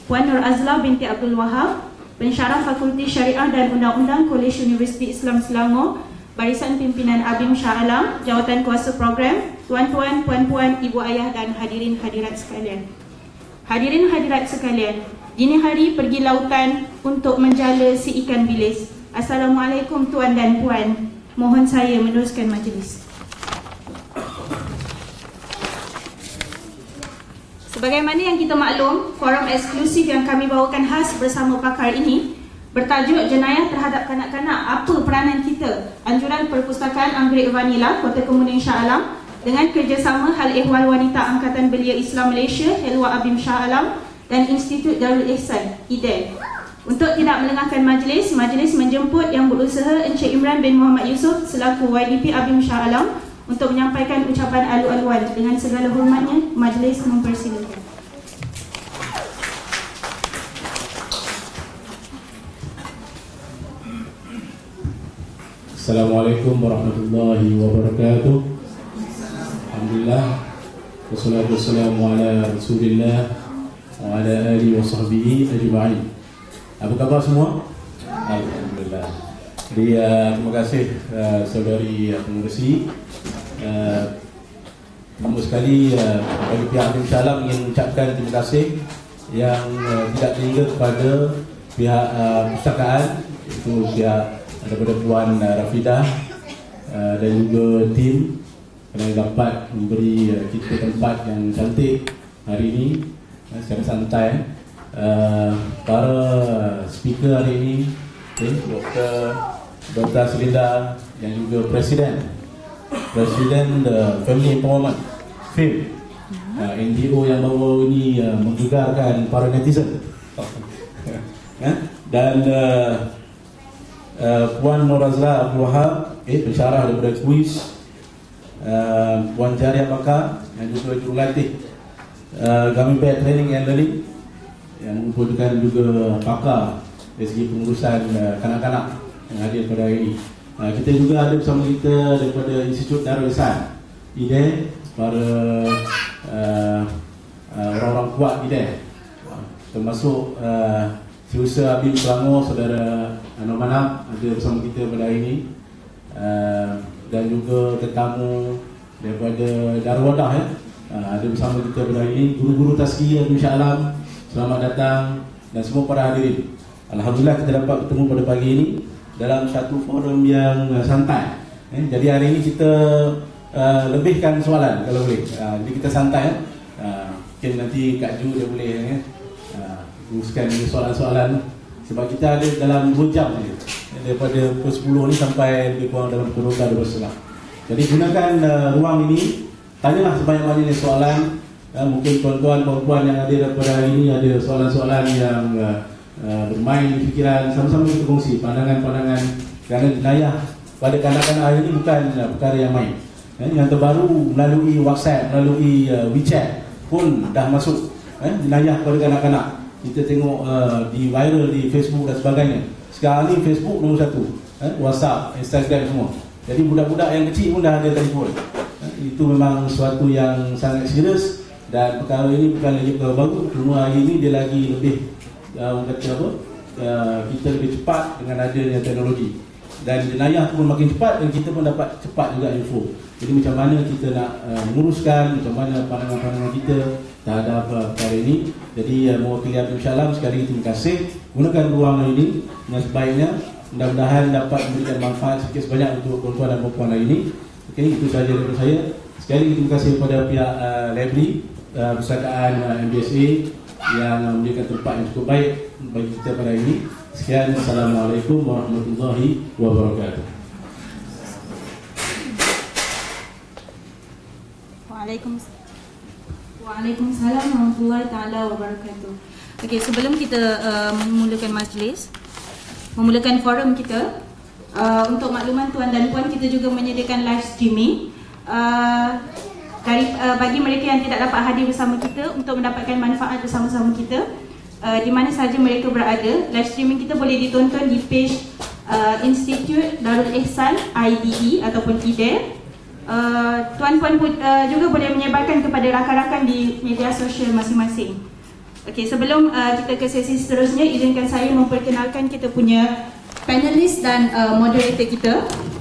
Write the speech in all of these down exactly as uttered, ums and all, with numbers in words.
Puan Nur Azla binti Abdul Wahab, Pensyarah Fakulti Syariah dan Undang-Undang Kolej Universiti Islam Selangor, Barisan Pimpinan Abim Shah Alam, Jawatan Kuasa Program, tuan-tuan, puan-puan, ibu ayah dan hadirin hadirat sekalian. Hadirin hadirat sekalian, dini hari pergi lautan untuk menjala si ikan bilis. Assalamualaikum tuan dan puan. Mohon saya meneruskan majlis. Sebagaimana yang kita maklum, forum eksklusif yang kami bawakan khas bersama pakar ini bertajuk Jenayah Terhadap Kanak-Kanak, Apa Peranan Kita? Anjuran Perpustakaan Anggerik Vanila, Kota Kemuning Shah Alam dengan kerjasama Hal Ehwal Wanita Angkatan Belia Islam Malaysia, Helwa Abim Shah Alam dan Institut Darul Ihsan, I D E N. Untuk tidak melengahkan majlis, majlis menjemput yang berusaha Encik Imran bin Muhammad Yusof selaku Y D P Abim Shah Alam untuk menyampaikan ucapan alu-aluan. Dengan segala hormatnya, majlis mempersilakan. Assalamualaikum warahmatullahi wabarakatuh. Alhamdulillah, wassalatu wassalamu ala Rasulillah wa ala alihi wa sahbihi ajma'in. Apa khabar semua? Alhamdulillah. Jadi uh, terima kasih uh, saudari pengurusi. Uh, Pertama sekali uh, bagi pihak Abim Shah Alam ingin mengucapkan terima kasih yang uh, tidak terhingga kepada pihak uh, perpustakaan, iaitu pihak daripada Puan uh, Rafidah uh, dan juga tim kerana dapat memberi uh, kita tempat yang cantik hari ini uh, secara santai. Uh, para speaker hari ini, okay, Doktor Doktor Selinda dan juga Presiden Presiden uh, Family Empowerment F I M, uh, N G O yang baru ini uh, menggegarkan para netizen. Dan uh, uh, Puan Nur Azla Abdul Wahab, eh, pensyarah daripada Kuis, uh, Puan Jariah Bakar yang juga jurulatih uh, Gummy Bear Training and Learning yang merupakan juga pakar dari segi pengurusan uh, kanak-kanak yang hadir pada hari ini. Uh, kita juga ada bersama kita daripada Institut Darul Ihsan, I D E N, para uh, uh, orang-orang kuat I D E N, uh, termasuk uh, Setiausaha Abim Selangor, Saudara Anwar Manap ada bersama kita pada hari ini, uh, dan juga tetamu daripada Darul Wadah, ya, uh, ada bersama kita pada hari ini, guru-guru tazkiyah Abim Shah Alam, selamat datang, dan semua para hadirin. Alhamdulillah kita dapat bertemu pada pagi ini dalam satu forum yang uh, santai. Eh, jadi hari ini kita uh, lebihkan soalan kalau boleh. Uh, jadi kita santai. Uh, mungkin nanti Kak Ju dia boleh eh, uh, uruskan soalan-soalan sebab kita ada dalam dua jam ni, daripada pukul sepuluh ni sampai lebih kurang dalam pukul dua belas setengah. Jadi gunakan uh, ruang ini, tanyalah sebanyak-banyaknya soalan. Uh, mungkin tuan-tuan perempuan yang ada daripada hari ini ada soalan-soalan yang uh, Uh, bermain di fikiran, sama-sama kita kongsi pandangan-pandangan, kerana jenayah pada kanak-kanak hari ini bukan uh, perkara yang main. eh, Yang terbaru melalui WhatsApp, melalui uh, WeChat pun dah masuk eh, jenayah pada kanak-kanak. Kita tengok uh, di viral di Facebook dan sebagainya. Sekarang ni Facebook nombor satu, eh, WhatsApp, Instagram semua. Jadi budak-budak yang kecil pun dah ada telefon. eh, Itu memang sesuatu yang sangat serius. Dan perkara ini bukan lagi perkara baru, cuma hari ini dia lagi lebih orang uh, kata apa, uh, kita lebih cepat dengan adanya teknologi, dan jenayah pun makin cepat dan kita pun dapat cepat juga info. Jadi macam mana kita nak uh, menguruskan, macam mana pandangan-pandangan kita terhadap uh, perkara ini. Jadi uh, mewakili Abim Shah Alam sekali lagi terima kasih. Gunakan ruangan ini dengan sebaiknya, mudah-mudahan dapat memberikan manfaat sedikit sebanyak untuk tuan-tuan dan puan-puan hari ini. Okey, itu sahaja daripada saya. Sekali lagi terima kasih kepada pihak uh, library uh, Perpustakaan uh, M B S A yang memberikan tempat yang cukup baik bagi kita pada hari ini. Sekian, Assalamualaikum warahmatullahi wabarakatuh. Waalaikumsalam. Waalaikumsalam warahmatullahi taala wabarakatuh. Okey, sebelum kita uh, memulakan majlis, memulakan forum kita, uh, untuk makluman tuan dan puan, kita juga menyediakan live streaming. Uh, Dari, uh, bagi mereka yang tidak dapat hadir bersama kita untuk mendapatkan manfaat bersama-sama kita, uh, di mana sahaja mereka berada, live streaming kita boleh ditonton di page uh, Institut Darul Ihsan I D E ataupun I D E N. Uh, Tuan-puan uh, juga boleh menyebarkan kepada rakan-rakan di media sosial masing-masing. Okey, sebelum uh, kita ke sesi seterusnya, izinkan saya memperkenalkan kita punya panelis dan uh, moderator kita.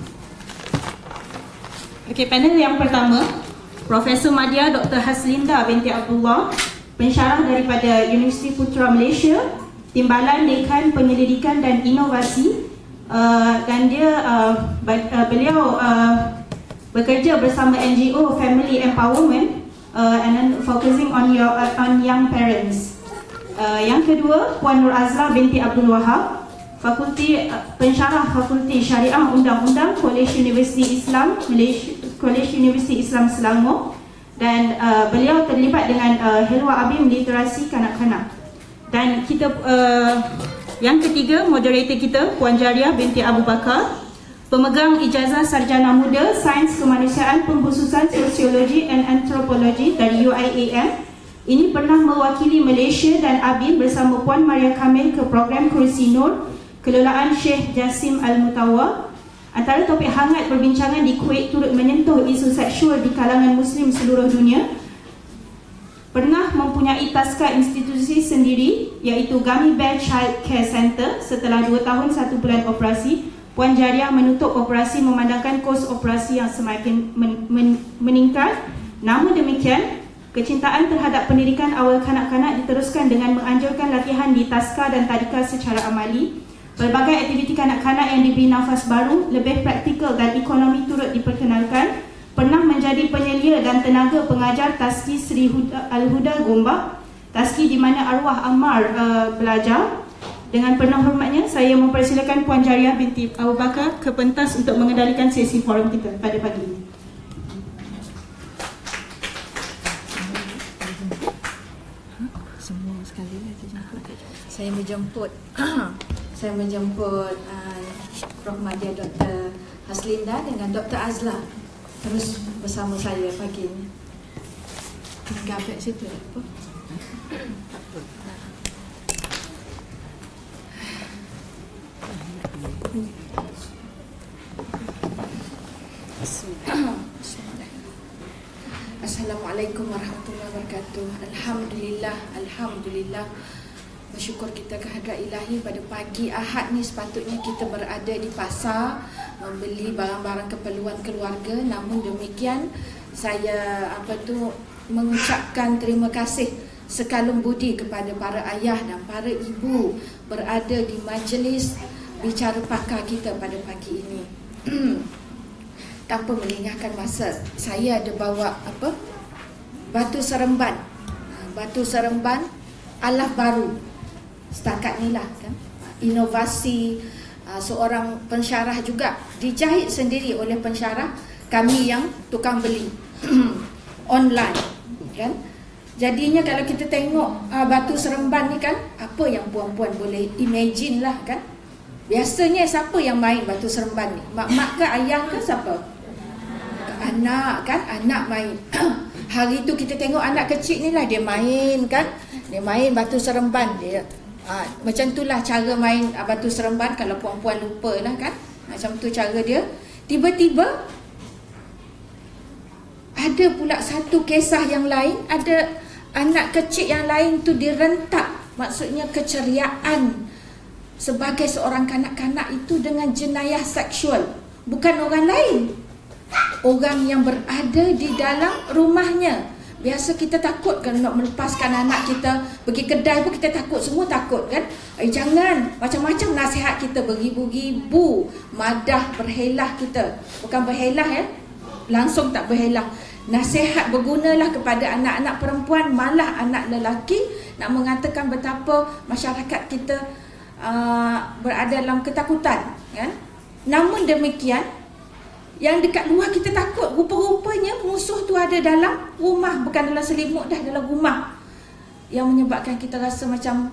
Okey, panel yang pertama, Profesor Madya Doktor Haslinda binti Abdullah, pensyarah daripada Universiti Putra Malaysia, Timbalan Dekan Penyelidikan dan Inovasi, uh, dan dia uh, uh, beliau uh, bekerja bersama N G O Family Empowerment uh, and then focusing on your uh, on young parents. Uh, yang kedua, Puan Nur Azlah binti Abdul Wahab, Fakulti uh, pensyarah Fakulti Syariah Undang-Undang Kolej Universiti Islam Malaysia, Kolej Universiti Islam Selangor, dan uh, beliau terlibat dengan uh, Helwa Abim Literasi Kanak-kanak. Dan kita uh, yang ketiga, moderator kita Puan Jariah binti Abu Bakar, pemegang ijazah sarjana muda Sains Kemanusiaan Pengkhususan Sosiologi dan Antropologi dari U I A M. Ini pernah mewakili Malaysia dan Abin bersama Puan Maria Kamil ke program Kursi Nur, kelolaan Syekh Jasim Al-Mutawwa. Antara topik hangat perbincangan di Kuwait turut menyentuh isu seksual di kalangan Muslim seluruh dunia. Pernah mempunyai taska institusi sendiri, iaitu Gummy Bear Child Care Center. Setelah dua tahun satu bulan operasi, Puan Jariah menutup operasi memandangkan kos operasi yang semakin men men meningkat. Namun demikian, kecintaan terhadap pendidikan awal kanak-kanak diteruskan dengan menganjurkan latihan di taska dan tadika secara amali. Pelbagai aktiviti kanak-kanak yang diberi nafas baru, lebih praktikal dan ekonomi turut diperkenalkan. Pernah menjadi penyelia dan tenaga pengajar Taski Sri Al-Huda Gombak, taski di mana arwah Ammar uh, belajar. Dengan penuh hormatnya, saya mempersilakan Puan Jariah binti Abu Bakar ke pentas untuk mengendalikan sesi forum kita pada pagi ini. Semua sekali lagi jemput. Saya menjemput saya menjemput uh, Prof Madya Doktor Haslinda dengan Doktor Azlah terus bersama saya pagi ini. Gapek situ apa? Assalamualaikum warahmatullahi wabarakatuh. Alhamdulillah, Alhamdulillah. Bersyukur kita kehadrat ilahi pada pagi Ahad ni sepatutnya kita berada di pasar membeli barang-barang keperluan keluarga. Namun demikian, saya apa tu mengucapkan terima kasih sekalum budi kepada para ayah dan para ibu berada di majlis bicara pakar kita pada pagi ini. Tanpa melengahkan masa, saya ada bawa apa? Batu Seremban. Batu Seremban alaf baru. Setakat ni lah kan. Inovasi uh, seorang pensyarah juga, dijahit sendiri oleh pensyarah kami yang tukang beli online kan. Jadinya kalau kita tengok uh, Batu Seremban ni kan, apa yang puan-puan boleh imagine lah kan. Biasanya siapa yang main Batu Seremban ni? Mak-mak ke, ayah ke, siapa? Anak kan, anak main. Hari tu kita tengok anak kecil ni lah, dia main kan. Dia main Batu Seremban. Dia ha, macam itulah cara main ha, Batu Seremban. Kalau puan-puan lupa lah kan, macam tu cara dia. Tiba-tiba ada pula satu kisah yang lain. Ada anak kecil yang lain tu direntak. Maksudnya keceriaan sebagai seorang kanak-kanak itu dengan jenayah seksual. Bukan orang lain, orang yang berada di dalam rumahnya. Biasa kita takut kan nak melepaskan anak kita pergi kedai pun kita takut, semua takut kan. Eh, jangan, macam-macam nasihat kita beribu-ribu madah berhelah kita. Bukan berhelah ya, langsung tak berhelah. Nasihat bergunalah kepada anak-anak perempuan, malah anak lelaki, nak mengatakan betapa masyarakat kita uh, berada dalam ketakutan kan. Namun demikian, yang dekat luar kita takut, rupa-rupanya musuh tu ada dalam rumah, bukan dalam selimut dah, dalam rumah. Yang menyebabkan kita rasa macam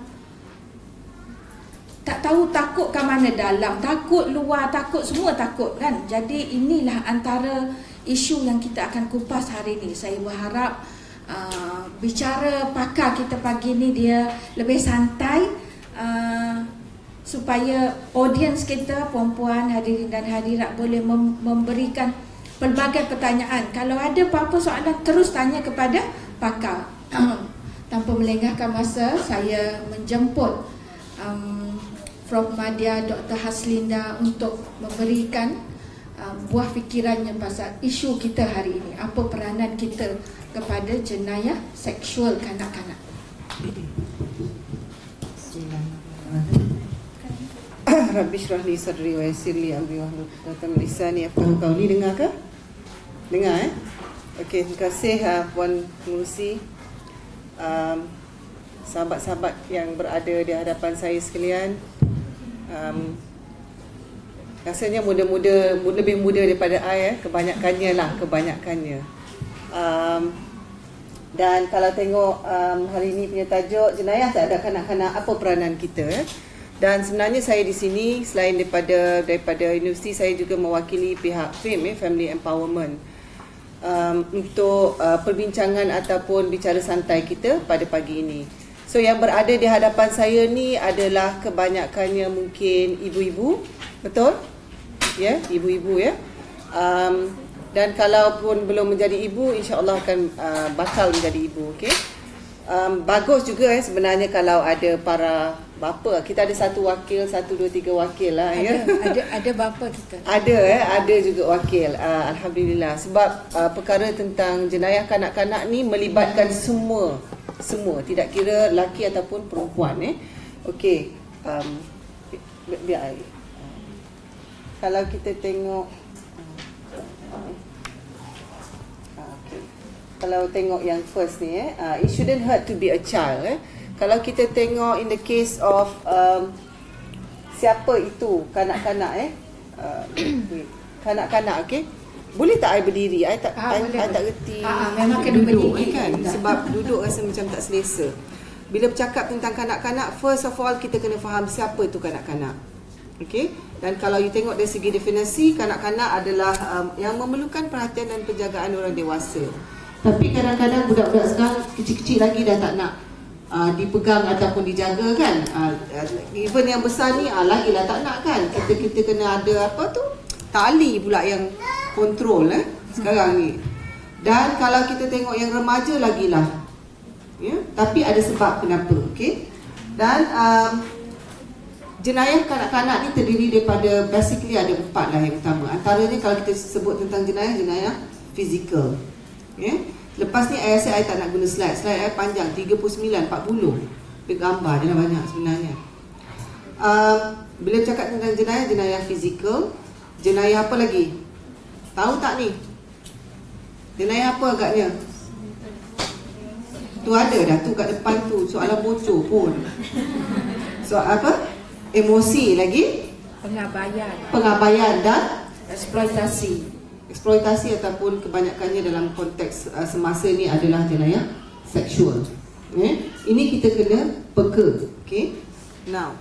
tak tahu takut ke mana, dalam takut, luar takut, semua takut kan. Jadi inilah antara isu yang kita akan kupas hari ini. Saya berharap uh, bicara pakar kita pagi ni dia lebih santai, uh, supaya audiens kita, puan-puan, hadirin dan hadirat boleh mem memberikan pelbagai pertanyaan. Kalau ada apa-apa soalan, terus tanya kepada pakar. tanpa melengahkan masa, saya menjemput um, Prof Madya Doktor Haslinda untuk memberikan um, buah fikirannya pasal isu kita hari ini. Apa peranan kita kepada jenayah seksual kanak-kanak. Rabbi shrah li sadri wa yassir li amri wahlul 'uqdatam min lisani yafqahu qawli. Dengar ke? Dengar eh? Okey, terima kasih uh, Puan Pengerusi. Um, sahabat-sahabat yang berada di hadapan saya sekalian. Um, rasanya muda-muda, lebih muda daripada I eh, kebanyakannya lah, kebanyakannya. Um, dan kalau tengok um, hari ini punya tajuk jenayah tak ada kanak-kanak, apa peranan kita eh? Dan sebenarnya saya di sini selain daripada daripada universiti, saya juga mewakili pihak F A M eh, Family Empowerment um, untuk uh, perbincangan ataupun bicara santai kita pada pagi ini. So yang berada di hadapan saya ni adalah kebanyakannya mungkin ibu-ibu, betul? Ya, yeah, ibu-ibu ya. Um, dan kalaupun belum menjadi ibu, insya-Allah akan uh, bakal menjadi ibu, okey? Um, bagus juga eh, sebenarnya kalau ada para bapa. Kita ada satu wakil, satu, dua, tiga wakil lah. Ada, ya. ada, ada bapa kita. Ada eh, ada juga wakil. Uh, Alhamdulillah. Sebab uh, perkara tentang jenayah kanak-kanak ni melibatkan semua, semua. Tidak kira lelaki ataupun perempuan. Eh. Okey. Um, bi- biar uh, kalau kita tengok. Uh, okay. Kalau tengok yang first ni, eh, uh, it shouldn't hurt to be a child. Eh. Kalau kita tengok in the case of um, siapa itu kanak-kanak eh uh, kanak-kanak, okey, boleh tak I berdiri? I tak ah, I, boleh, I tak boleh. reti ah, memang kena duduk berdiri kan, sebab duduk rasa macam tak selesa. Bila bercakap tentang kanak-kanak, first of all kita kena faham siapa itu kanak-kanak. Okey, dan kalau you tengok dari segi definisi, kanak-kanak adalah um, yang memerlukan perhatian dan penjagaan orang dewasa. Tapi kadang-kadang budak-budak sekarang kecil-kecil lagi dah tak nak Uh, dipegang ataupun dijaga kan. uh, Even yang besar ni uh, lagi lah tak nak kan. Kita kita kena ada apa tu, tali pula yang kontrol eh sekarang ni. Dan kalau kita tengok yang remaja lagi lah ya? Tapi ada sebab kenapa. Okay. Dan um, jenayah kanak-kanak ni terdiri daripada basically ada empat lah yang utama. Antaranya kalau kita sebut tentang jenayah, jenayah fizikal. Ya. Lepas ni I rasa I tak nak guna slide. Slide I panjang, tiga puluh sembilan, empat puluh. Dia gambar, dia dah banyak sebenarnya. um, Bila cakap tentang jenayah, jenayah fizikal. Jenayah apa lagi? Tahu tak ni? Jenayah apa agaknya? Tu ada dah, tu kat depan tu. Soalan bocor pun. Soal apa? Emosi lagi? Pengabaian. Pengabaian dan Eksploitasi. Eksploitasi ataupun kebanyakannya dalam konteks uh, semasa ni adalah jenayah seksual. Okay? Ini kita kena peka. Okay? Now,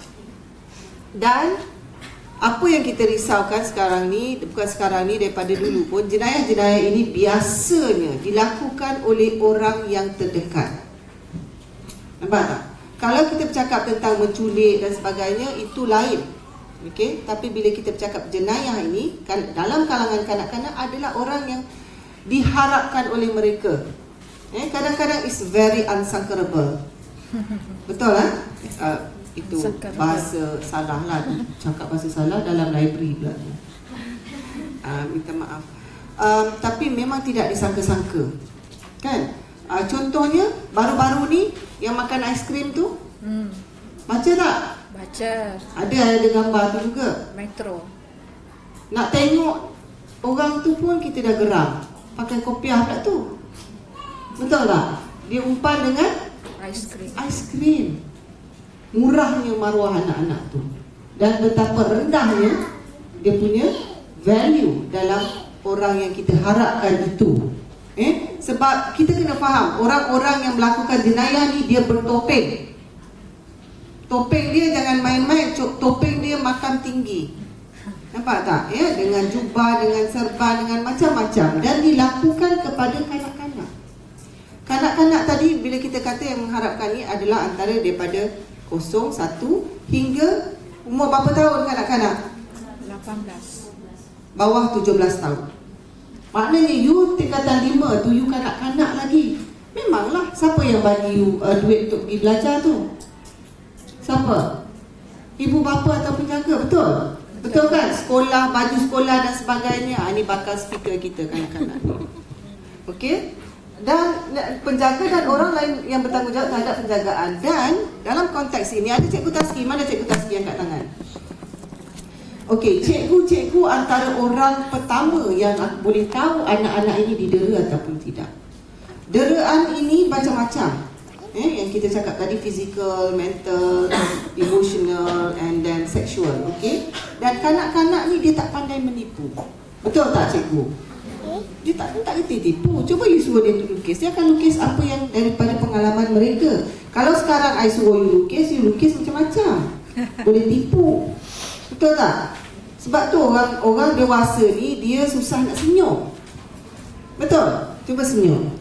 dan apa yang kita risaukan sekarang ni, bukan sekarang ni, daripada dulu pun, jenayah-jenayah ini biasanya dilakukan oleh orang yang terdekat. Nampak tak? Kalau kita bercakap tentang menculik dan sebagainya, itu lain. Okey, tapi bila kita bercakap jenayah ini, kan, dalam kalangan kanak-kanak adalah orang yang diharapkan oleh mereka. Eh, kadang-kadang is very unsangkerable. Betul lah? Uh, itu bahasa salah lah. Cakap bahasa salah dalam library pula. Uh, minta maaf. Um, tapi memang tidak disangka-sangka. Kan? Uh, contohnya, baru-baru ni yang makan aiskrim tu, hmm. baca tak? Baca. Ada ada gambar tu juga. Metro. Nak tengok orang tu pun kita dah geram. Pakai kopiah pula tu. Betul tak? Dia umpan dengan aiskrim. Aiskrim. Murahnya maruah anak-anak tu. Dan betapa rendahnya dia punya value dalam orang yang kita harapkan itu. Eh? Sebab kita kena faham, orang-orang yang melakukan jenayah ni dia bertopeng. Topeng dia jangan main-main, topeng dia makam tinggi. Nampak tak? Ya, dengan jubah, dengan serban, dengan macam-macam. Dan dilakukan kepada kanak-kanak. Kanak-kanak tadi bila kita kata yang mengharapkan ni adalah antara daripada kosong, satu hingga umur berapa tahun kanak-kanak? lapan belas. Bawah tujuh belas tahun. Maknanya you tingkatan lima tu you kanak-kanak lagi. Memanglah, siapa yang bagi you uh, duit untuk pergi belajar tu? Siapa? Ibu bapa atau penjaga, betul? Betul kan? Sekolah, baju sekolah dan sebagainya. Ha, ini bakal speaker kita kanak-kanak ni. Okey? Dan penjaga dan orang lain yang bertanggungjawab terhadap penjagaan. Dan dalam konteks ini ada Cikgu Taski. Mana Cikgu Taski yang kat tangan? Okey, cikgu-cikgu antara orang pertama yang boleh tahu anak-anak ini didera ataupun tidak. Deraan ini macam-macam. Eh, yang kita cakap tadi, physical, mental, emotional and then sexual. Okey? Dan kanak-kanak ni dia tak pandai menipu. Betul tak cikgu? Dia tak dia tak kerti tipu. Cuba you suruh dia lukis, dia akan lukis apa yang daripada pengalaman mereka. Kalau sekarang I suruh you lukis, you lukis macam-macam. Boleh tipu. Betul tak? Sebab tu orang orang dewasa ni dia susah nak senyum. Betul? Cuba senyum.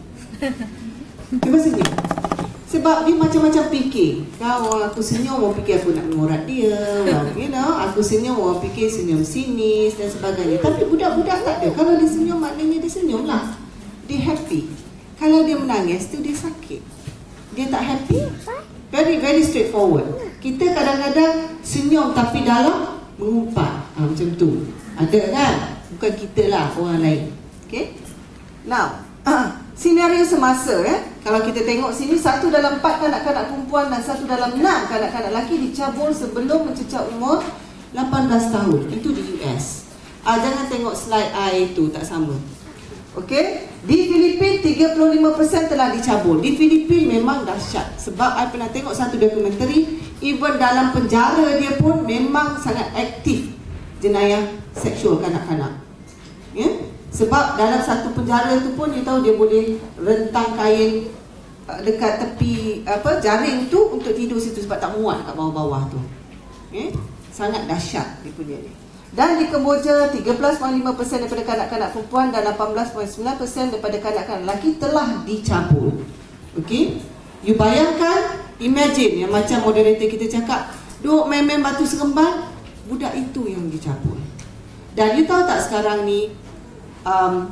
Cuba senyum. Sebab dia macam-macam fikir. Kalau aku senyum, orang fikir aku nak mengorat dia. You know, aku senyum, orang fikir senyum sinis dan sebagainya. Tapi budak-budak tak ada. Kalau dia senyum, maknanya dia senyum lah. Dia happy. Kalau dia menangis, tu dia sakit. Dia tak happy. Very, very straightforward. Kita kadang-kadang senyum tapi dalam mengumpat. Ha, macam tu. Ada kan? Bukan kita lah, orang lain. Okay? Now, senario semasa, eh? Kalau kita tengok sini, satu dalam empat kanak-kanak perempuan dan satu dalam enam kanak-kanak lelaki dicabul sebelum mencecah umur lapan belas tahun. Itu di U S. Ah, jangan tengok slide I itu, tak sama. Okey? Di Filipina tiga puluh lima peratus telah dicabul. Di Filipina memang dahsyat. Sebab I pernah tengok satu dokumentari, even dalam penjara dia pun memang sangat aktif jenayah seksual kanak-kanak. Ya? Yeah? Sebab dalam satu penjara tu pun dia tahu dia boleh rentang kain dekat tepi apa jaring tu untuk tidur situ sebab tak muat kat bawah-bawah tu. Okay? Sangat dahsyat dia punya ni. Dan di Kemboja tiga belas perpuluhan lima peratus daripada kanak-kanak perempuan dan lapan belas perpuluhan sembilan peratus daripada kanak-kanak lelaki telah dicabul. Okey? You bayangkan, imagine yang macam moderator kita cakap, duk main-main batu seremban, budak itu yang dicabul. Dan you tahu tak sekarang ni Um,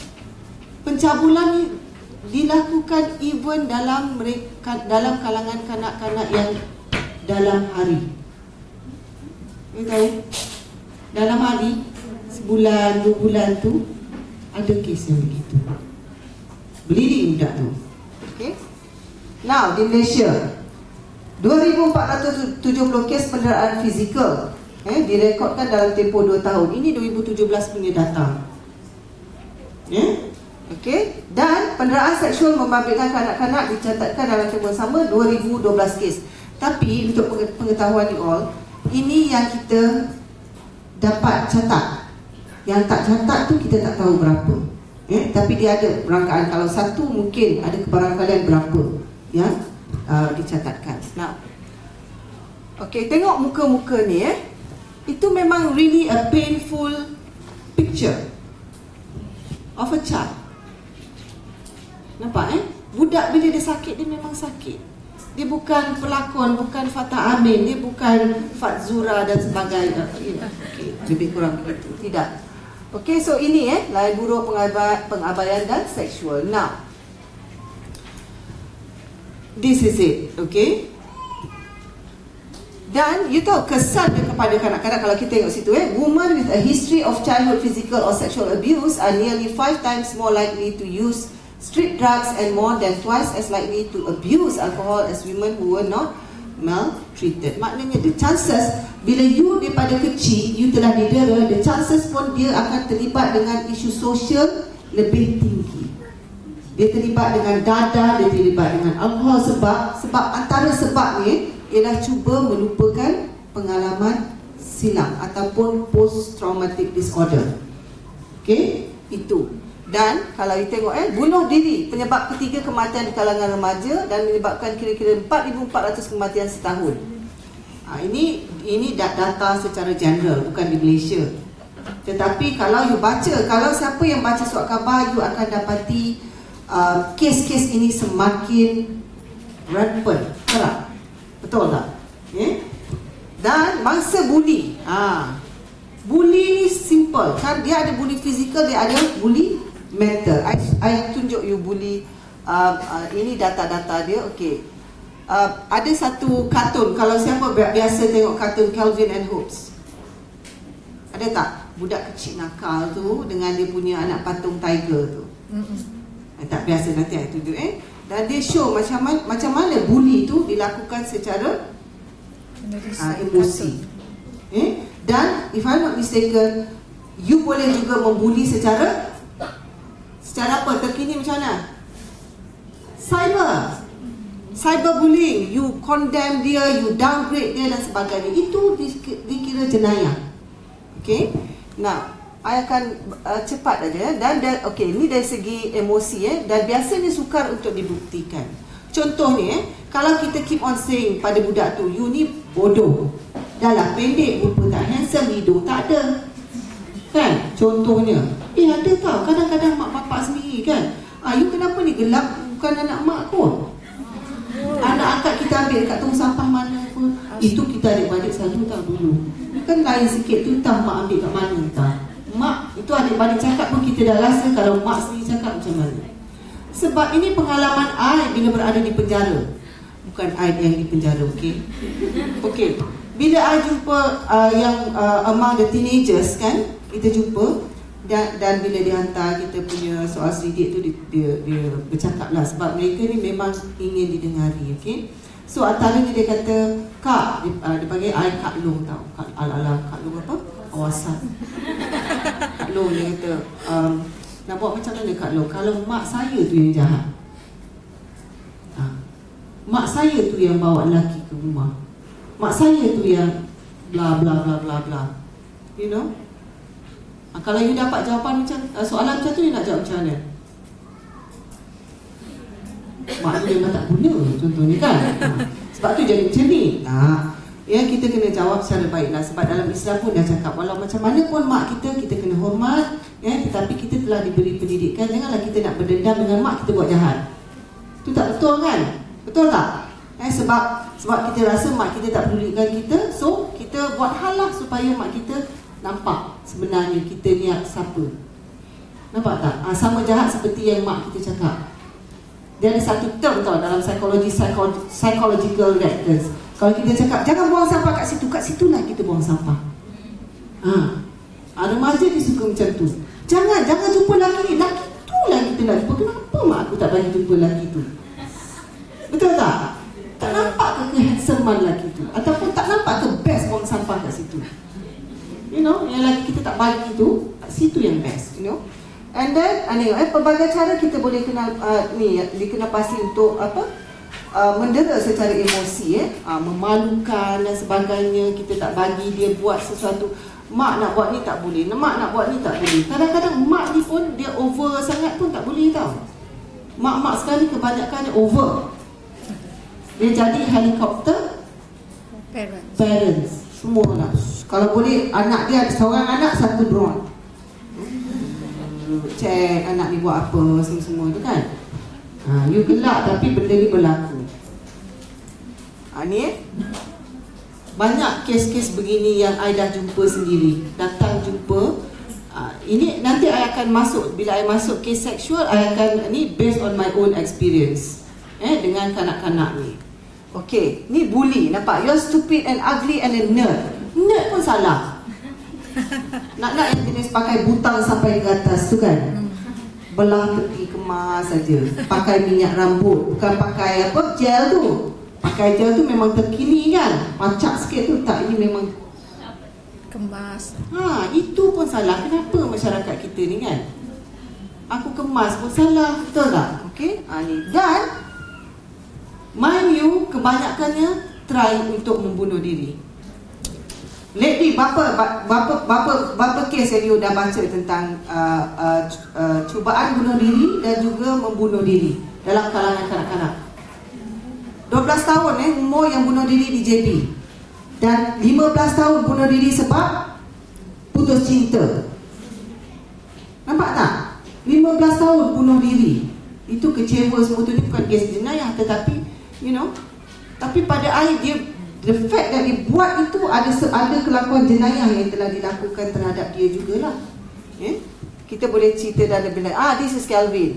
pencabulan ni dilakukan even dalam mereka, dalam kalangan kanak-kanak yang dalam hari. You tahu? Dalam hari, sebulan, dua bulan tu ada kes yang begitu. Berdiri budak tu. Okay? Now, di Malaysia dua ribu empat ratus tujuh puluh kes penderaan fizikal eh, direkodkan dalam tempoh dua tahun. Ini dua ribu tujuh belas punya data. Ya, okey. Dan penderaan seksual membabitkan kanak-kanak dicatatkan dalam tempoh sama dua ribu dua belas kes. Tapi untuk pengetahuan you all, ini yang kita dapat catat. Yang tak catat tu kita tak tahu berapa. Ya, tapi dia ada rangkaan. Kalau satu mungkin ada kebarangkalian berapa yang uh, dicatatkan. Nah, okey, tengok muka-muka ni eh. Itu memang really a painful picture of a child. Nampak eh? Budak bila dia sakit, dia memang sakit. Dia bukan pelakon, bukan Fatah Amin, dia bukan Fatzura dan sebagainya. Okay, lebih kurang begitu. Tidak. Okey, so ini eh lain buruk pengabaian, pengabaian dan seksual. Now, this is it. Okay. Dan you tahu kesan dia kepada kanak-kanak kalau kita tengok situ eh, women with a history of childhood physical or sexual abuse are nearly five times more likely to use street drugs and more than twice as likely to abuse alcohol as women who were not maltreated. Maknanya the chances bila you daripada kecil you telah didera, the chances pun dia akan terlibat dengan isu sosial lebih tinggi. Dia terlibat dengan dadah, dia terlibat dengan alkohol sebab sebab antara sebab ni ialah cuba melupakan pengalaman silam ataupun post traumatic disorder. Okey, itu. Dan kalau kita tengok eh bunuh diri penyebab ketiga kematian di kalangan remaja dan menyebabkan kira-kira empat ribu empat ratus kematian setahun. Ha, ini ini data secara general, bukan di Malaysia. Tetapi kalau you baca, kalau siapa yang baca surat khabar, you akan dapati uh, kes-kes ini semakin rampant, kerap. Betul tak? Yeah? Dan mangsa buli. Ha. Buli ni simple. Kan dia ada buli fizikal, dia ada buli mental. I, I tunjuk you buli uh, uh, ini data-data dia. Okey. Uh, ada satu kartun, kalau siapa biasa tengok kartun Calvin and Hobbes, ada tak budak kecil nakal tu dengan dia punya anak patung tiger tu? Mm-mm. Eh, tak biasa, nanti saya tunjuk eh. Dan dia show macam mana, macam mana bully tu dilakukan secara uh, emosi. Eh? Dan if I'm not mistaken, you boleh juga membuli secara secara apa? Terkini macam mana? Cyber. Cyberbullying, you condemn dia, you downgrade dia dan sebagainya. Itu dikira jenayah. Okay. Nah, saya akan uh, cepat aja. Dan, dan okay, ini dari segi emosi eh, dan biasanya sukar untuk dibuktikan. Contohnya, eh, kalau kita keep on saying pada budak tu, you ni bodoh, dah lah pendek, rupa tak handsome, hidung tak ada, kan? Contohnya, eh ada tau kadang-kadang mak bapak sendiri kan, ah, you kenapa ni gelap, bukan anak mak kot. Anak angkat kita ambil dekat tong sampah mana pun, itu kita adik-beradik selalu tahu dulu. Kan lain sikit tu, entah mak ambil kat mana entah. Mak, itu adik-beradik cakap pun kita dah rasa kalau mak sendiri cakap macam mana. Sebab ini pengalaman I bila berada di penjara. Bukan I yang di penjara, okey? Okey. Bila I jumpa uh, yang uh, among the teenagers kan, kita jumpa. Dan, dan bila dia hantar kita punya soal selidik tu, dia, dia, dia bercakap lah. Sebab mereka ni memang ingin didengari, okay? So antaranya dia kata, Kak, dia, uh, dia panggil I Kak Long tau. Kak, ala-ala Kak Long apa? Awasan. Kak Long dia kata, um, nak buat macam mana Kak Long? Kalau mak saya tu yang jahat, ha, mak saya tu yang bawa lelaki ke rumah, mak saya tu yang bla bla bla bla bla, you know? Ha, kalau you dapat jawapan macam uh, soalan macam tu, you nak jawab macam mana? Mak tu memang tak guna, contohnya kan. Ha, sebab tu jadi macam ni. Nah, ya, kita kena jawab secara baiklah. Sebab dalam Islam pun dah cakap, walau macam mana pun mak kita, kita kena hormat, ya, tetapi kita telah diberi pendidikan. Janganlah kita nak berdendam dengan mak kita buat jahat. Itu tak betul kan? Betul tak? Eh, sebab sebab kita rasa mak kita tak pedulikan kita, so kita buat hal lah supaya mak kita nampak sebenarnya kita ni siapa. Nampak tak? Ha, sama jahat seperti yang mak kita cakap. Dia ada satu term tau dalam psikologi, psikologi psychological factors. Kalau kita cakap jangan buang sampah kat situ, kat situlah kita buang sampah. Ha, ha, remaja dia suka macam tu. Jangan, jangan jumpa lelaki ni, lelaki tu lah kita nak jumpa. Kenapa mak aku tak bagi jumpa lelaki tu? Betul tak? Tak nampak ke kehandsomeman lelaki tu? Ataupun tak nampak ke best buang sampah kat situ? You know, yang lagi kita tak bagi tu, situ yang best, you know. And then, aneh, eh, pelbagai cara kita boleh kenal, uh, ni, dikenal pasti untuk apa? Uh, mendera secara emosi, eh, uh, memalukan dan sebagainya. Kita tak bagi dia buat sesuatu. Mak nak buat ni tak boleh, mak nak buat ni tak boleh. Kadang-kadang mak ni pun dia over sangat pun tak boleh tau. Mak-mak sekali kebanyakan dia over. Dia jadi helikopter parents, parents. Semua lah. Kalau boleh anak dia ada seorang anak, satu drone. Cek anak ni buat apa, semua-semua tu kan. Ha, you gelak tapi benda ni berlaku. Ha, ni eh banyak kes-kes begini yang I dah jumpa sendiri. Datang jumpa, ha, ini nanti I akan masuk. Bila I masuk kes seksual, I akan ni based on my own experience, eh, dengan kanak-kanak ni. Okay, ni bully, nampak? You're stupid and ugly and a nerd. Nerd pun salah. Nak-nak yang jenis pakai butang sampai ke atas tu kan, belah tepi kemas saja, pakai minyak rambut, bukan pakai apa, gel tu. Pakai gel tu memang terkini kan, pacak sikit tu, tak, ini memang kemas. Ha, itu pun salah. Kenapa masyarakat kita ni kan, aku kemas pun salah, betul tak? Okay, ha, ni. Dan mind you, kebanyakannya try untuk membunuh diri. Lately, berapa, berapa, berapa, berapa kes yang you dah baca tentang uh, uh, uh, cubaan bunuh diri dan juga membunuh diri dalam kalangan kanak-kanak? dua belas tahun eh, umur yang bunuh diri di J B. Dan lima belas tahun bunuh diri sebab putus cinta. Nampak tak? lima belas tahun bunuh diri. Itu kecewa semua tu, ni bukan kes jenayah, tetapi you know, tapi pada akhir dia, the fact that dia buat itu, ada ada kelakuan jenayah yang telah dilakukan terhadap dia jugalah. Eh? Kita boleh cerita dan lebih lain. Ah, this is Calvin.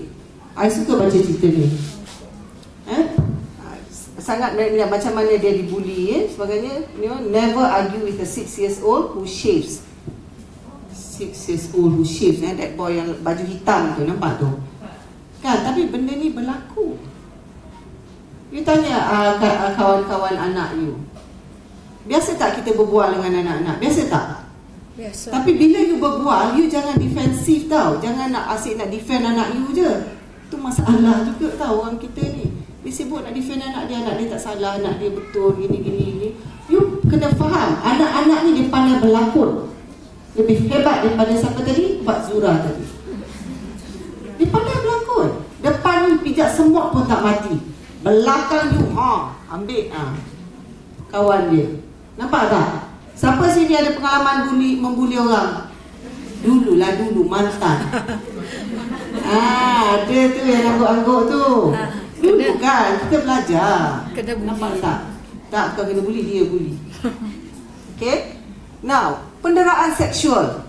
I suka baca cerita ni. Eh? Sangat melihat macam mana dia dibuli, eh? Sebagainya. You know, never argue with a six years old who shaves. Six years old who shaves, eh? That boy yang baju hitam tu, nampak tu? Kan, tapi benda ni berlaku. You tanya uh, kawan-kawan anak you, biasa tak kita berbual dengan anak-anak? Biasa tak? Biasa. Tapi bila you berbual, you jangan defensif tau. Jangan nak asyik nak defend anak you je. Itu masalah juga tau orang kita ni. Dia sibuk nak defend anak dia, anak dia tak salah, anak dia betul, gini-gini gini. You kena faham, anak-anak ni dia pandai berlakon. Lebih hebat daripada siapa tadi? Pak Zura tadi. Dia pandai berlakon. Depan you pijak semut pun tak mati. Belakang you, ha, ambil ha, kawan dia. Nampak tak? Siapa sini ada pengalaman bully, membuli orang? Dululah dulu, mantan. Ah, ada tu yang angguk-angguk tu. Dulu kan, kita belajar. Kena bully. Nampak tak? Tak, bukan kena bully, dia bully. Okay? Now, penderaan seksual.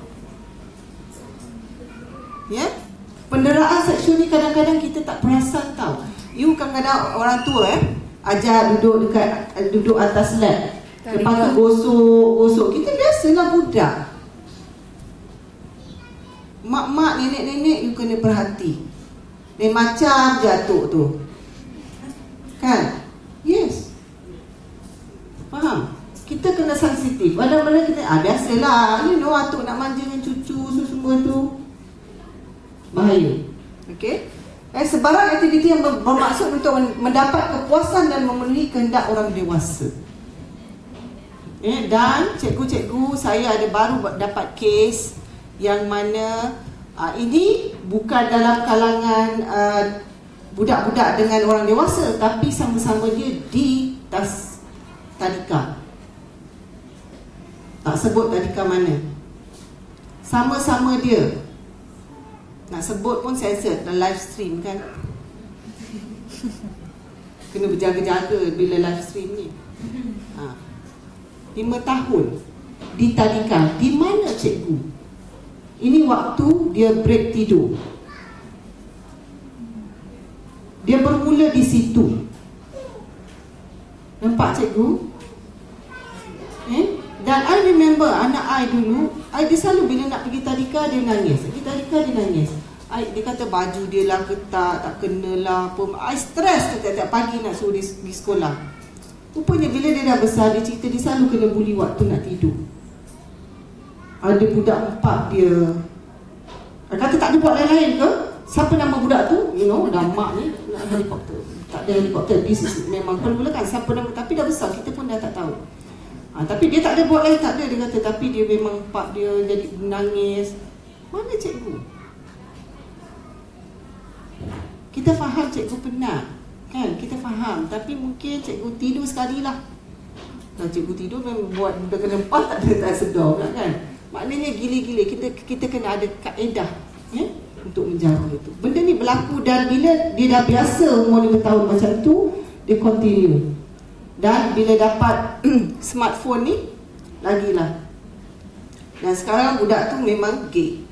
Ya? Yeah? Penderaan seksual ni kadang-kadang kita tak perasan tau. You kadang-kadang orang tua eh ajar duduk dekat duduk atas lap. Lepas tu gosok-gosok. Kita biasalah budak. Mak-mak, nenek-nenek you kena perhati. Dia macam jatuh tu. Kan? Yes. Faham? Kita kena sensitif. Kadang-kadang kita, ah biasalah, you know, atuk nak manja dengan cucu semua tu. Bahaya. Okay? Eh, sebarang aktiviti yang bermaksud untuk mendapat kepuasan dan memenuhi kehendak orang dewasa. Eh, dan cikgu-cikgu, saya ada baru dapat kes yang mana uh, ini bukan dalam kalangan uh, budak-budak dengan orang dewasa, tapi sama-sama dia di tas tadika. Tak sebut tadika mana. Sama-sama dia. Nak sebut pun censored dalam live stream kan. Kena berjaga-jaga bila live stream ni. Ha. Lima tahun di tadika. Di mana cikgu? Ini waktu dia break tidur. Dia bermula di situ. Nampak cikgu? Eh? Dan I remember anak I dulu, I dia selalu bila nak pergi tadika dia nangis. Pergi tadika dia nangis. I, dia kata baju dia lah ketat, tak kenalah apa. I stress setiap-tiap pagi nak suruh dia pergi sekolah. Rupanya bila dia dah besar, dia cerita dia selalu kena bully waktu nak tidur. Ada budak empat dia. I kata tak ada buat lain-lain ke? Siapa nama budak tu? You know, dah mak ni nak helikopter. Tak ada helikopter. This is memang perlu kan siapa nama, tapi dah besar, kita pun dah tak tahu. Ha, tapi dia tak ada buat lain, tak ada. Dia kata tapi dia memang pak dia jadi menangis. Mana cikgu? Kita faham cikgu penat, kan? Kita faham, tapi mungkin cikgu tidur sekali lah. Kalau cikgu tidur memang buat benda kena empat tak ada, tak sedar pula kan? Maknanya gila-gila, kita kita kena ada kaedah eh, untuk menjaga itu. Benda ni berlaku dan bila dia dah biasa umur lima tahun macam tu, dia continue. Dan bila dapat smartphone ni, lagilah. Dan sekarang budak tu memang gay.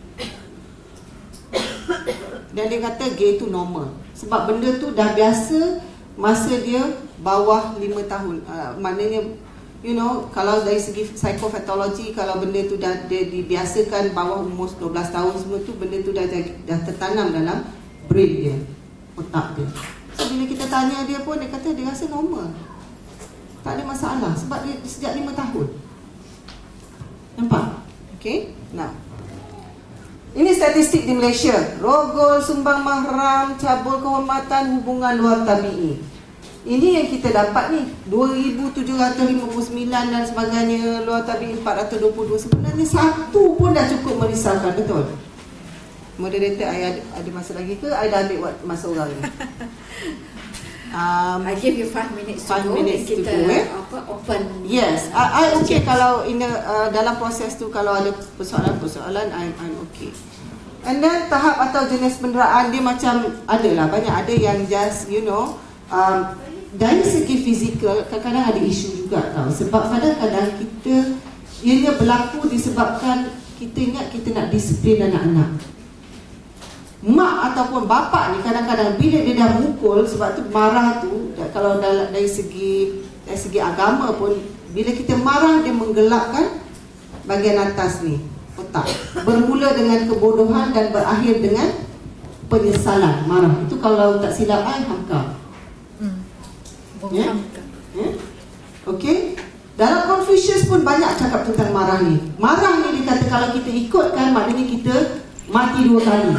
Dan dia kata gay tu normal. Sebab benda tu dah biasa masa dia bawah lima tahun. uh, Maknanya, you know, kalau dari segi psikopatologi, kalau benda tu dah dia dibiasakan bawah umur dua belas tahun semua tu, benda tu dah, dah tertanam dalam brain dia, otak dia. So bila kita tanya dia pun, dia kata dia rasa normal. Tak ada masalah sebab dia sejak lima tahun. Nampak? Okay? Nah, ini statistik di Malaysia. Rogol, sumbang mahram, cabul kehormatan, hubungan luar tabi'i. Ini yang kita dapat ni, dua ribu tujuh ratus lima puluh sembilan dan sebagainya, luar tabi'i empat ratus dua puluh dua. Sebenarnya satu pun dah cukup merisaukan, betul? Moderator, I ada, ada masa lagi ke? I dah ambil masa orang ni. Um, I give you five minutes to five go. minutes Kita to go, eh? apa, open. Yes, I, I okay kalau in the, uh, dalam proses tu kalau ada persoalan-persoalan, I'm, I'm okay. And then tahap atau jenis penderaan dia macam ada lah, banyak ada yang just you know um, dari segi fizikal kadang-kadang ada isu juga tau. Sebab kadang-kadang kita ianya berlaku disebabkan kita ingat kita nak disiplin anak-anak. mak ataupun bapa ni kadang-kadang bila dia dah mukul, sebab tu marah tu kalau dari segi dari segi agama pun, bila kita marah dia menggelapkan bahagian atas ni, otak. Bermula dengan kebodohan dan berakhir dengan penyesalan, marah. Itu kalau tak silap I, hamka. Hmm. Ya? Hamka. Ya? Okey. Dalam Confucius pun banyak cakap tentang marah ni. Marah ni dia kata kalau kita ikutkan, maknanya kita mati dua kali.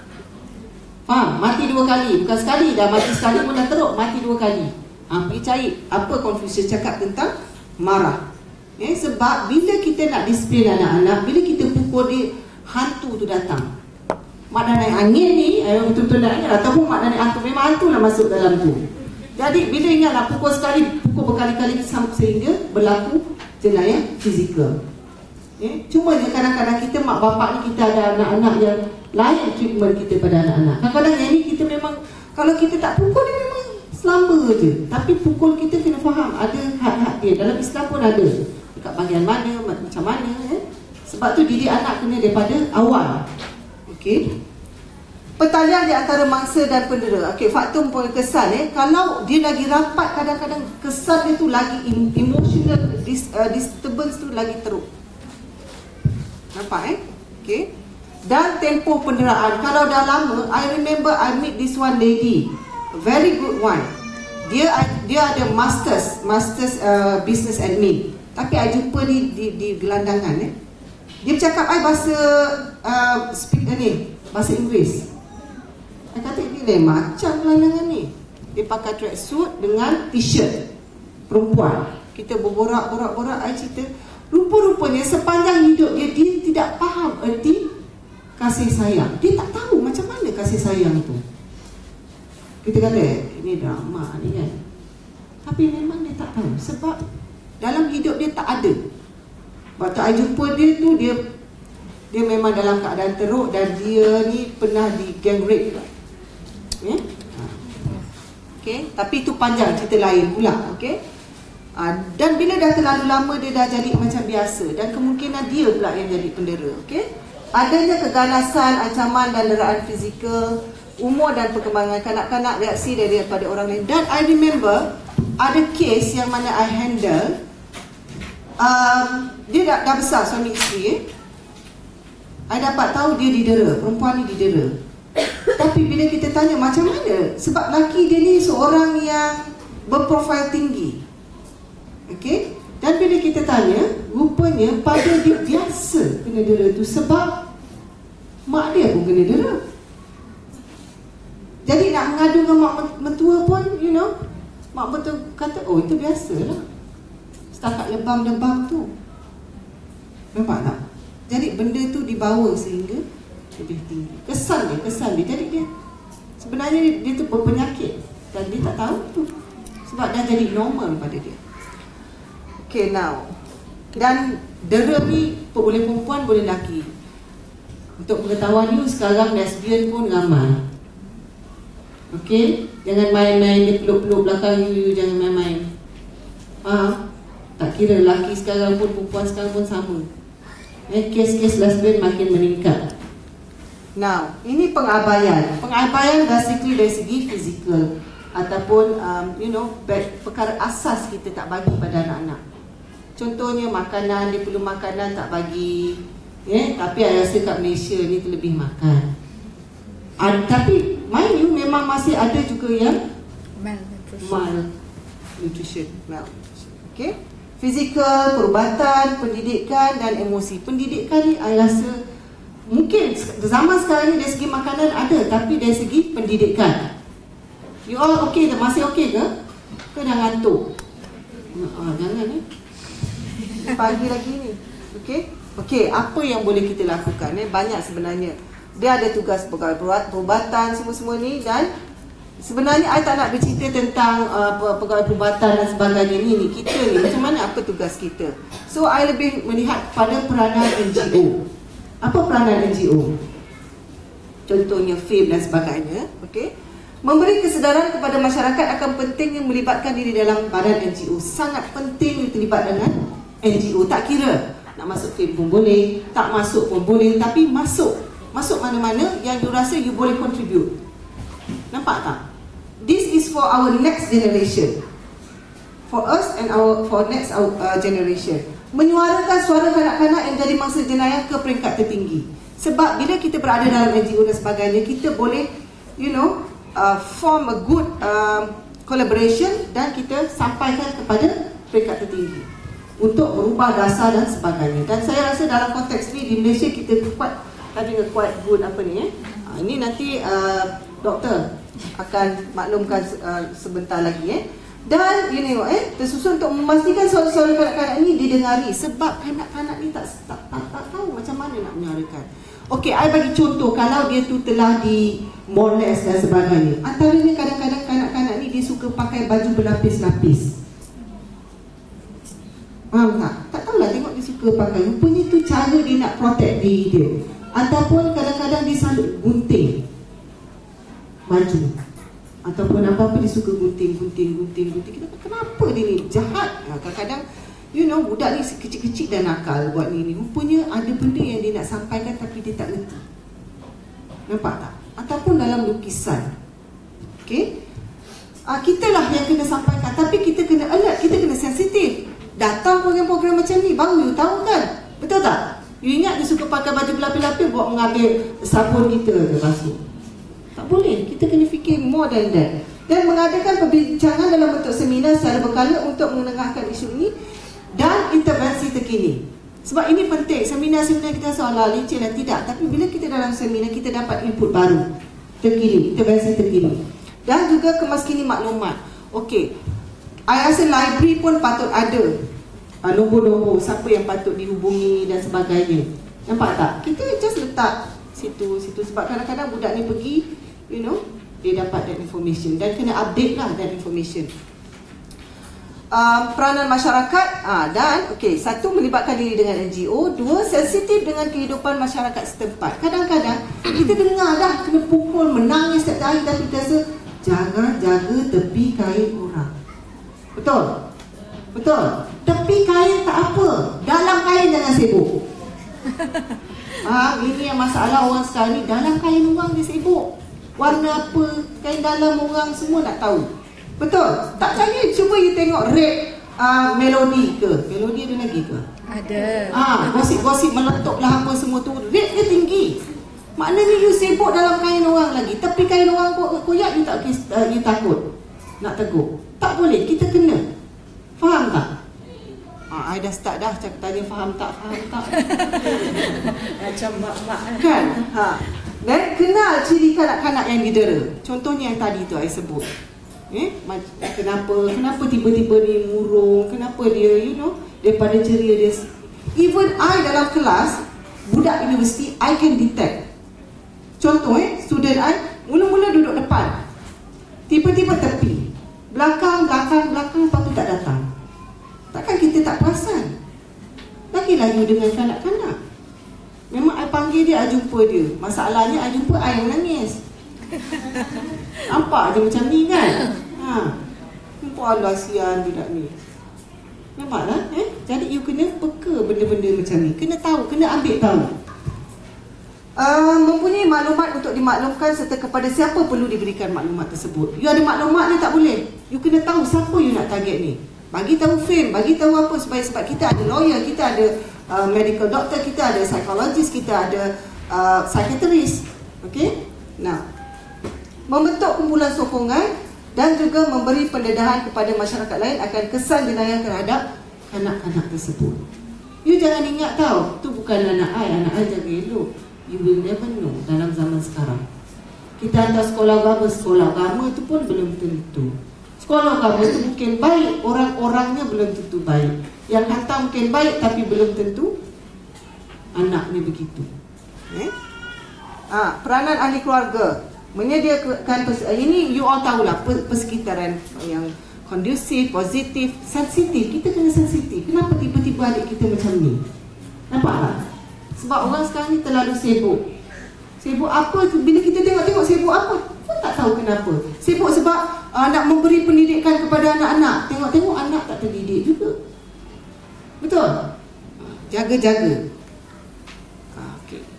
Faham? Mati dua kali. Bukan sekali. Dah mati sekali pun dah teruk. Mati dua kali. Ha, pergi cari apa Confucius cakap tentang marah. Eh, sebab bila kita nak disiplin anak-anak, bila kita pukul dia, hantu tu datang. Mak dah naik angin ni, eh, betul-betul nak ingat. Ataupun mak dah naik hantu, memang hantu lah masuk dalam tu. Jadi bila ingat nak pukul sekali, pukul berkali-kali sehingga berlaku jenayah fizikal. Eh, cuma je kadang-kadang kita mak bapak ni, kita ada anak-anak yang lain treatment kita pada anak-anak. Kadang-kadang yang ni kita memang, kalau kita tak pukul dia memang selamba je. Tapi pukul kita kena faham, ada had-had dia. Dalam Islam pun ada. Dekat bahagian mana, macam mana. Eh? Sebab tu didik anak kena daripada awal. Okey. Pertalian di antara mangsa dan pendera. Okey, faktor pun kesan eh. Kalau dia lagi rapat, kadang-kadang kesan dia tu lagi emotional dis, uh, disturbance tu lagi teruk. Nampak eh? Okey. Dan tempoh penderaan. Kalau dah lama, I remember I meet this one lady, a very good one. Dia dia ada masters, masters uh, business admin. Tapi I jumpa ni di, di gelandangan eh. Dia bercakap I bahasa uh, speak ni, bahasa Inggeris. I kata ni lain macam gelandangan ni. Dia pakai tracksuit dengan t-shirt. Perempuan. Kita berborak-borak-borak, I cerita. Rupa-rupanya sepanjang hidup dia, dia tidak faham erti kasih sayang. Dia tak tahu macam mana kasih sayang tu. Kita kata, ini drama ni kan. Tapi memang dia tak tahu. Sebab dalam hidup dia tak ada. Waktu I jumpa dia tu, dia dia memang dalam keadaan teruk. Dan dia ni pernah di gang rape juga. Ya? Okay. Tapi itu panjang cerita lain pula. Okay? Dan bila dah terlalu lama, dia dah jadi macam biasa. Dan kemungkinan dia pula yang jadi pendera. Okay? Adanya keganasan, ancaman dan deraan fizikal, umur dan perkembangan kanak-kanak, reaksi daripada orang lain. Dan I remember ada kes yang mana I handle, um, dia dah, dah besar suami isteri eh. I dapat tahu dia didera, perempuan ni didera. Tapi bila kita tanya macam mana, sebab laki dia ni seorang yang berprofil tinggi. Okey? Dan bila kita tanya, rupanya pada dia biasa kena dera tu sebab mak dia pun kena dera. Jadi nak mengadu dengan mak mentua pun, you know, mak mentua kata, oh itu biasalah. Setakat lebam-lebam tu. Nampak tak? Jadi benda tu dibawa sehingga lebih tinggi. Kesan dia, kesan dia. Jadi dia sebenarnya dia, dia tu berpenyakit dan dia tak tahu tu. Sebab dah jadi normal pada dia. Okay, now. Dan dera ni boleh perempuan, boleh lelaki. Untuk pengetahuan you, sekarang lesbian pun ramai. Okay? Jangan main-main dia peluk-peluk belakang you, you jangan main-main. Faham? Tak kira lelaki sekarang pun, perempuan sekarang pun sama. Eh, kes-kes lesbian makin meningkat. Now, ini pengabaian. Pengabaian basically dari segi fizikal ataupun um, you know, perkara asas kita tak bagi pada anak-anak. Contohnya makanan, dia perlu makanan tak bagi. Eh, tapi saya rasa kat Malaysia ni terlebih makan. Ad, tapi mind you memang masih ada juga yang malnutrition. Malnutrition. Malnutrition. Okay? Fizikal, perubatan, pendidikan dan emosi. Pendidikan ni saya rasa mungkin zaman sekarang ni dari segi makanan ada, tapi dari segi pendidikan. You all okay ke? Masih okay ke? Ke dah ngantuk? Ah, jangan eh. Pagi lagi ni. Okay? Okay, apa yang boleh kita lakukan eh? Banyak sebenarnya. Dia ada tugas pegawai perubatan semua-semua ni. Dan sebenarnya I tak nak bercerita tentang uh, pegawai perubatan dan sebagainya ni, ni. Kita ni macam mana, apa tugas kita. So I lebih melihat kepada peranan N G O. Apa peranan N G O? Contohnya F A M dan sebagainya. Okay? Memberi kesedaran kepada masyarakat akan pentingnya melibatkan diri dalam badan N G O. Sangat penting terlibat dengan N G O. Tak kira nak masuk F A M pun boleh, tak masuk pun boleh, tapi masuk. Masuk mana-mana yang you rasa you boleh contribute. Nampak tak? This is for our next generation. For us and our for next uh, generation. Menyuarakan suara kanak-kanak yang jadi mangsa jenayah ke peringkat tertinggi. Sebab bila kita berada dalam N G O dan sebagainya, kita boleh, you know, uh, form a good uh, collaboration dan kita sampaikan kepada peringkat tertinggi untuk merubah dasar dan sebagainya. Dan saya rasa dalam konteks ni di Malaysia kita quite having a quite good apa ni eh. Ha, ini nanti uh, doktor akan maklumkan uh, sebentar lagi eh. Dan you tengok eh, tersusun untuk memastikan suara-suara kanak-kanak ni didengari. Sebab kanak-kanak ni tak, tak, tak, tak tahu macam mana nak menyuarakan. Okey, I bagi contoh. Kalau dia tu telah di molest dan sebagainya, antaranya kadang-kadang kanak-kanak ni dia suka pakai baju berlapis-lapis. Faham tak? Tak tahulah, tengok dia suka pakai. Rupanya tu cara dia nak protect diri dia. Ataupun kadang-kadang dia selalu gunting baju, ataupun apa-apa dia suka gunting, gunting, gunting, gunting. Kenapa, kenapa dia ni jahat? Kadang-kadang, you know, budak ni kecil-kecil dan nakal buat ni ni. Rupanya ada benda yang dia nak sampaikan tapi dia tak ngerti. Nampak tak? Ataupun dalam lukisan. Okay? Ah, kita lah yang kena sampaikan. Tapi kita kena alert, kita kena sensitif. Datang program-program macam ni, baru you tahu kan? Betul tak? You ingat dia suka pakai baju berlapis-lapis buat mengambil sabun kita ke basuh? Tak boleh, kita kena fikir more than that. Dan mengadakan perbincangan dalam bentuk seminar secara berkala untuk menengahkan isu ini dan intervensi terkini. Sebab ini penting, seminar-seminar kita seolah licin dan tidak. Tapi bila kita dalam seminar, kita dapat input baru, terkini, intervensi terkini. Dan juga kemaskini maklumat. Okey, I rasa library pun patut ada uh, nombor-nombor siapa yang patut dihubungi dan sebagainya. Nampak tak? Kita just letak situ-situ. Sebab kadang-kadang budak ni pergi, you know, dia dapat that information. Dan kena update lah that information. Uh, peranan masyarakat uh, dan okay, satu, melibatkan diri dengan N G O. Dua, sensitif dengan kehidupan masyarakat setempat. Kadang-kadang kita dengar dah kena pukul, menangis setiap hari, tapi kita rasa jangan jaga tepi kain orang. Betul? Betul? Tepi kain tak apa, dalam kain jangan sibuk. Ah, ini yang masalah orang sekarang ni. Dalam kain orang dia sibuk. Warna apa, kain dalam orang semua nak tahu. Betul? Tak percaya, cuba you tengok rate uh, melodi ke. Melodi ada lagi ke? Ada. Ah, gosip-gosip meletup lah apa semua tu. Rate dia tinggi. Maknanya you sibuk dalam kain orang lagi. Tepi kain orang koyak, you tak uh, you takut nak tegur. Tak boleh, kita kena. Faham tak? Ah, I dah start dah cakap tadi faham tak, faham tak. Macam mak-mak kan? Ha. Dan kenal ciri kanak-kanak yang didera. Contohnya yang tadi tu I sebut. Eh, kenapa kenapa tiba-tiba ni murung, kenapa dia, you know, daripada ceria dia. Even I dalam kelas budak universiti, I can detect. Contoh eh, student I mula-mula duduk depan, tiba-tiba tepi, belakang, belakang, belakang, lepas tu tak datang. Takkan kita tak perasan? Lagilah you dengan kanak-kanak. Memang I panggil dia, I jumpa dia. Masalahnya I jumpa I yang nangis. Nampak je macam ni kan? Ha. Nampak Allah sian budak ni. Nampak tak? Eh? Jadi you kena peka benda-benda macam ni. Kena tahu, kena ambil tahu. Uh, mempunyai maklumat untuk dimaklumkan serta kepada siapa perlu diberikan maklumat tersebut. You ada maklumat ni tak boleh. You kena tahu siapa you nak target ni. Bagi tahu fame, bagi tahu apa supaya sebab kita ada lawyer, kita ada uh, medical doctor, kita ada psychologist, kita ada uh, psychiatrist. Okey? Nah, membentuk kumpulan sokongan dan juga memberi pendedahan kepada masyarakat lain akan kesan jenayah terhadap anak-anak tersebut. You jangan ingat tau, tu bukan anak I, anak I jaga elok. You will never know dalam zaman sekarang. Kita hantar sekolah agama, sekolah agama tu pun belum tentu. Sekolah agama tu mungkin baik, orang-orangnya belum tentu baik. Yang hantar mungkin baik tapi belum tentu anaknya begitu. Eh? Ah, peranan ahli keluarga menyediakan, ini you all tahulah, persekitaran yang kondusif, positif, sensitif. Kita kena sensitif. Kenapa tiba-tiba adik kita macam ni? Nampak tak? Sebab orang sekarang ni terlalu sibuk. Sibuk apa tu? Bila kita tengok-tengok sibuk apa pun tak tahu kenapa. Sibuk sebab uh, nak memberi pendidikan kepada anak-anak. Tengok-tengok anak tak terdidik juga. Betul? Jaga-jaga. Okay.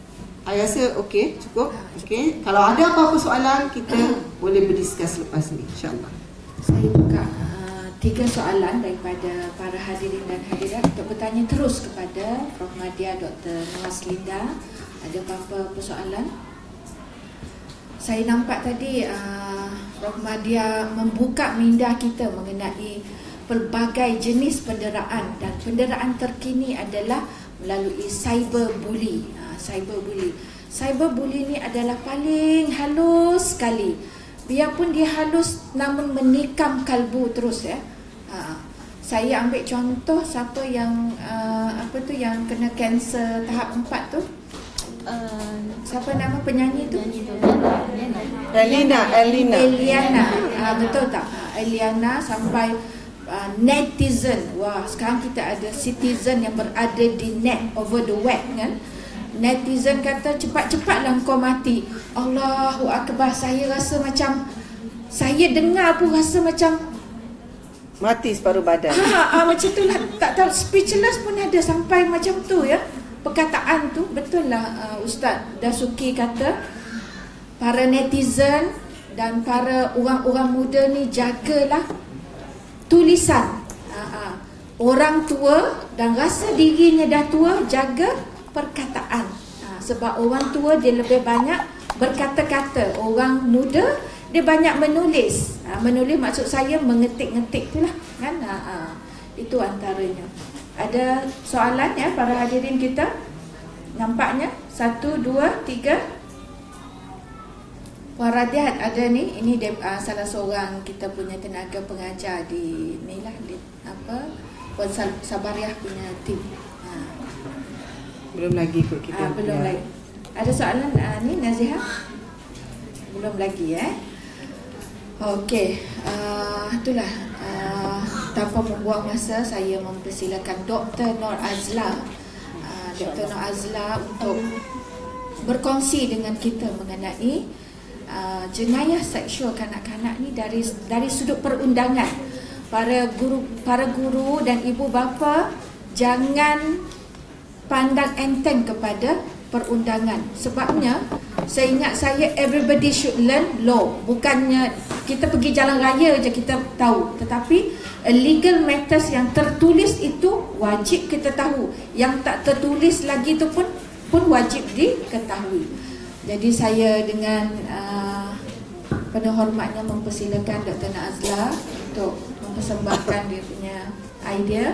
I rasa okey, cukup. Okey. Kalau ada apa-apa soalan, kita boleh berdiskus lepas ni, insya-Allah. Saya buka uh, tiga soalan daripada para hadirin dan hadirat untuk bertanya terus kepada Prof Madya, Doktor Nawazlinda. Ada apa-apa persoalan? Saya nampak tadi uh, Prof Madya membuka minda kita mengenai pelbagai jenis penderaan, dan penderaan terkini adalah melalui cyberbully. Uh, cyberbully. Cyberbully ni adalah paling halus sekali. Biarpun dia halus namun menikam kalbu terus ya. Uh, saya ambil contoh siapa yang uh, apa tu yang kena kanser tahap empat tu. Uh, siapa nama penyanyi tu? Elina, Elina. Eliana. Uh, betul tak? Uh, Eliana sampai uh, netizen. Wah, sekarang kita ada citizen yang berada di net, over the web kan. Netizen kata cepat-cepatlah kau mati. Allahu Akbar. Saya rasa macam, saya dengar pun rasa macam mati separuh badan. Ha, ha, macam tu lah. Tak tahu, speechless pun ada sampai macam tu ya. Perkataan tu betul lah uh, Ustaz Dasuki kata, para netizen dan para orang-orang muda ni jagalah tulisan. Ha, ha. Orang tua dan rasa dirinya dah tua, jaga perkataan. Ha, sebab orang tua dia lebih banyak berkata-kata, orang muda dia banyak menulis. Ha, menulis maksud saya mengetik-ngetik tu lah kan. Ha, ha. Itu antaranya. Ada soalan ya para hadirin kita? Nampaknya satu, dua, tiga. Puan Radiat ada ni. Ini dia, uh, salah seorang kita punya tenaga pengajar di ni lah, di apa, Puan Sabariah punya tim. Ha. Belum lagi kot kita. Uh, belum lagi. Ada soalan uh, ni Nazihah? Belum lagi eh. Okey, uh, itulah uh, tanpa membuang masa, saya mempersilakan Doktor Nur Azla, uh, Doktor Nur Azla untuk berkongsi dengan kita mengenai uh, jenayah seksual kanak-kanak ni dari dari sudut perundangan. Para guru, para guru dan ibu bapa jangan pandang enteng kepada perundangan. Sebabnya saya ingat saya, everybody should learn law. Bukannya kita pergi jalan raya je kita tahu, tetapi legal matters yang tertulis itu wajib kita tahu. Yang tak tertulis lagi tu pun pun wajib diketahui. Jadi saya dengan uh, penuh hormatnya mempersilakan Doktor Nazla untuk mempersembahkan dia punya idea.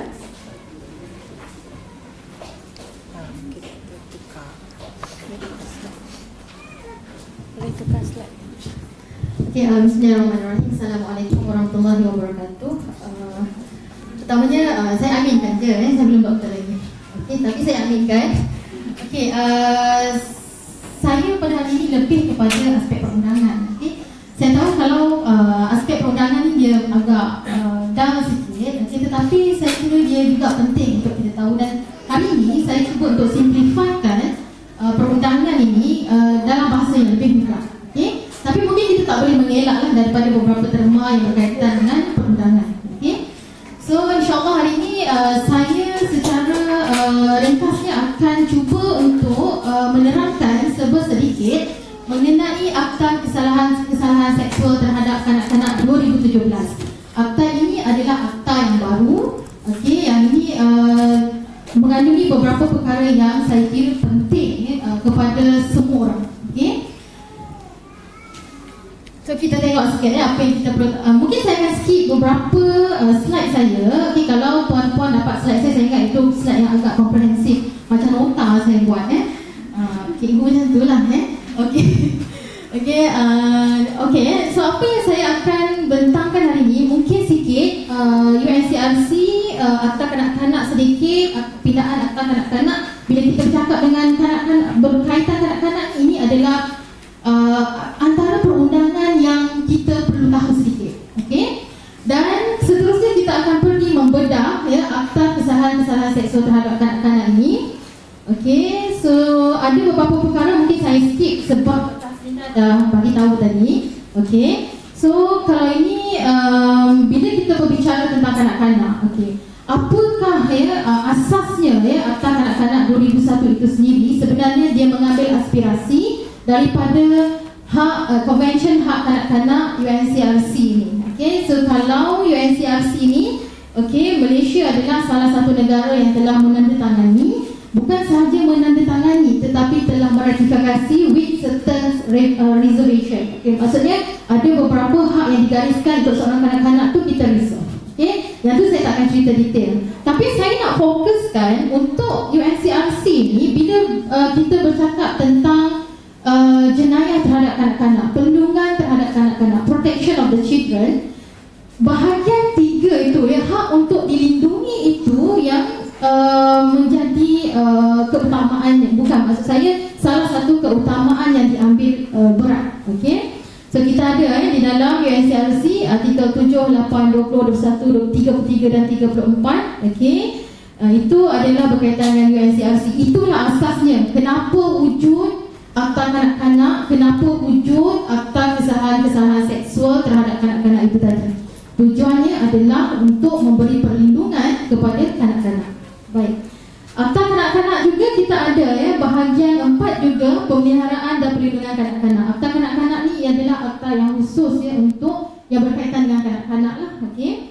Boleh tukar slide. Okay, uh, Bismillahirrahmanirrahim. Assalamualaikum warahmatullahi wabarakatuh. Uh, pertamanya uh, saya aminkan je, eh? Saya belum doktor lagi. Okay, tapi saya aminkan. Okay, uh, saya pada hari ini lebih kepada aspek perundangan. Okay, saya tahu kalau uh, aspek perundangan ni dia agak uh, down sikit, okay, tetapi saya kira dia juga penting untuk kita tahu. Dan hari ini saya cuba untuk simplifikan uh, perundangan ini uh, dalam bahasa yang lebih mudah. Okay? Tapi mungkin kita tak boleh mengelaklah daripada beberapa terma yang berkaitan dengan perundangan. Okay? So insyaAllah hari ini uh, saya secara uh, ringkasnya akan cuba untuk uh, menerangkan serba sedikit mengenai Akta Kesalahan-Kesalahan Seksual Terhadap Kanak-Kanak dua ribu tujuh belas. Akta ini adalah akta yang baru. Okay, yang ini uh, mengandungi beberapa perkara yang saya kira penting uh, kepada semua orang. Okay? So kita tengok sikit ya, apa yang kita perlu. Uh, mungkin saya akan skip beberapa uh, slide saya. Okay, kalau puan-puan dapat slide saya, saya ingat itu slide yang agak komprehensif, macam nota saya buat eh. Uh, cikgu macam tu lah eh. Okay. Okay, uh, okay. So apa yang saya akan bentangkan hari ini mungkin sikit uh, U N C R C, uh, akta kanak-kanak sedikit, pindaan akta kanak-kanak. Bila kita bercakap dengan kanak-kanak, berkaitan kanak-kanak ini adalah uh, antara perundangan yang kita perlu tahu sedikit. Okay. Dan seterusnya kita akan pergi membedah ya akta kesalahan-kesalahan seksual terhadap kanak-kanak ini. Okay, so ada beberapa perkara mungkin saya skip sebab dah bagi tahu tadi. Okay, so kalau ini um, bila kita berbicara tentang kanak-kanak, okay, apakah ya, asasnya ya, Akta Kanak-Kanak dua ribu satu itu sendiri sebenarnya dia mengambil aspirasi daripada hak uh, Convention Hak Kanak-Kanak U N C R C ini. Okey, so kalau U N C R C ini, okey, Malaysia adalah salah satu negara yang telah menandatangani, bukan sahaja menandatangani tetapi telah meratifikasi with certain uh, reservation. Okey, maksudnya ada beberapa hak yang digariskan untuk seorang kanak-kanak tu kita reserve. Okey, yang tu saya tak akan cerita detail. Tapi saya nak fokuskan untuk U N C R C ni bila uh, kita bercakap tentang uh, jenayah terhadap kanak-kanak, perlindungan terhadap kanak-kanak, protection of the children, bahagian tiga itu ya, hak untuk dilindungi itu yang uh, menjadi uh, keutamaannya. Bukan, maksud saya salah satu keutamaan yang diambil uh, berat. Okey. So kita ada eh, di dalam U N C R C artikel tujuh, lapan, dua puluh, dua puluh satu, tiga puluh tiga dan tiga puluh empat. Okey. Uh, itu adalah berkaitan dengan U N C R C. Itulah asasnya kenapa wujud Akta Kanak-Kanak, kenapa wujud Akta Kesalahan-Kesalahan Seksual terhadap kanak-kanak itu tadi. Tujuannya adalah untuk memberi perlindungan kepada kanak-kanak. Baik. Akta Kanak-Kanak juga kita ada ya, bahagian empat juga pemeliharaan dan perlindungan kanak-kanak. Akta Kanak-Kanak ni adalah akta yang khusus ya untuk yang berkaitan dengan kanak-kanak lah. Okey.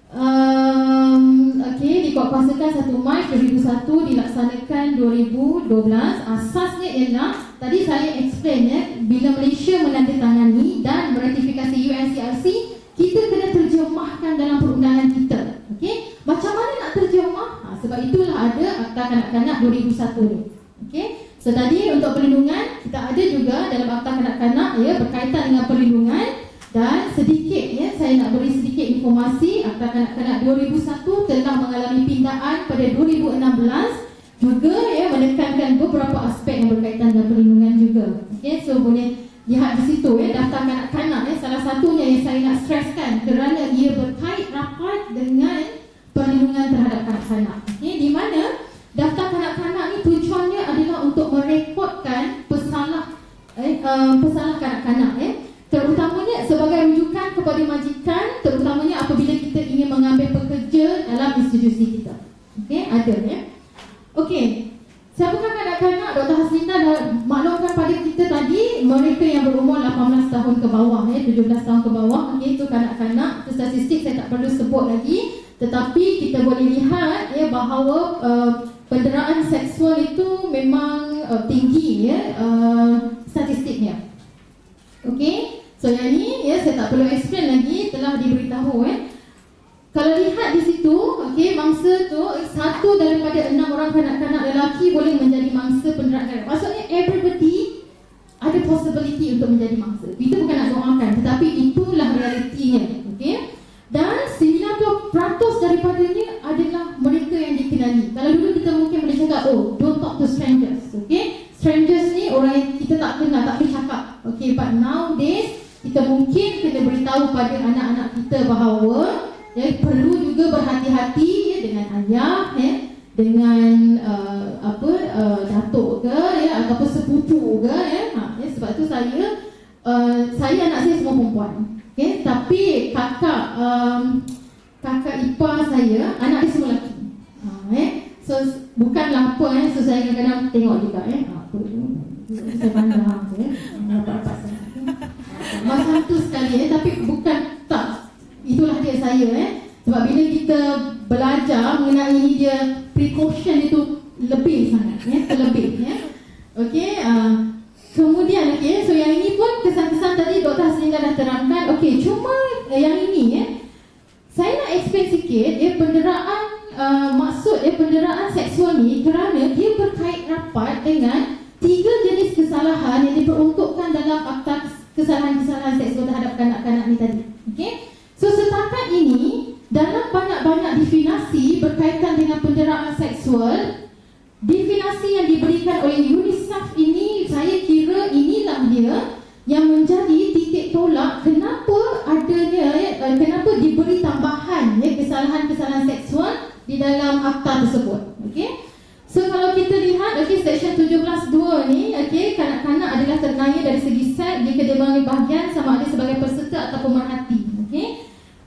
Um, Okey, dikuatkuasakan satu Mac dua ribu satu, dilaksanakan dua ribu dua belas. Asasnya ialah tadi saya explain ya, bila Malaysia menandatangani dan meratifikasi U N C R C, kita kena terjemahkan dalam perundangan kita. Okey, macam mana nak terjemah? Ha, sebab itulah ada Akta Kanak-Kanak dua ribu satu ni. Okey, so tadi untuk perlindungan kita ada juga dalam Akta Kanak-Kanak ya, berkaitan dengan perlindungan. Dan sedikit ya, saya nak beri sedikit informasi. Akta Kanak-Kanak dua ribu satu telah mengalami pindaan pada dua ribu enam belas juga ya, menekankan beberapa aspek yang berkaitan dengan perlindungan juga. Okey, so boleh lihat di situ ya, daftar kanak-kanak ya, salah satunya yang saya nak stresskan kerana ia berkait rapat dengan perlindungan terhadap kanak-kanak. Okey, di mana daftar kanak-kanak ni tujuannya adalah untuk merekodkan pesalah eh, uh, pesalah kanak-kanak ya, terutamanya sebagai rujukan kepada majikan, terutamanya apabila kita ingin mengambil pekerja dalam institusi kita. Okey, ada ya. Okey, siapakah kanak-kanak? Doktor Haslinda dah maklumkan pada kita tadi, mereka yang berumur lapan belas tahun ke bawah ya, tujuh belas tahun ke bawah. Okey, itu kanak-kanak. Itu statistik saya tak perlu sebut lagi, tetapi kita boleh lihat ya bahawa uh, penderaan seksual itu memang uh, tinggi ya uh, statistiknya. Okey, so yang ni ya saya tak perlu explain lagi, telah diberitahu eh. Kalau lihat di situ, okey, mangsa tu satu daripada enam orang kanak-kanak lelaki boleh menjadi mangsa penderaan. Maksudnya everybody ada possibility untuk menjadi mangsa. Kita bukan nak doakan, tetapi itulah realitinya, okey. Dan sembilan puluh peratus daripadanya adalah mereka yang dikenali. Kalau dulu kita mungkin boleh cakap, oh, don't talk to strangers, okey. Strangers ni orang yang kita tak kenal, tak boleh cakap. Okey, but nowadays kita mungkin kena beritahu pada anak-anak kita bahawa ya, perlu juga berhati-hati ya, dengan ayah ya, dengan uh, apa uh, datuk ke ya, ataupun sepupu ke ya. Ha, ya, sebab tu saya uh, saya anak saya semua perempuan. Okey, tapi kakak um, kakak ipar saya anak dia semua lelaki. Ha, eh. So bukanlah apa eh, so saya kadang-kadang tengok juga eh, apa tu saya pandang ya, apa-apa saya macam tu sekali eh, tapi bukan tak, itulah dia saya eh. Sebab bila kita belajar mengenai ini, dia precaution itu lebih sangat ya, terlebih ya. Okey, uh, kemudian okey, so yang ini pun kesan-kesan tadi Doktor Haslinda dah terangkan. Okey, cuma uh, yang ini ya, saya nak explain sikit ya, penderaan uh, maksud ya, penderaan seksual ni kerana dia berkait rapat dengan tiga jenis kesalahan yang diperuntukkan dalam Akta Kesalahan-Kesalahan Seksual terhadap kanak-kanak ni tadi. Okey, so setakat ini dalam banyak-banyak definasi berkaitan dengan penderaan seksual, definasi yang diberikan oleh UNICEF ini, saya kira inilah dia yang menjadi titik tolak kenapa adanya, kenapa diberi tambahan ya, kesalahan-kesalahan seksual di dalam akta tersebut. Okey, so kalau kita lihat okey, section tujuh belas dua ni, okey, kanak-kanak adalah ternaya dari segi seks jika dia mengambil bahagian sama ada sebagai peserta atau pemerhati. Okey,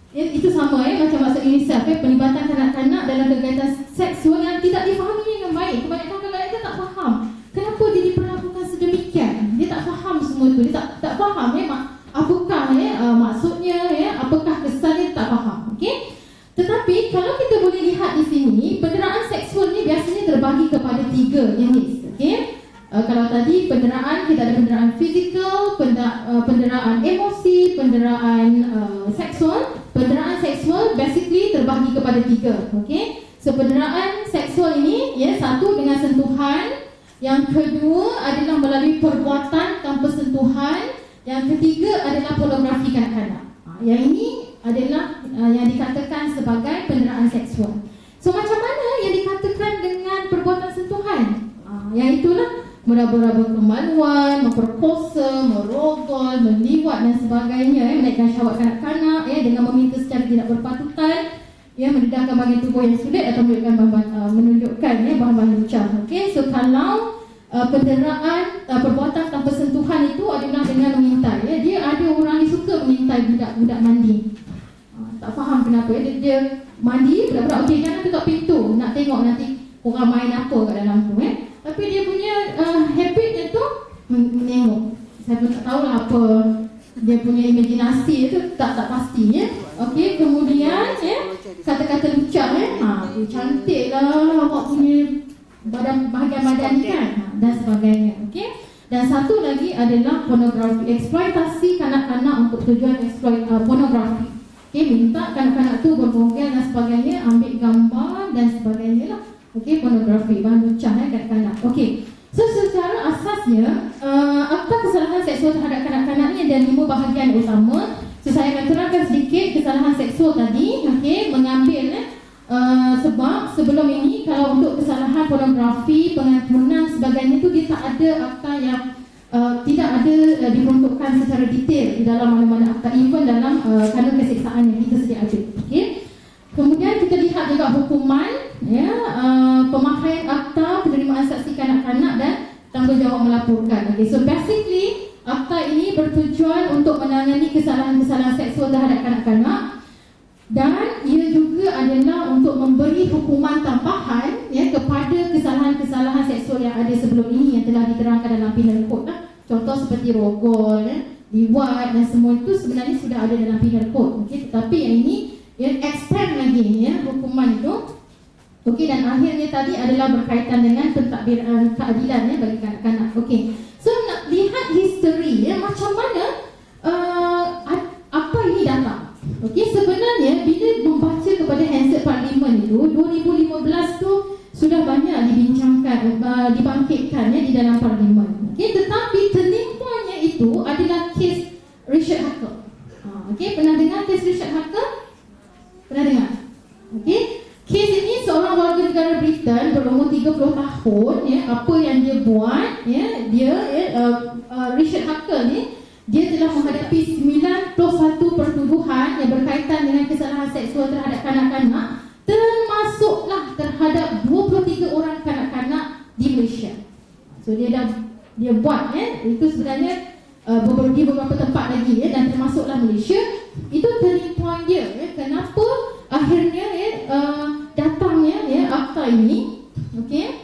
Ya, itu sama ya, macam maksud UNICEF ya, pelibatan kanak-kanak dalam kegiatan seksual yang tidak difahami dengan baik. Kebanyakan kanak-kanak kita tak faham kenapa dia diperlakukan sedemikian. Dia tak faham semua itu, dia tak tak faham ya mak, apakah ya uh, maksudnya ya, apakah kesannya, tak faham. Okey. Tetapi kalau kita boleh lihat di sini, penderaan seksual ni biasanya terbagi kepada tiga jenis. Okey. Uh, kalau tadi penderaan, kita ada penderaan fizikal, pendera, uh, penderaan emosi, penderaan uh, seksual. Penderaan seksual basically terbagi kepada tiga. Okay? So penderaan seksual ini ya, satu dengan sentuhan, yang kedua adalah melalui perbuatan tanpa sentuhan, yang ketiga adalah pornografi kanak-kanak. Ha, yang ini adalah uh, yang dikatakan sebagai penderaan seksual. So macam mana yang dikatakan dengan perbuatan sentuhan? Ha, yang itulah meraba-raba kemaluan, memperkosa, merogol, meliwat dan sebagainya ya, menaikkan syahwat kanak-kanak ya, dengan meminta secara tidak berpatutan ya, mendedahkan bahagian tubuh yang sulit atau menunjukkan bahan, uh, menunjukkan ya, bahan-bahan lucah. Okey, so kalau uh, penderaan uh, perbuatan tanpa sentuhan itu adalah dengan mengintai ya, dia ada orang yang suka mengintai budak-budak mandi. Uh, tak faham kenapa ya, dia, dia mandi budak-budak, okey jangan tutup pintu, nak tengok nanti orang main apa kat dalam tu ya. Tapi dia punya uh, habitnya tu menengok. Saya pun tak tahulah apa dia punya imajinasi itu, tak tak pasti ya. Okey, kemudian ya, kata-kata lucah ya. Ha, cantiklah awak punya badan, bahagian badan ni kan, ha, dan sebagainya. Okey. Dan satu lagi adalah pornografi, eksploitasi kanak-kanak untuk tujuan eksploit uh, pornografi. Okey, minta kanak-kanak tu berbogel dan sebagainya, ambil gambar dan sebagainya lah. Okey, pornografi, bahan lucah ya, kanak-kanak. Okey, so secara asasnya uh, apa kesalahan seksual terhadap kanak-kanak ni ada lima bahagian utama. So saya akan terangkan sedikit kesalahan seksual tadi. Okey, mengambil eh, uh, sebab sebelum ini kalau untuk kesalahan pornografi, pengantunan sebagainya tu dia tak ada akta yang uh, tidak ada uh, diperuntukkan secara detail di dalam mana-mana akta, even dalam uh, kanun keseksaan yang kita sedia ada. Okey. Kemudian kita lihat juga hukuman ya, uh, pemakaian akta penerimaan saksi kanak-kanak dan tanggungjawab melaporkan. Okay, so basically akta ini bertujuan untuk menangani kesalahan-kesalahan seksual terhadap kanak-kanak, dan ia juga adalah untuk memberi hukuman tambahan ya, kepada kesalahan-kesalahan seksual yang ada sebelum ini yang telah diterangkan dalam Penal Code lah. Contoh seperti rogol, ya, liwat dan semua itu sebenarnya sudah ada dalam Penal Code. Okay, tetapi yang ini yang extend lagi ya, hukuman itu. Okey, dan akhirnya tadi adalah berkaitan dengan pentadbiran keadilan ya, bagi kanak-kanak. Okey, so nak lihat history ya, macam mana uh, apa ini datang. Okey, sebenarnya bila membaca kepada Hansard Parliament itu dua ribu lima belas tu sudah banyak dibincangkan, uh, dibangkitkan ya, di dalam Parlimen. Okey, tetapi turning point-nya itu adalah kes Richard Hucker. Uh, Okey, pernah dengar kes Richard Hucker? Pernah dengar? Okey, kes ini seorang warga negara Britain berumur tiga puluh tahun ya, apa yang dia buat ya, dia ya, uh, uh, Richard Hucker ni dia telah menghadapi sembilan puluh satu pertuduhan yang berkaitan dengan kesalahan seksual terhadap kanak-kanak, termasuklah terhadap dua puluh tiga orang kanak-kanak di Malaysia. So dia dah dia buat ya, itu sebenarnya uh, beberapa, di beberapa tempat lagi ya, dan termasuklah Malaysia. Itu turning point dia ya, kenapa akhirnya ya, uh, datangnya ya akta ini. Okey,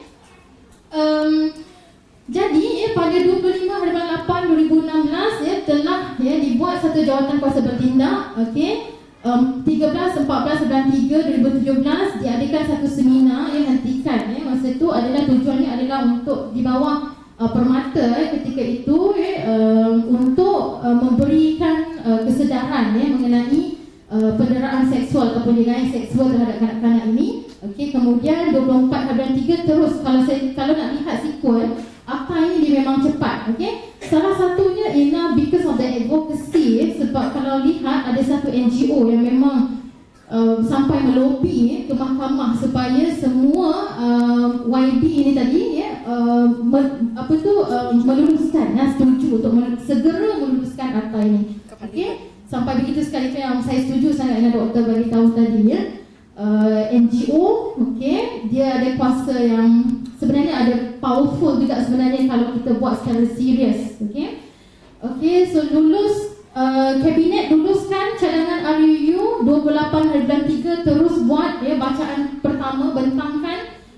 um, jadi ya, pada dua puluh lima halaman lapan dua ribu enam belas ya, telah ya, dibuat satu jawatan kuasa bertindak. Okey, um, tiga belas, empat belas bulan tiga dua ribu tujuh belas diadakan satu seminar yang hentikan ya, masa itu adalah tujuannya adalah untuk di bawah uh, permata ya, ketika itu ya, uh, untuk uh, memberikan uh, kesedaran ya, mengenai Uh, penderaan seksual atau penilaian seksual terhadap kanak-kanak ini. Okey, kemudian dua puluh empat bulan tiga terus, kalau saya kalau nak lihat sequel, akta ini dia memang cepat. Okey, salah satunya ialah because of the advocacy ya, sebab kalau lihat ada satu N G O yang memang uh, sampai melobi ya, ke mahkamah supaya semua uh, Y B ini tadi ya, uh, me, apa tu uh, meluluskan, ya, setuju untuk melulus, segera meluluskan akta ini. Okey, sampai begitu sekalipun yang saya setuju sangat dengan doktor bagi tahu tadi ya, uh, N G O, okey, dia ada kuasa yang sebenarnya ada powerful juga sebenarnya kalau kita buat secara serius. Okey, okey, so lulus uh, kabinet luluskan cadangan R U U dua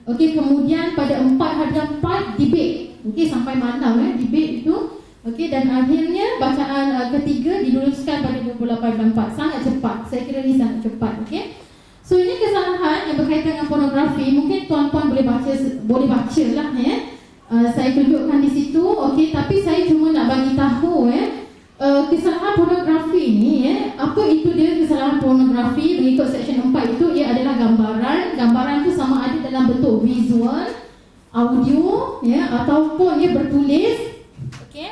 Okey, kemudian pada empat harian empat debate. Okey, sampai malam eh debate itu. Okey, dan akhirnya bacaan uh, ketiga diluluskan pada dua puluh lapan bulan empat. Sangat cepat. Saya kira ini sangat cepat. Okey. So ini kesalahan yang berkaitan dengan pornografi. Mungkin tuan-tuan boleh baca boleh baca lah ya. Uh, saya tunjukkan di situ. Okey, tapi saya cuma nak bagi tahu eh uh, kesalahan pornografi ni eh apa itu dia kesalahan pornografi mengikut seksyen empat itu ia adalah gambaran. Gambaran itu sama ada dalam bentuk visual, audio ya ataupun ia bertulis. Okey.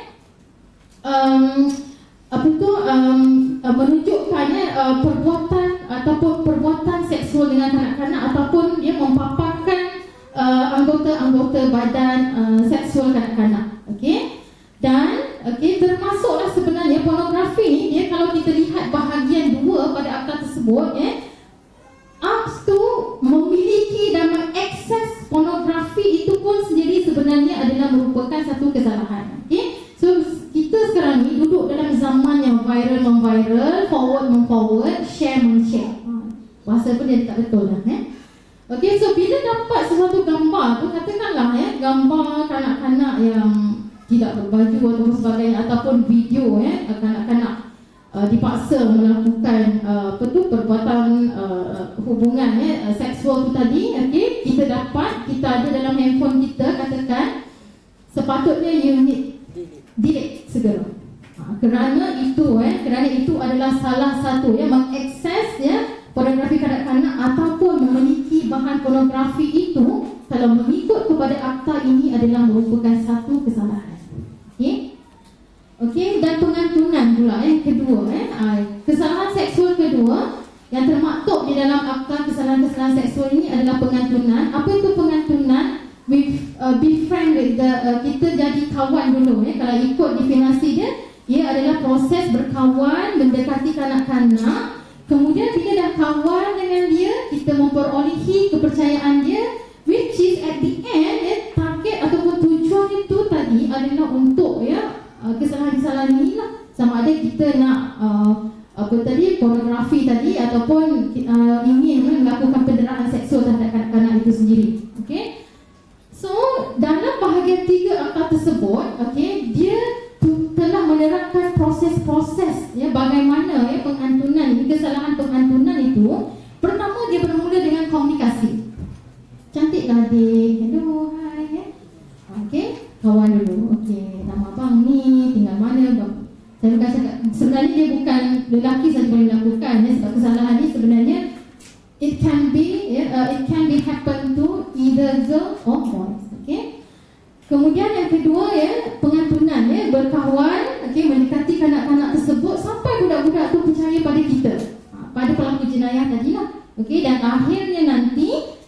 Um, apa tu um, uh, menunjukkannya uh, perbuatan ataupun perbuatan seksual dengan kanak-kanak ataupun dia mempaparkan uh, anggota-anggota badan uh, seksual kanak-kanak. Okey. Dan okey, termasuklah sebenarnya pornografi ni dia kalau kita lihat bahagian dua pada akta tersebut ya, apps tu memiliki dan mengakses pornografi itu pun sendiri sebenarnya adalah merupakan satu kesalahan. Okey. So kita sekarang ni duduk dalam zaman yang viral memviral, forward memforward, share menshare. Bahasa pun dia tak betul lah eh. Okey, so bila dapat sesuatu gambar tu, katakanlah ya, gambar kanak-kanak yang tidak berbaju atau sebagainya ataupun video ya, kanak-kanak uh, dipaksa melakukan uh, apa tu perbuatan uh, hubungan ya, uh, seksual tu tadi. Okey, kita dapat, kita ada dalam handphone kita, katakan sepatutnya unit delete segera. Ha, kerana itu eh kerana itu adalah salah satu ya mengakses ya pornografi kanak-kanak ataupun memiliki bahan pornografi itu kalau mengikut kepada akta ini adalah merupakan satu kesalahan. Okey. Okey, dan pengantunan pula eh kedua eh kesalahan seksual kedua yang termaktub di dalam akta kesalahan-kesalahan seksual ini adalah pengantunan. Apa itu pengantunan? We uh, be friend with the uh, kita jadi kawan dulu ya. Kalau ikut definisi dia, ia adalah proses berkawan, mendekati kanak-kanak. Kemudian bila dah kawan dengan dia, kita memperolehi kepercayaan dia, which is at the end ya, target ataupun tujuan itu tadi adalah untuk ya uh, kesalahan-kesalahan ini lah. Sama ada kita nak uh, apa tadi pornografi tadi ataupun uh, ingin melakukan penderaan seksual terhadap kanak-kanak itu sendiri. Okey. So, dalam bahagian tiga akta tersebut, okay, dia tu, telah menerapkan proses-proses ya, bagaimana ya, pengantunan, kesalahan pengantunan itu. Pertama, dia bermula dengan komunikasi. Cantiklah adik, hello, hai ya. Okay, kawan dulu, okay, nama abang ni, tinggal mana. Saya bukan cakap, sebenarnya dia bukan lelaki saja boleh melakukan ya, sebab kesalahan ni sebenarnya it can be yeah, uh, it can be happen to either girl or boys. Okay. Kemudian yang kedua ya, pengantunan ya, berkawan, okay, mendekati kanak-kanak tersebut sampai budak-budak tu percaya pada kita, ha, pada pelaku jenayah tadi lah. Okay, dan akhirnya nanti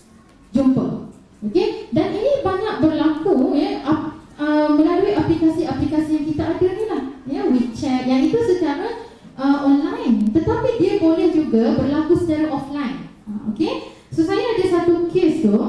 jumpa. Okay, dan ini banyak berlaku ya, ap, uh, melalui aplikasi-aplikasi yang kita ada ni lah ya, WeChat yang itu secara Uh, online, tetapi dia boleh juga berlaku secara offline. uh, Okay, so saya ada satu case tu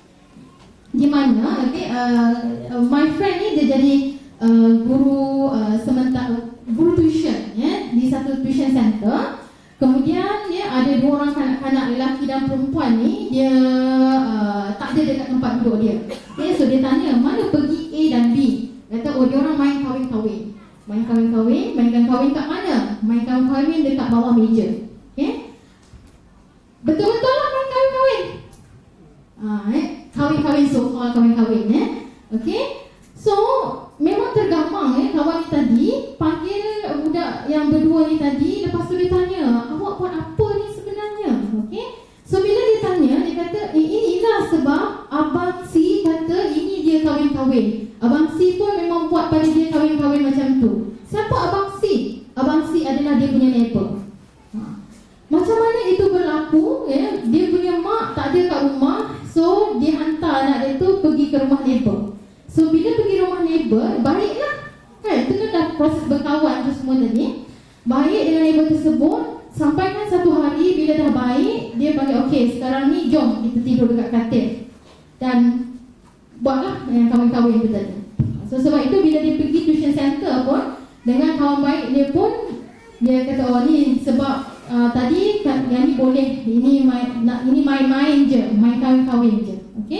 di mana okay, uh, uh, my friend ni dia jadi uh, guru uh, sementara, guru tuition ya, di satu tuition center. Kemudian ya, ada dua orang kanak-kanak lelaki dan perempuan ni, dia uh, tak ada dekat tempat duduk dia. Okay, so dia tanya mana pergi A dan B. Kata oh dia orang main kahwin-kahwin. Main kahwin-kahwin, mainkan kahwin kat mana? Main kahwin-kahwin dekat bawah meja. Okay? Betul-betul lah main kahwin-kahwin. Ah, eh? Kahwin-kahwin, so kahwin-kahwin eh? Okay? So, memang tergamang eh, kawan ni tadi panggil budak yang berdua ni tadi. Lepas tu dia tanya, awak buat apa ni sebenarnya? Okay? So, bila dia tanya, dia kata, eh, inilah sebab Abang Si kata ini dia kahwin-kahwin. Abang Si pun memang buat pada dia kahwin-kahwin macam tu. Siapa Abang Si? Abang Si adalah dia punya neighbor. Ha. Macam mana itu berlaku? Ya? Dia punya mak tak ada kat rumah, so dia hantar anak dia tu pergi ke rumah neighbor. So bila pergi rumah neighbor, baiklah. Kan? Itu kan dah proses berkawan tu semua tadi. Baik dengan neighbor tersebut. Sampaikan satu hari bila dah baik, dia panggil, okey sekarang ni jom kita tidur dekat katil. Dan buatlah yang kahwin-kahwin itu tadi. So sebab itu bila dia pergi tuition center pun, dengan kawan baik dia pun, dia kata oh ni sebab uh, tadi yang ni boleh, ini main, nak, ini main-main je, main kahwin-kahwin je. Okay?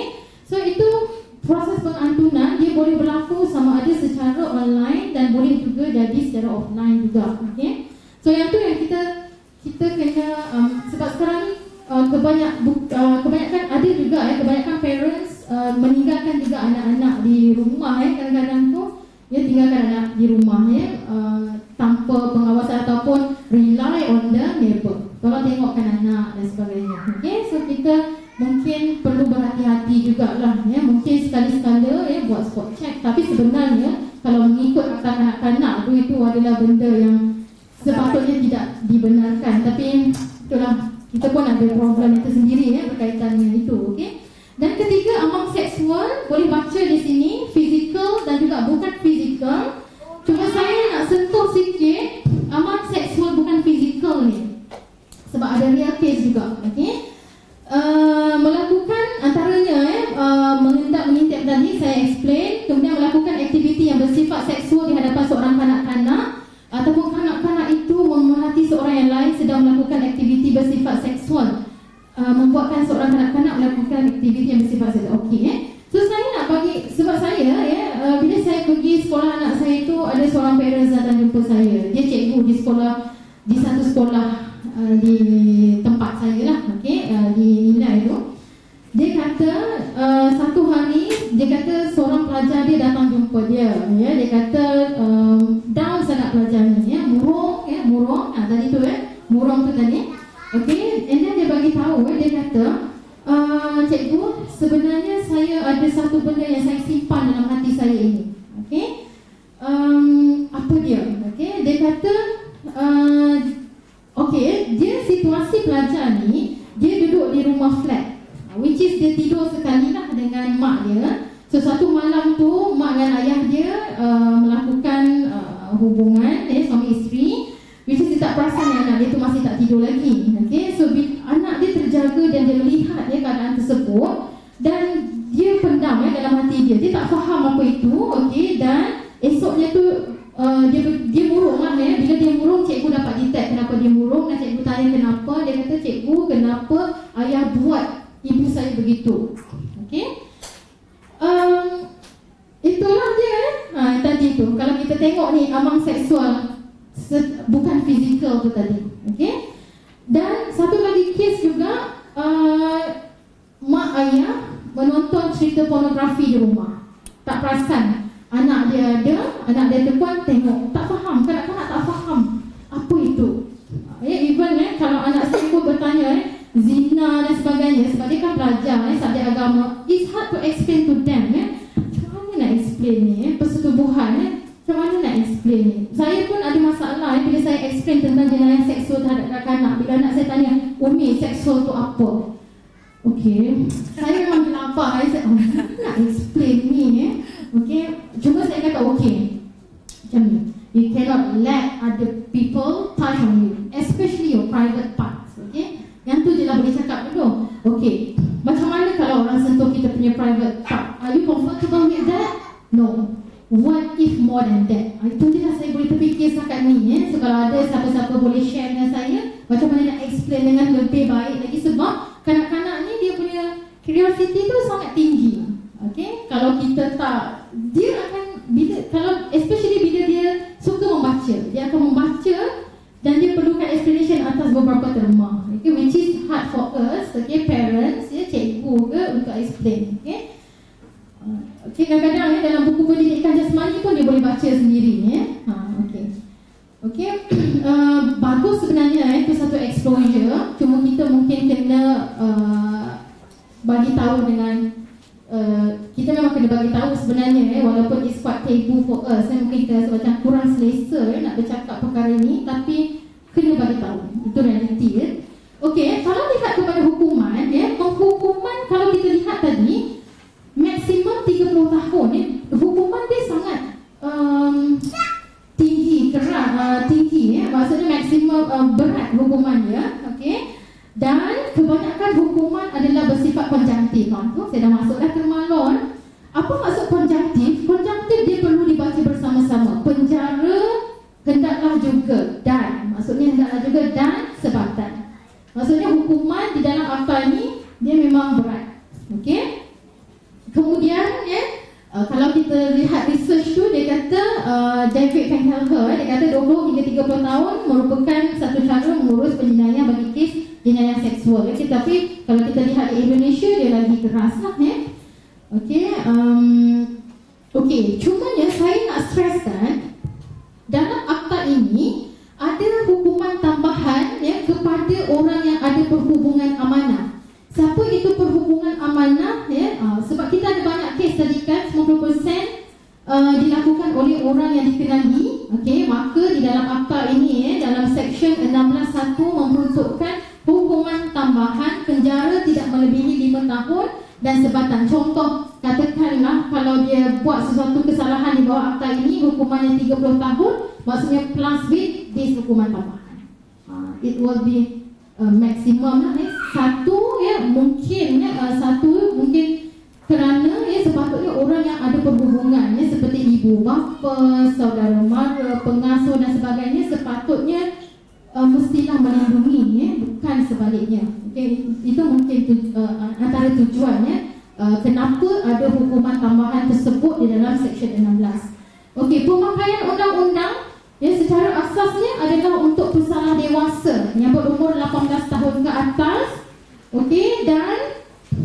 online dan boleh juga jadi secara offline juga. Okay? So yang tu yang kita kita kena um, sebab sekarang ni uh, kebanyak uh, kebanyakan ada juga eh kebanyakan parents uh, meninggalkan juga anak-anak di rumah eh kadang-kadang tu dia tinggalkan anak di rumah ya uh, tanpa pengawasan ataupun rely on the neighbor. Tolong tengokkan anak dan sebagainya. Okay, so kita mungkin perlu berhati-hati jugalah ya. Mungkin sekali-sekala ya buat spot check. Tapi sebenarnya kalau mengikut akta kanak-kanak tu itu adalah benda yang sepatutnya tidak dibenarkan. Tapi itulah kita pun ada problem itu sendiri ya berkaitan dengan itu. Okay. Dan ketiga, among seksual boleh baca di sini physical dan juga bukan physical. Cuma saya nak sentuh sikit among seksual bukan physical ni. Sebab ada real case juga. Okay. Uh, melakukan antaranya eh, uh, mengendap mengintip tadi saya explain, kemudian melakukan aktiviti yang bersifat seksual di hadapan seorang kanak-kanak ataupun kanak-kanak itu memerhati seorang yang lain sedang melakukan aktiviti bersifat seksual, uh, membuatkan seorang kanak-kanak melakukan aktiviti yang bersifat seksual. Okey eh. So saya nak bagi, sebab saya ya, uh, bila saya pergi sekolah anak saya itu ada seorang parents datang jumpa saya. Dia cikgu di sekolah, di satu sekolah Uh, di tempat saya lah, okay, uh, di Nilai tu. Dia kata uh, satu hari dia kata seorang pelajar dia datang jumpa dia, ya, dia kata um, down sangat pelajar ni, ya, murung, ya, murung, ah, tadi tu ya, murung tu tadi, okay, and then dia bagi tahu, ya, dia kata uh, cikgu, sebenarnya saya ada satu benda yang saya simpan dalam hati saya ini, okay, um, apa dia, okay, dia kata uh, okey, dia situasi pelajar ni, dia duduk di rumah flat, which is dia tidur sekali lah dengan mak dia. So satu malam tu mak dan ayah dia uh, melakukan uh, hubungan eh, suami isteri, which is dia tak perasan yang anak dia tu masih tak tidur lagi. Okay, so anak dia terjaga dan dia melihat dia keadaan tersebut dan dia pendam eh, dalam hati dia, dia tak faham apa itu. Okay, dan esoknya tu Uh, dia dia murung lah ya. Bila dia murung, cikgu dapat detect kenapa dia murung dan cikgu tanya kenapa. Dia kata, cikgu, kenapa ayah buat ibu saya begitu? Okey, um, itulah dia eh. Ha, tadi tu kalau kita tengok ni among seksual bukan fizikal tu tadi. Okey, dan satu lagi kes juga, uh, mak ayah menonton cerita pornografi di rumah, tak perasan anak dia ada, anak dia depan tengok, tak faham, kanak-kanak tak faham apa itu. Ya, even eh, kalau anak saya pun bertanya eh, zina dan sebagainya, sebab dia kan belajar eh, subjek agama, it's hard to explain to them eh. Macam mana nak explain ni eh, persetubuhan eh, macam mana nak explain ni. Saya pun ada masalah eh, bila saya explain tentang jenayah seksual terhadap kanak-kanak. Bila anak saya tanya, Umi, seksual tu apa? Okey, saya memang kelabak eh, saya oh, nak explain ni eh. Okay, cuma saya kata okay, macam ni, you cannot let other people touch on you, especially your private parts. Okay, yang tu je lah boleh cakap dulu. Okay, macam mana kalau orang sentuh kita punya private part? Are you comfortable with that? No. What if more than that? Itu je lah saya boleh terfikir setakat ni eh. So kalau ada siapa-siapa boleh share dengan saya macam mana nak explain dengan lebih baik lagi, sebab kanak-kanak ni dia punya curiosity tu sangat tinggi. Okay, kalau kita tak, dia akan bila, kalau especially bila dia suka membaca, dia akan membaca dan dia perlukan explanation atas beberapa terma. Okay, which is hard for us, okay, parents, ya, cikgu ke untuk explain. Okay, okay, kadang-kadang ya, dalam buku pendidikan jasmani pun dia boleh baca sendiri ya. Ha, okay, okay, uh, bagus sebenarnya eh, itu satu exposure. Cuma kita mungkin kena uh, bagi tahu dengan Uh, kita memang kena bagi tahu sebenarnya eh, walaupun it's quite taboo for us eh, mungkin kita rasa macam kurang selesa eh, nak bercakap perkara ini, tapi kena bagi tahu, itu realiti eh. Okey, kalau lihat kepada hukuman eh, penghukuman kalau kita lihat tadi maksimum tiga puluh tahun eh, hukuman dia sangat um, tinggi, keras, uh, tinggi eh, maksudnya maksimum uh, berat hukuman dia. Okey, dan kebanyakan hukuman adalah bersifat konjunktif. Contoh, saya dah masuk dah terma law. Apa maksud konjunktif? Konjunktif dia perlu dibaca bersama-sama. Penjara hendaklah juga dan, maksudnya hendaklah juga dan sebatan. Maksudnya hukuman di dalam akta ni dia memang berat. Okey. Kemudian ya, uh, kalau kita lihat research tu, dia kata uh, David Van Kelher, dia kata dua puluh hingga tiga puluh tahun merupakan satu cara mengurus penjenayah bagi kes jenayah seksual. Okay, tapi kalau kita lihat di Indonesia dia lagi keras lah ya. Okey, um, okey, cumanya saya nak stresskan dalam akta ini ada hukuman tambahan ya kepada orang yang ada perhubungan amanah. Siapa itu perhubungan amanah ya? Uh, sebab kita ada banyak kes tadi kan, sembilan puluh peratus uh, dilakukan oleh orang yang dikenali. Okey, maka di dalam akta ini ya, dalam seksyen enam belas satu memperuntukkan hukuman tambahan penjara tidak melebihi lima tahun dan sebatan. Contoh, katakanlah kalau dia buat sesuatu kesalahan di bawah akta ini hukumannya tiga puluh tahun, maksudnya plus with this hukuman tambahan. Uh, it will be uh, maksimum lah eh. Satu ya mungkin ya uh, satu mungkin kerana ya sepatutnya orang yang ada perhubungan ya seperti ibu bapa, saudara mara, pengasuh dan sebagainya sepatutnya uh, mestilah melindungi ya, bukan sebaliknya. Okey, itu mungkin tu, uh, antara tujuannya uh, kenapa ada hukuman tambahan tersebut di dalam seksyen enam belas. Okey, pemakaian undang-undang ya secara asasnya adalah untuk pesalah dewasa yang berumur lapan belas tahun ke atas. Okey, dan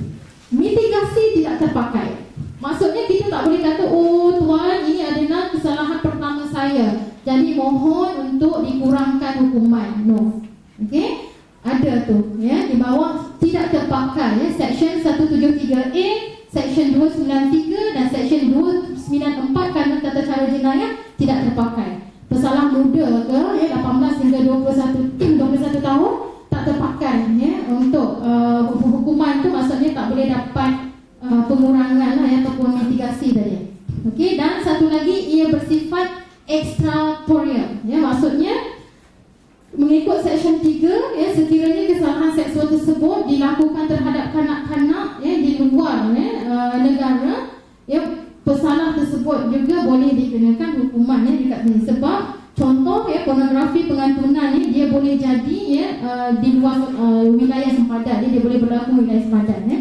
mitigasi tidak terpakai. Maksudnya kita tak boleh kata, oh tuan ini adalah kesalahan pertama saya, jadi mohon untuk dikurangkan hukuman. No. Okey, ada tu ya di bawah tidak terpakai ya seksyen seratus tujuh puluh tiga A, seksyen dua sembilan tiga dan seksyen dua sembilan empat kerana tata cara jenayah tidak terpakai. Pesalah muda ke ya lapan belas hingga dua puluh satu dua puluh satu tahun tak terpakai ya untuk uh, hukuman tu, maksudnya tak boleh dapat uh, pengurangan lah ya ataupun mitigasi tadi. Okey, dan satu lagi ia bersifat extraterritorial ya, maksudnya mengikut seksyen tiga ya sekiranya kesalahan seksual tersebut dilakukan terhadap kanak-kanak ya di luar ya uh, negara ya, pesalah tersebut juga boleh dikenakan hukuman ya dekat sini. Sebab contoh ya pornografi pengantunan ni dia boleh jadi ya uh, di luar uh, wilayah sempadan, dia, dia boleh berlaku wilayah sempadan ya.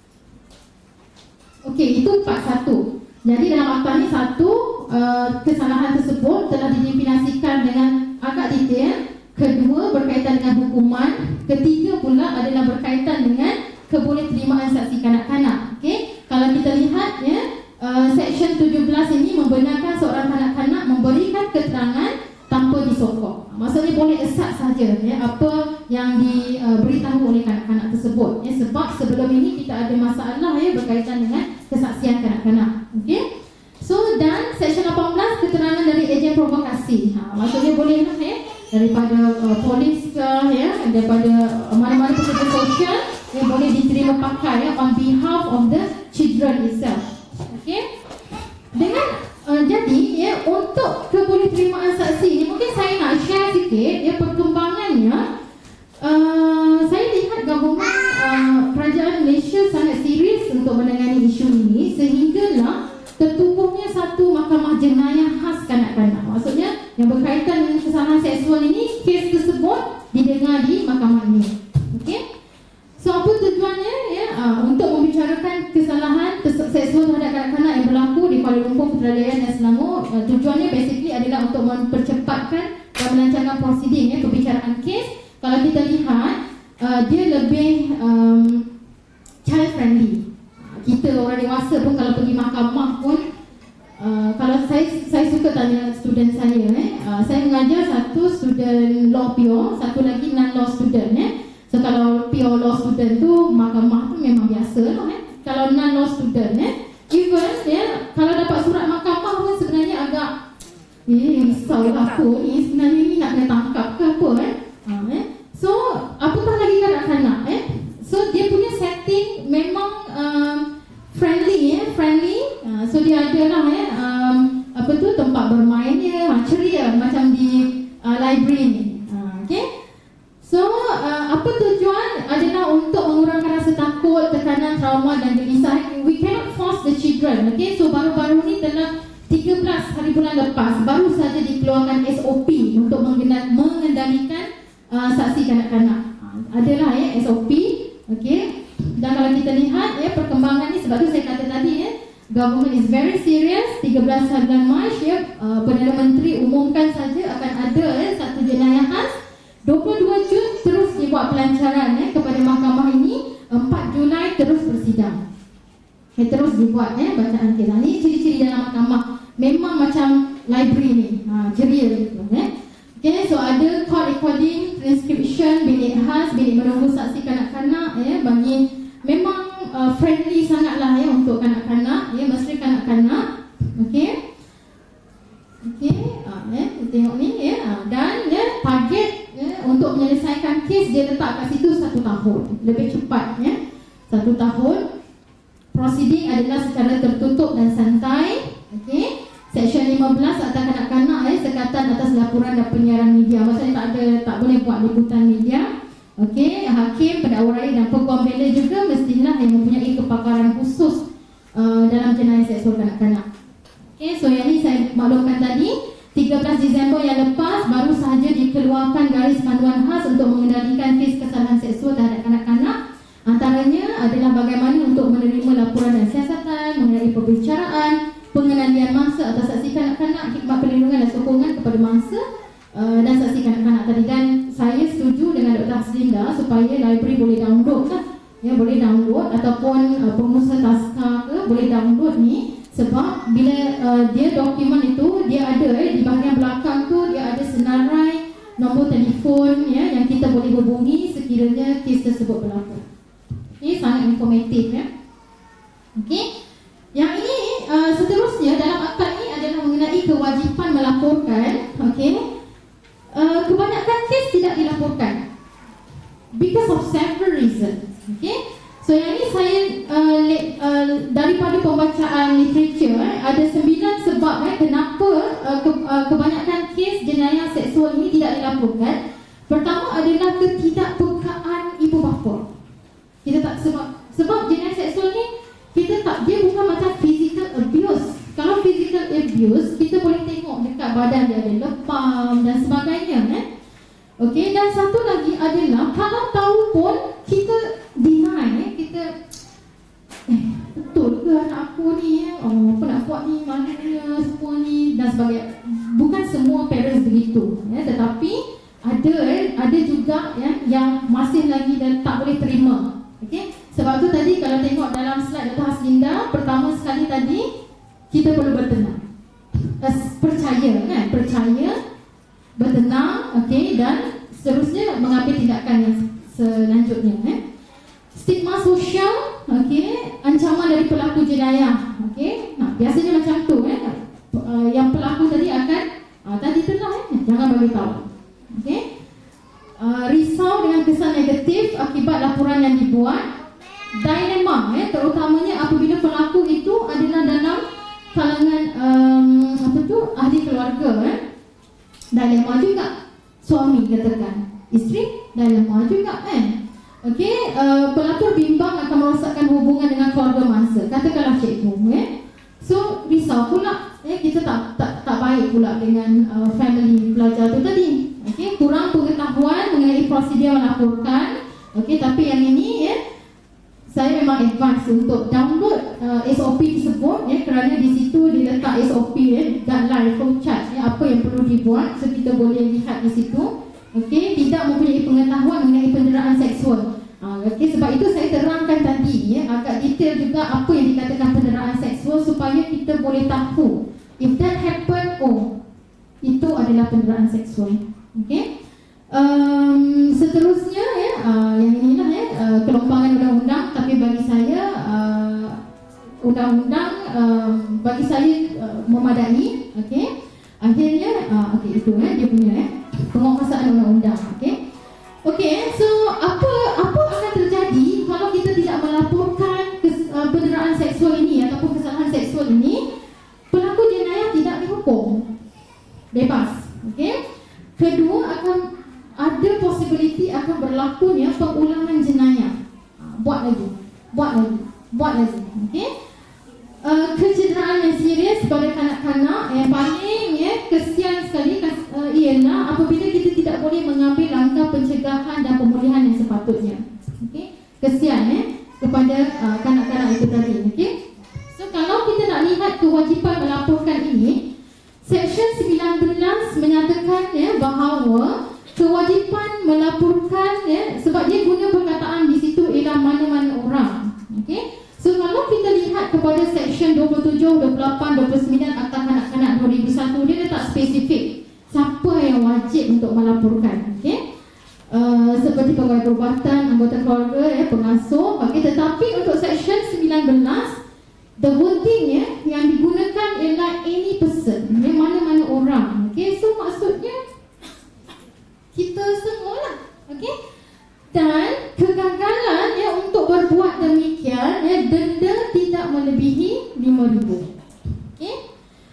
Okey, itu part satu. Jadi dalam akta ni satu uh, kesalahan tersebut telah didefinisikan dengan agak detail. Kedua berkaitan dengan hukuman. Ketiga pula adalah berkaitan dengan kebolehterimaan saksi kanak-kanak. Okey, kalau kita lihat ya Uh, seksyen tujuh belas ini membenarkan seorang kanak-kanak memberikan keterangan tanpa disokong. Maksudnya boleh asat saja ya apa yang diberitahu uh, oleh kanak-kanak tersebut ya, sebab sebelum ini kita ada masalah ya berkaitan dengan kesaksian kanak-kanak. Okey, so dan seksyen lapan belas keterangan dari ejen provokasi. Ha, maksudnya boleh lah ya daripada uh, polis ke ya, daripada uh, mana-mana pekerja sosial yang boleh diterima pakai ya on behalf of the children itself. Okey, dengan uh, jadi ya untuk kebolehterimaan saksi ni mungkin saya nak share sikit ya perkembangannya. Uh, saya lihat government uh, kerajaan Malaysia sangat serius untuk menangani isu ini sehinggalah tertubuhnya satu mahkamah jenayah khas kanak-kanak. Maksudnya yang berkaitan dengan kesalahan seksual ini, kes tersebut didengar di mahkamah ini. Okey, so apa tujuannya ya uh, untuk membicarakan kesalahan seksual terhadap kanak-kanak yang berlaku di Kuala Lumpur, Putrajaya dan Selangor. Uh, tujuannya basically adalah untuk mempercepatkan dan melancarkan prosiding ya pembicaraan kes. Kalau kita lihat uh, dia lebih um, child friendly. Uh, kita orang dewasa pun kalau pergi mahkamah pun uh, kalau saya saya suka tanya student saya eh uh, saya mengajar satu student law pure, satu lagi non law student eh. So kalau pure law student tu mahkamah tu memang biasa lah eh. Kalau non law student eh, even ya kalau dapat surat mahkamah pun sebenarnya agak eh risau aku ni sebenarnya ni nak kena tangkap ke apa eh. Ha, eh. So apatah lagi kanak-kanak eh. So dia punya setting memang um, friendly eh, friendly. Uh, so dia ada lah eh um, apa tu tempat bermain dia ha, ceria macam di uh, library ni. Uh, okay. So, uh, apa tujuan adalah untuk mengurangkan rasa takut, tekanan, trauma dan gelisah. We cannot force the children. Okay, so baru-baru ni telah tiga belas hari bulan lepas baru saja dikeluarkan S O P untuk mengendalikan uh, saksi kanak-kanak. Uh, adalah ya S O P. Okay, dan kalau kita lihat ya perkembangan ni, sebab tu saya kata tadi ya government is very serious. tiga belas bulan Mac ya, uh, Perdana Menteri umumkan saja akan ada eh, satu jenayah khas. dua puluh dua Jun terus dibuat pelancaran eh, kepada mahkamah ini. empat Julai terus bersidang. Eh, terus dibuat eh, bacaan kes. Ini ciri-ciri dalam mahkamah. Memang macam library ni, ha, jeria gitu eh. Okay, so ada court recording, transcription, bilik khas, bilik menunggu saksi kanak-kanak eh, bagi memang uh, friendly sangatlah ya untuk kanak-kanak ya, mesti kanak-kanak. Okey. Okey, ah ya, kita tengok ni ya. Ah, dan ya target ya, untuk menyelesaikan kes dia letak kat situ satu tahun. Lebih cepat ya. Satu tahun. Proceeding adalah secara tertutup dan santai. Okey. Seksyen lima belas Akta Kanak-kanak ya, sekatan atas laporan dan penyiaran media. Maksudnya tak ada, tak boleh buat liputan media. Okey, hakim, pendakwa raya dan peguam bela juga mestilah yang mempunyai kepakaran khusus uh, dalam jenayah seksual kanak-kanak. Okey, so yang ni saya maklumkan tadi, tiga belas Disember yang lepas baru sahaja dikeluarkan garis panduan khas untuk mengendalikan kes kesalahan seksual terhadap kanak-kanak. Antaranya adalah bagaimana untuk menerima laporan dan siasatan mengenai perbicaraan, pengenalian mangsa atas saksi kanak-kanak, khidmat perlindungan dan sokongan kepada mangsa Uh, dan saksi kanak-kanak tadi. Dan saya setuju dengan Doktor Haslinda supaya library boleh download lah ya, boleh download ataupun uh, pengusaha taska ke boleh download ni, sebab bila uh, dia dokumen itu dia ada eh, di bahagian belakang tu dia ada senarai nombor telefon ya, yang kita boleh hubungi sekiranya kes tersebut berlaku. Ini sangat informatif ya. Okey. Yang ini uh, seterusnya dalam akta ini adalah mengenai kewajipan melaporkan. Okey. Uh, kebanyakan kes tidak dilaporkan because of several reasons. Okay, so yang ini saya uh, le, uh, daripada pembacaan literature eh, ada sembilan sebab eh, kenapa uh, ke, uh, kebanyakan kes jenayah seksual ini tidak dilaporkan. Pertama adalah ketidakpekaan ibu bapa. Kita tak sebab sebab jenayah seksual ni kita tak, dia bukan macam physical abuse. Kalau physical abuse, kita boleh tengok dekat badan dia ada lebam dan sebagainya eh? Okey, dan satu lagi adalah kalau tahu pun kita deny eh? Kita eh, betul ke anak aku ni eh? Oh, apa nak buat ni, maknanya semua ni dan sebagainya. Bukan semua parents begitu eh? Tetapi ada eh? ada juga eh? yang masih lagi dan tak boleh terima. Okey, sebab tu tadi kalau tengok dalam slide Doktor Haslinda, pertama sekali tadi kita perlu bertenang, uh, percaya kan, percaya, bertenang, okey, dan seterusnya mengambil tindakan yang selanjutnya. Eh. Stigma sosial, okey, ancaman dari pelaku jenayah, okey, nah, biasanya macam tu, eh. uh, yang pelaku tadi akan, uh, tadi telah, eh, jangan bagi tahu, okey, uh, risau dengan kesan negatif akibat laporan yang dibuat, dilema, eh, terutamanya apabila pelaku itu adalah dalam kalangan um, apa tu ahli keluarga eh. Dilema juga suami katakan, isteri dilema juga kan. Okey, uh, pelapor bimbang akan merosakkan hubungan dengan keluarga mangsa, katakanlah cikgu eh. So risau pula eh, kita tak tak tak baik pula dengan uh, family pelajar tu tadi. Okey, kurang pengetahuan mengenai prosedur melaporkan. Okey, tapi yang ini eh, saya memang advance untuk download uh, S O P tersebut ya, kerana di situ diletak S O P ya, guideline flowchart ya, apa yang perlu dibuat, so kita boleh lihat di situ. Okey, tidak mempunyai pengetahuan mengenai penderaan seksual. Uh, Okey, sebab itu saya terangkan tadi ya, agak detail juga apa yang dikatakan penderaan seksual supaya kita boleh tahu if that happen, oh itu adalah penderaan seksual. Okey. Um, seterusnya ya, uh, yang inilah ya, uh, kelompangan undang-undang, tapi bagi saya uh, undang-undang um, bagi saya uh, memadai. Okey, akhirnya uh, okey itu ya, dia punya ya, penguasaan undang-undang. Okey, okey, so apa apa akan terjadi kalau kita tidak melaporkan kes, uh, penderaan seksual ini ataupun kesalahan seksual ini? Pelaku jenayah tidak dihukum bebas. Okey, kedua akan ada possibility akan berlakunya pengulangan jenayah. Buat lagi, buat lagi, buat lagi. Okey. Uh, kecederaan yang serius pada kanak-kanak yang paling ya, kesian sekali uh, ialah apabila kita tidak boleh mengambil langkah pencegahan dan pemulihan yang sepatutnya. Okey. Kesian ya kepada uh, kanak-kanak itu tadi. Okey. So kalau kita nak menyatakan ya bahawa kewajipan melaporkan ya, sebab dia guna perkataan di situ ialah mana-mana orang. Okey. So kalau kita lihat kepada seksyen dua puluh tujuh, dua puluh lapan, dua puluh sembilan Akta Kanak-kanak dua ribu satu, dia letak spesifik siapa yang wajib untuk melaporkan. Okey. Uh, seperti pegawai perubatan, anggota keluarga, ya, pengasuh. Okey, tetapi untuk seksyen sembilan belas, the wording ya, yang digunakan ialah any person, ya, mana-mana orang. Okey, so maksudnya kita semualah. Okey. Dan kegagalan ya untuk berbuat demikian ya, denda tidak melebihi lima ribu. Okey.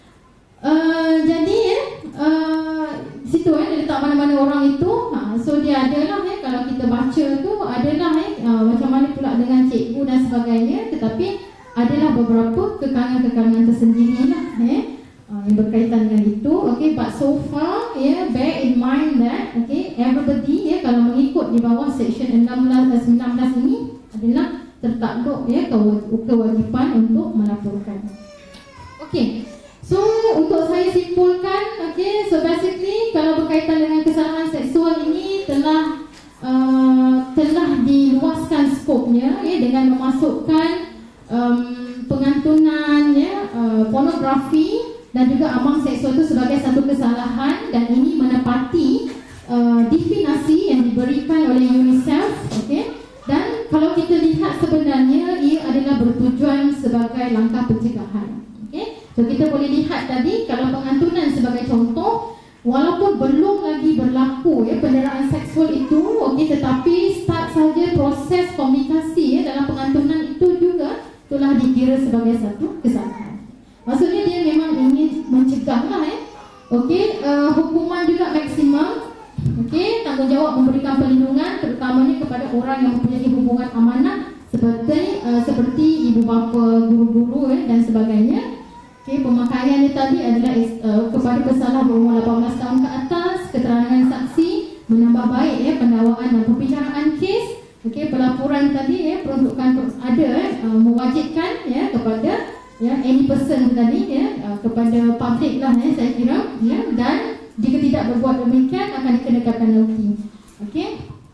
Uh, jadi ya, uh, situ ya, dia letak mana-mana orang itu. Ha, so dia adalah ya, kalau kita baca tu adalah ya, uh, macam mana pula dengan cikgu dan sebagainya, tetapi adalah beberapa kekangan-kekangan tersendiri lah ya, uh, yang berkaitan dengan itu. Okay, but so far ya, bear in mind that okay, everybody ya, kalau mengikut di bawah seksyen enam belas dan sembilan belas ini adalah tertakluk ya kewajipan untuk melaporkan. Okay. So untuk saya simpulkan, okay, so basically kalau berkaitan dengan kesalahan seksual ini telah uh, telah diluaskan skopnya ya, dengan memasukkan um, pengantunan ya, uh, pornografi dan juga amang seksual itu sebagai satu kesalahan, dan ini menepati uh, definisi yang diberikan oleh UNICEF. Okay? Dan kalau kita lihat sebenarnya ia adalah bertujuan sebagai langkah pencegahan. Okay? So kita boleh lihat tadi kalau pengantunan sebagai contoh, walaupun belum lagi berlaku ya penderaan seksual itu, okay, tetapi start saja proses komunikasi ya dalam pengantunan itu juga telah dikira sebagai satu kesalahan. Maksudnya dia memang ingin mencegah lah ya. Okey, uh, hukuman juga maksimum. Okey, tanggungjawab memberikan perlindungan terutamanya kepada orang yang mempunyai hubungan amanah seperti uh, seperti ibu bapa, guru-guru ya, dan sebagainya. Okay, pemakaiannya tadi adalah uh, kepada pesalah berumur lapan belas tahun ke atas, keterangan saksi, menambah baik ya pendakwaan dan pembicaraan kes. Okay, pelaporan tadi ya peruntukan ada uh, mewajibkan ya kepada ya any person tadi ya uh, kepada public lah ya saya kira ya, dan jika tidak berbuat demikian akan dikenakan penalti. Okay.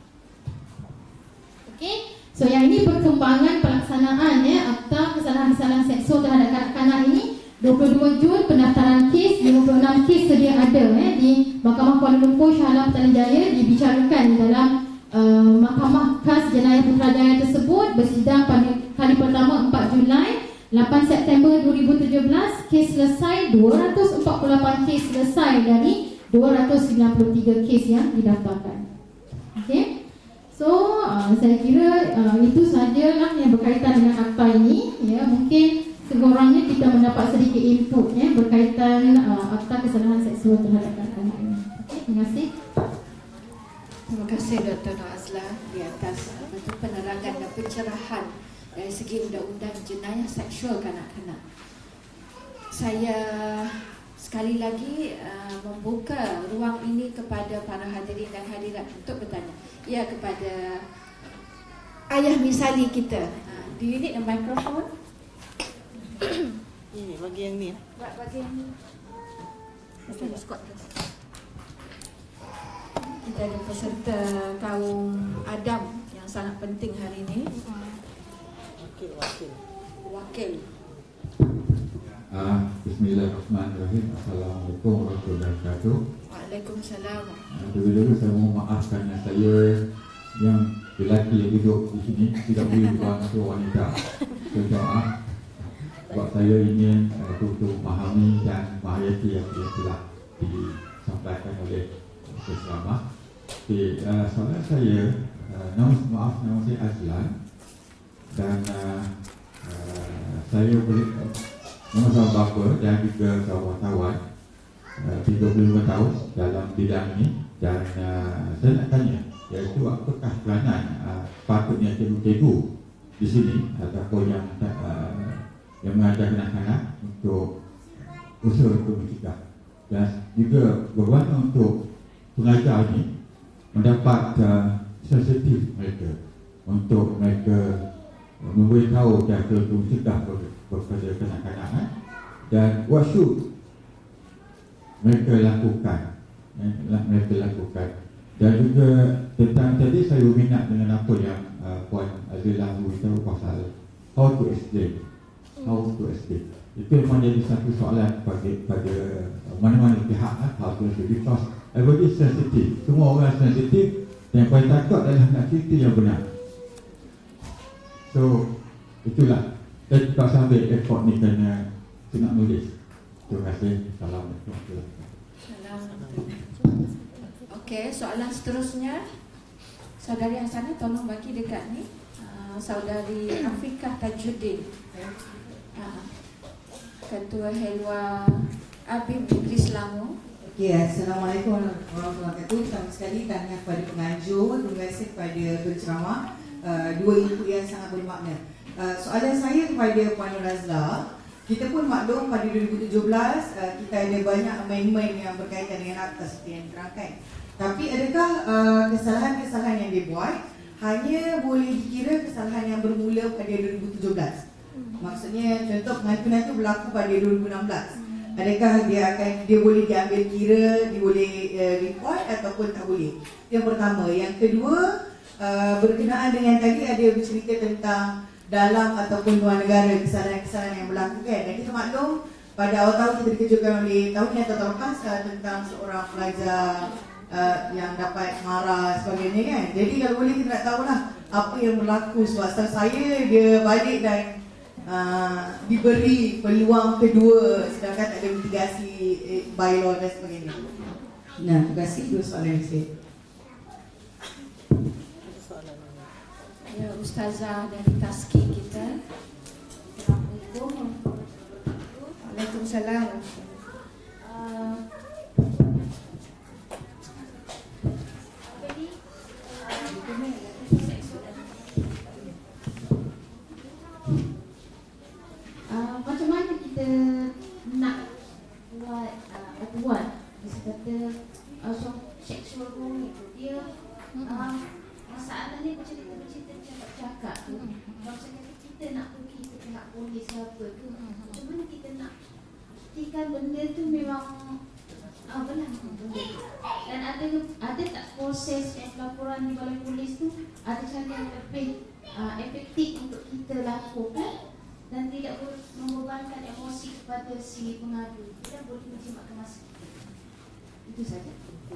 Okay. So yang ini perkembangan pelaksanaan ya Akta Kesalahan-Kesalahan Seksual terhadap Kanak-kanak ini. dua puluh dua Jun pendaftaran kes, lima puluh enam kes sedia ada eh, di Mahkamah Kuala Lumpur Shah Alam Putrajaya dibicarakan dalam uh, Mahkamah Khas Jenayah Putrajaya tersebut, bersidang pada kali pertama empat Julai, lapan September dua ribu tujuh belas, kes selesai dua ratus empat puluh lapan kes selesai dari dua ratus sembilan puluh tiga kes yang didaftarkan. Okey. So uh, saya kira uh, itu sahajalah yang berkaitan dengan akta ini ya, mungkin sekurang-kurangnya kita mendapat sedikit input ya, berkaitan uh, Akta Kesalahan Seksual terhadap kanak-kanak ini. Okay, terima kasih. Terima kasih Doktor Nur Azlan di atas uh, penerangan dan pencerahan dari segi undang-undang jenayah seksual kanak-kanak. Saya sekali lagi uh, membuka ruang ini kepada para hadirin dan hadirat untuk bertanya. Ya, kepada ayah misali kita. Uh, do you need a microphone? Ini bagi yang ni. Buat bagi yang ni. Kita ada peserta kaum Adam yang sangat penting hari ini. Wakil, wakil. Wakil. Ah, Bismillahirrahmanirrahim. Assalamualaikum warahmatullahi wabarakatuh. Waalaikumsalam. Dulu-dulu saya mohon maaf kerana saya yang lelaki yang duduk di sini tidak boleh dibantu wanita. Saya maaf. Sebab saya ingin uh, untuk memahami dan menghayati yang telah disampaikan oleh Doktor Selamat. Okay, uh, soalan saya, uh, nama, maaf nama saya Azlan, dan uh, uh, saya boleh uh, nama saya bapa dan juga kawan-kawan uh, tiga puluh lima tahun dalam bidang ini, dan uh, saya nak tanya, iaitu apakah peranan uh, patutnya cikgu-cikgu di sini ataupun yang uh, yang mengajar kanak-kanak untuk usaha untuk mencegah, dan juga bagaimana untuk pengajar ini mendapat uh, sensitif mereka untuk mereka uh, memberitahu cara untuk mencegah kepada kanak-kanak, dan what should mereka lakukan yang telah mereka lakukan. Dan juga tentang tadi saya berminat dengan apa yang uh, Puan Azilah beritahu pasal how to explain, how to explain. Itu memang jadi satu soalan pada pada mana-mana pihak lah, how to explain, because everybody sensitive, semua orang sensitif. Yang paling takut adalah nak cerita yang benar. So itulah, dan tak sambil effort ni kerana saya nak nulis. Terima kasih. Assalamualaikum. Okey, soalan seterusnya. Saudari yang sana tolong bagi dekat ni. Uh, Saudari Afiqah Tajuddin. Uh, Ketua Helwa Abim Negeri Selangor. Okey, Assalamualaikum warahmatullahi wabarakatuh. Pertama sekali tahniah kepada penganjur, terima kasih kepada penceramah. Uh, dua input yang sangat bermakna. Uh, soalan saya kepada Puan Nur Razlah, kita pun maklum pada dua ribu tujuh belas uh, kita ada banyak amendment yang berkaitan dengan akta seperti yang diterangkan. Tapi adakah uh, kesalahan-kesalahan yang dibuat hanya boleh dikira kesalahan yang bermula pada dua ribu tujuh belas? Maksudnya contoh pengantunan itu berlaku pada dua ribu enam belas. Adakah dia akan dia boleh diambil kira, dia boleh uh, report ataupun tak boleh? Yang pertama. Yang kedua, uh, berkenaan dengan tadi ada bercerita tentang dalam ataupun luar negara kesalahan-kesalahan yang berlaku kan. Dan kita maklum pada awal tahun kita dikejutkan oleh tahun yang atau tahun lepas uh, tentang seorang pelajar uh, yang dapat marah sebagainya kan. Jadi kalau boleh kita nak tahulah apa yang berlaku sebab saya dia balik dan Uh, diberi peluang kedua sedangkan tak ada mitigasi eh, bylaw dan sebagainya. Nah, terima kasih. Dua soalan saya. Ya, Ustazah dari Taski kita. Assalamualaikum. Waalaikumsalam. Uh, Uh, macam mana kita nak buat uh, buat bisa kata uh, so, sexual home itu dia uh, masalah ni macam kita bercerita cakap-cakap tu. Macam kata kita nak pergi ke pihak polis ke apa tu, macam mana kita nak pastikan benda tu memang uh, benar benda tu. Dan ada ada tak proses laporan di balai polis tu, ada cara yang lebih uh, efektif untuk kita lakukan dan tidak membebankan emosi kepada si pengadu. Kita boleh menjimatkan masa kita. Itu saja.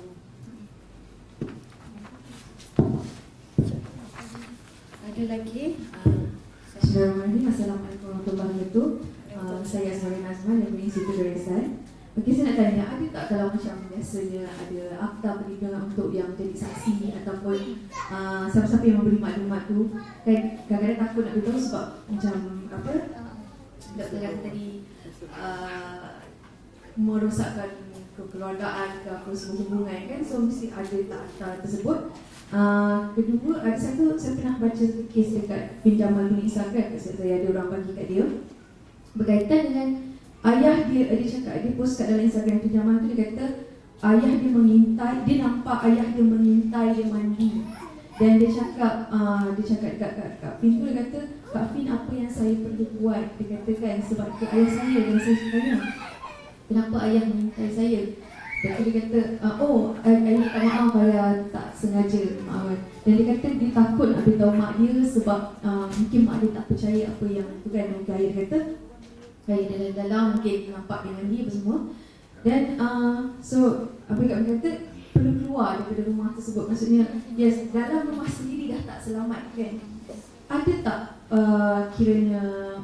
Ada lagi? Bismillahirrahmanirrahim. Assalamualaikum warahmatullahi wabarakatuh. Uh, saya Asmari Nazman dari Institut Darasan. Okey, saya nak tanya, ada tak kalau macam biasanya ada akta perlindungan untuk yang jadi saksi ataupun uh, siapa-siapa yang memberi maklumat tu kan kadang-kadang takut nak beritahu sebab macam apa doktor kata tadi uh, merosakkan kekeluargaan ke apa semua hubungan kan, so mesti ada tak akta tersebut. Uh, kedua, ada satu saya pernah baca kes dekat pinjaman Nuri Isa kan, saya ada orang bagi kat dia berkaitan dengan ayah dia, dia cakap, dia post kat dalam Instagram pinjaman tu, dia kata ayah dia mengintai, dia nampak ayah dia mengintai dia mandi. Dan dia cakap, uh, dia cakap dekat Kak, Kak Fin tu, dia kata, Kak Fin apa yang saya perlu buat, dia kata kan, sebab ke ayah saya, dan saya tanya, kenapa ayah mengintai saya? Lepas tu dia kata, uh, oh ayah minta maaf, ayah tak sengaja, maaf. Dan dia kata dia takut nak beritahu mak dia sebab uh, mungkin mak dia tak percaya apa yang tu kan. Mungkin ayah kata, ayah dalam-dalam mungkin nampak dengan dia apa semua. Dan uh, so apa yang Kak kata, perlu keluar daripada rumah tersebut. Maksudnya, yes, dalam rumah sendiri dah tak selamat kan. Ada tak uh, kiranya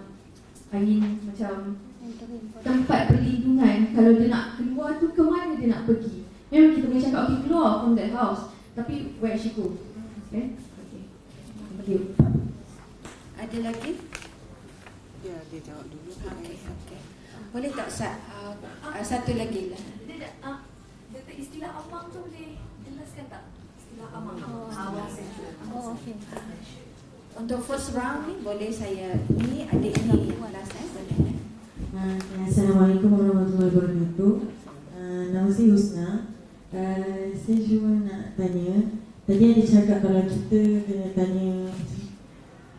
Ain macam tempat perlindungan kalau dia nak keluar tu, ke mana dia nak pergi? Memang kita boleh cakap, okay, keluar from that house, tapi where she go? Okay? Okay. Thank you. Ada lagi? Ya, dia jawab dulu. Okay, okay. Boleh tak Ustaz? Uh, uh, satu lagi lah. Dia uh, Doktor, istilah amang tu boleh jelaskan tak? Istilah amang. Oh, oh okey. Untuk first round ni boleh saya ni adik ni last eh boleh. Uh, Assalamualaikum warahmatullahi wabarakatuh. Uh, nama saya Husna. Uh, saya cuma nak tanya, tadi ada cakap kalau kita kena tanya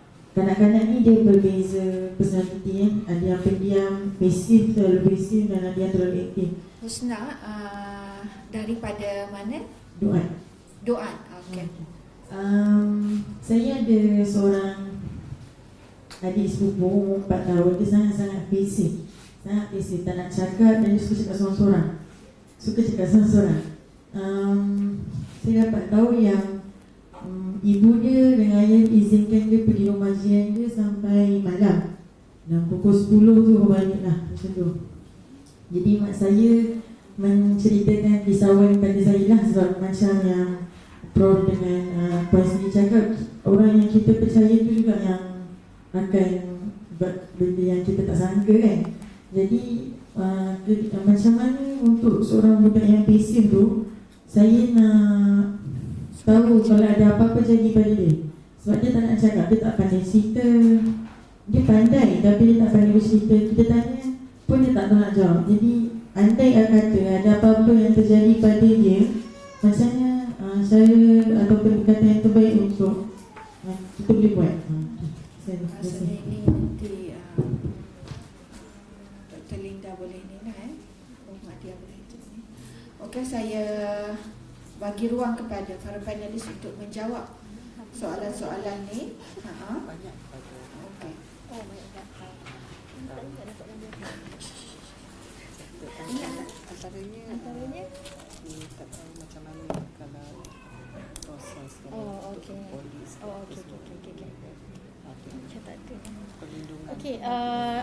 kanak-kanak ni dia berbeza personality eh. Ada yang pendiam, pasif, terlalu pasif, dan ada yang terlalu aktif. Husna, uh, daripada mana? Doan. Doan, okey. Um, saya ada seorang adik sepupu umur empat tahun. Dia sangat-sangat pasif. Sangat pasif, tak nak cakap dan dia suka cakap seorang-seorang. Suka cakap seorang-seorang. Um, saya dapat tahu yang um, ibu dia dengan ayah izinkan dia pergi rumah jiran dia sampai malam. Dan pukul sepuluh tu balik lah, macam tu. Jadi mak saya menceritakan risauan pada saya lah, sebab macam yang Prof dengan uh, Puan Sri cakap, orang yang kita percaya tu juga yang akan buat benda yang kita tak sangka kan. Jadi uh, macam mana untuk seorang budak yang pasif tu, saya nak tahu kalau ada apa-apa jadi pada dia. Sebab dia tak nak cakap, dia tak pandai cerita. Dia pandai tapi dia tak pandai bercerita. Kita tanya pun dia tak tahu nak jawab. Jadi andai kata ada apa-apa yang terjadi pada dia, macamnya uh, saya ataupun perkataan yang terbaik untuk uh, kita boleh buat. uh, Maksudnya ini nanti uh, Doktor Linda boleh ni lah eh. Oh, Mak Dia boleh tu ni. Okey, saya bagi ruang kepada para panelis untuk menjawab soalan-soalan ni. Ha. Banyak. Okey. Oh, banyak dapat. Antaranya Antaranya ni tak tahu macam mana kalau proses Oh, okey. polis. Oh, okey okey okey okey. Macam tak ada. Perlindungan. Okey, uh,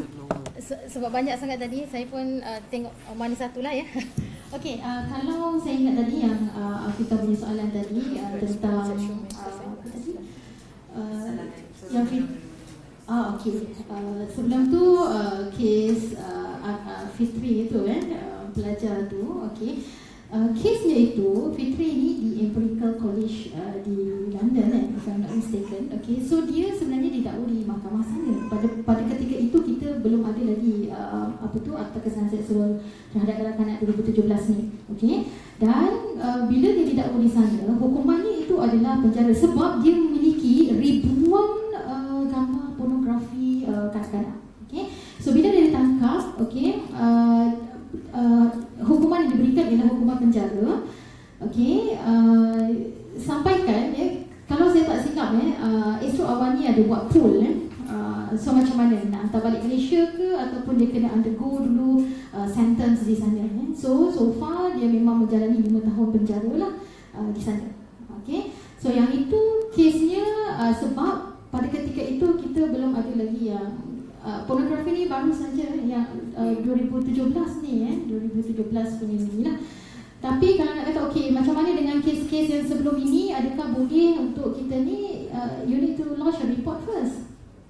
se- sebab banyak sangat tadi, saya pun uh, tengok uh, mana satulah ya. Okey, uh, kalau saya ingat tadi yang uh, kita punya soalan tadi uh, tentang uh, apa tadi? Uh, yang fit Ah, okey. Uh, sebelum tu uh, kes uh, uh, Fitri itu kan, uh, pelajar tu, okey. Uh, kesnya itu, Fitri ni di Empirical College uh, di London kan, if I'm not mistaken. Okay, so dia sebenarnya didakwa di mahkamah sana. Pada pada ketika itu kita belum ada lagi uh, apa tu akta kesalahan seksual terhadap kanak-kanak dua ribu tujuh belas ni. Okay, dan uh, bila dia didakwa di sana, hukumannya itu adalah penjara sebab dia memiliki ribuan uh, gambar pornografi uh, kanak-kanak. Okay, so bila dia ditangkap, okay, uh, uh, hukuman yang diberikan ialah hukuman penjara. Okey, uh, sampaikan ya, kalau saya tak silap ya, uh, Esok Awani ada buat poll ya. Uh, so macam mana nak hantar balik Malaysia ke ataupun dia kena undergo dulu uh, sentence di sana ya. So so far dia memang menjalani lima tahun penjara lah uh, di sana. Okey. So yang itu kesnya uh, sebab pada ketika itu kita belum ada lagi yang Uh, pornografi ni baru saja yang uh, dua ribu tujuh belas ni eh dua ribu tujuh belas punya ni lah. Tapi kalau nak kata okey, macam mana dengan kes-kes yang sebelum ini, adakah boleh untuk kita ni uh, you need to lodge a report first.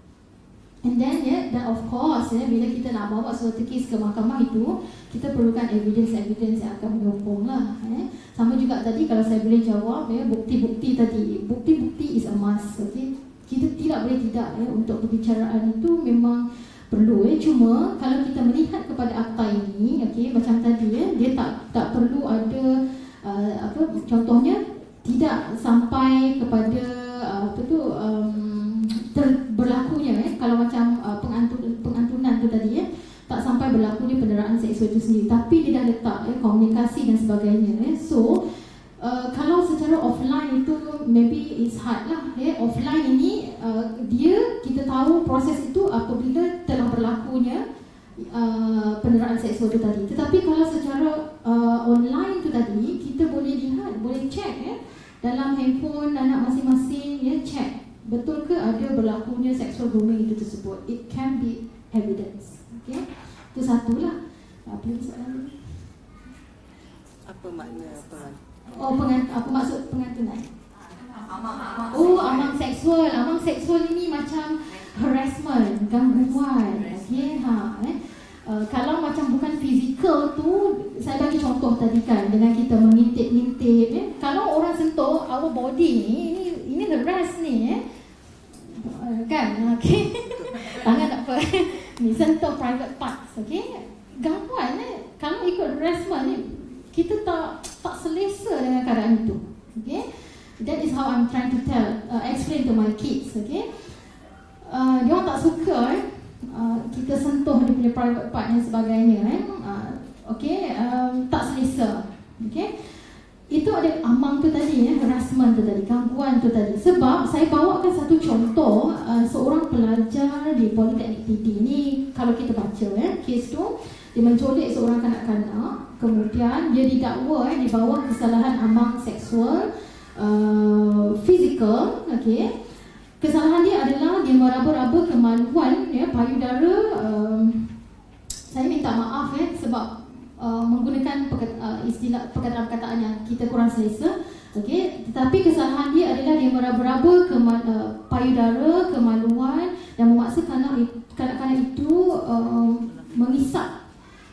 And then ya, yeah, dan of course ya, yeah, bila kita nak bawa suatu kes ke mahkamah itu, kita perlukan evidence-evidence yang akan menyokong lah eh. Sama juga tadi kalau saya boleh jawab ya, bukti-bukti tadi, bukti-bukti is a must. Okay, kita tidak boleh tidak ya, untuk perbicaraan itu memang perlu ya. Cuma kalau kita melihat kepada akta ini, okey, macam tadi ya, dia tak tak perlu ada uh, apa contohnya tidak sampai kepada uh, apa tu um, ter, berlakunya ya. Kalau macam uh, pengantun, pengantunan tu tadi ya, tak sampai berlakunya penderaan seksual itu sendiri, tapi dia dah letak ya, komunikasi dan sebagainya ya. So Uh, kalau secara offline itu maybe it's hard lah ya. Offline ini uh, dia kita tahu proses itu apabila telah berlakunya uh, penderaan seksual itu tadi. Tetapi kalau secara uh, online itu tadi, kita boleh lihat, boleh check ya, dalam handphone anak masing-masing ya, check betul ke ada berlakunya sexual grooming itu tersebut. It can be evidence. Okay, itu satulah. Apa lagi soalan ni? Apa makna pengantin? Oh, pengant, apa maksud pengantunan? Oh, amang seksual. Amang seksual ini macam harassment, gangguan. Okey, ha eh. Uh, kalau macam bukan fizikal tu, saya bagi contoh tadi kan, dengan kita mengintip-ngintip eh. Kalau orang sentuh our body ni, ini ini harass ni eh. Uh, kan? Okey. Tangan tak apa. Ni sentuh private parts, okey. Gangguan eh. Kalau ikut harassment ni, kita tak tak selesa dengan keadaan itu. Okay, that is how I'm trying to tell, uh, explain to my kids. Okay, uh, dia orang tak suka eh, uh, kita sentuh dia punya private part dan sebagainya eh. uh, okey, um, tak selesa. Okey, itu ada amang tu tadi ya, harassment tu tadi, gangguan tu tadi. Sebab saya bawakan satu contoh, uh, seorang pelajar di Politeknik T D ni, kalau kita baca ya, kes tu dia menculik seorang kanak-kanak, kemudian dia didakwa eh, di bawah kesalahan amang seksual, uh, fizikal. Okey, kesalahan dia adalah dia meraba-raba kemaluan ya, payudara. Um, saya minta maaf ya, sebab Uh, menggunakan peket, uh, istilah perkataan-perkataan yang kita kurang selesa. Okey, tetapi kesalahan dia adalah dia meraba-raba kema, uh, payudara, kemaluan dan memaksa kanak, kanak-kanak itu uh, mengisap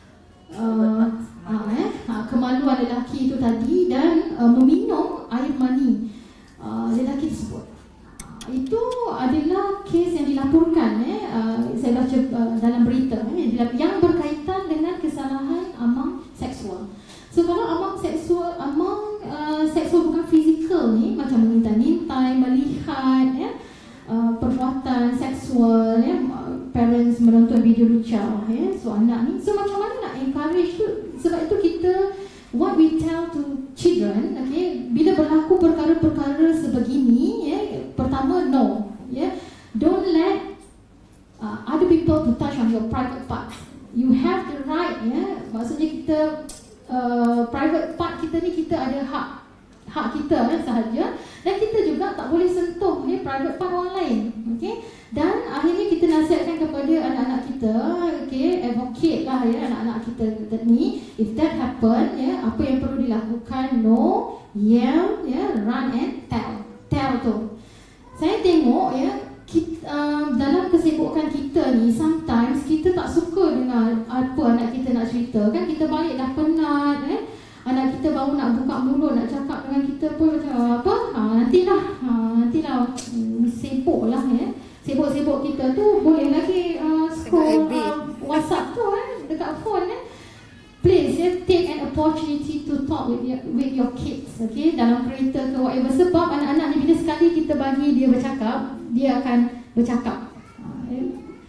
uh, uh, eh, uh, kemaluan lelaki itu tadi dan uh, meminum air mani uh, lelaki tersebut. Itu adalah kes yang dilaporkan eh, uh, saya baca uh, dalam berita eh, yang berkaitan dengan kesalahan amang seksual. So kalau amang seksual, amang uh, seksual bukan fizikal ni, macam mengintai-intai, melihat eh, uh, perbuatan seksual eh, parents menonton video lucah eh, so anak ni, so macam mana nak encourage tu? Sebab itu kita, what we tell to children, okay, bila berlaku perkara-perkara sebegini, yeah, pertama, no, yeah, don't let uh, other people to touch on your private part. You have the right, yeah, maksudnya kita uh, private part kita ni, kita ada hak, hak kita eh, sahaja, dan kita juga tak boleh sentuh ya, private part orang lain, okay. Dan akhirnya kita nasihatkan kepada anak-anak kita, okay, advocate lah ya anak-anak kita ni, if that happen, ya, apa yang perlu dilakukan, no, yell, ya, run and tell, tell tu. Saya tengok ya, kita, um, dalam kesibukan kita ni, sometimes kita tak suka dengan apa anak kita nak cerita, kan kita balik dah penat, eh, anak kita baru nak buka mulut nak cakap dengan kita pun macam apa, ha, nantilah, ha, nantilah, hmm, sibuk lah ya. Sibuk-sibuk kita tu boleh lagi uh, scroll uh, WhatsApp tu eh, dekat phone eh. Please yeah, take an opportunity to talk with your, with your kids, okay, dalam kereta ke whatever. Sebab anak-anak ni bila sekali kita bagi dia bercakap, dia akan bercakap. uh, eh.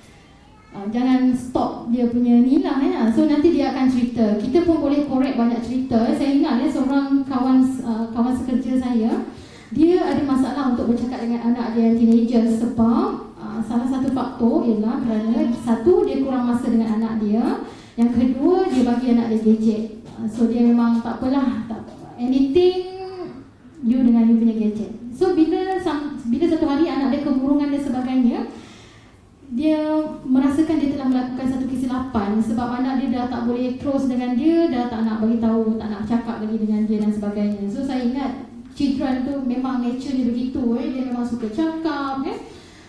uh, Jangan stop dia punya ni lah eh. So nanti dia akan cerita. Kita pun boleh korek banyak cerita. Saya ingat eh, seorang kawan uh, kawan sekerja saya, dia ada masalah untuk bercakap dengan anak dia yang teenager. Sebab uh, salah satu faktor ialah kerana satu, dia kurang masa dengan anak dia. Yang kedua, dia bagi anak dia gadget. uh, So dia memang tak apalah, tak, anything you dengan you punya gadget. So bila bila satu hari anak dia kemurungan dan sebagainya, dia merasakan dia telah melakukan satu kesilapan. Sebab anak dia dah tak boleh close dengan dia, dah tak nak bagi tahu, tak nak cakap lagi dengan dia dan sebagainya. So saya ingat children tu memang nature dia begitu eh. Dia memang suka cakap eh.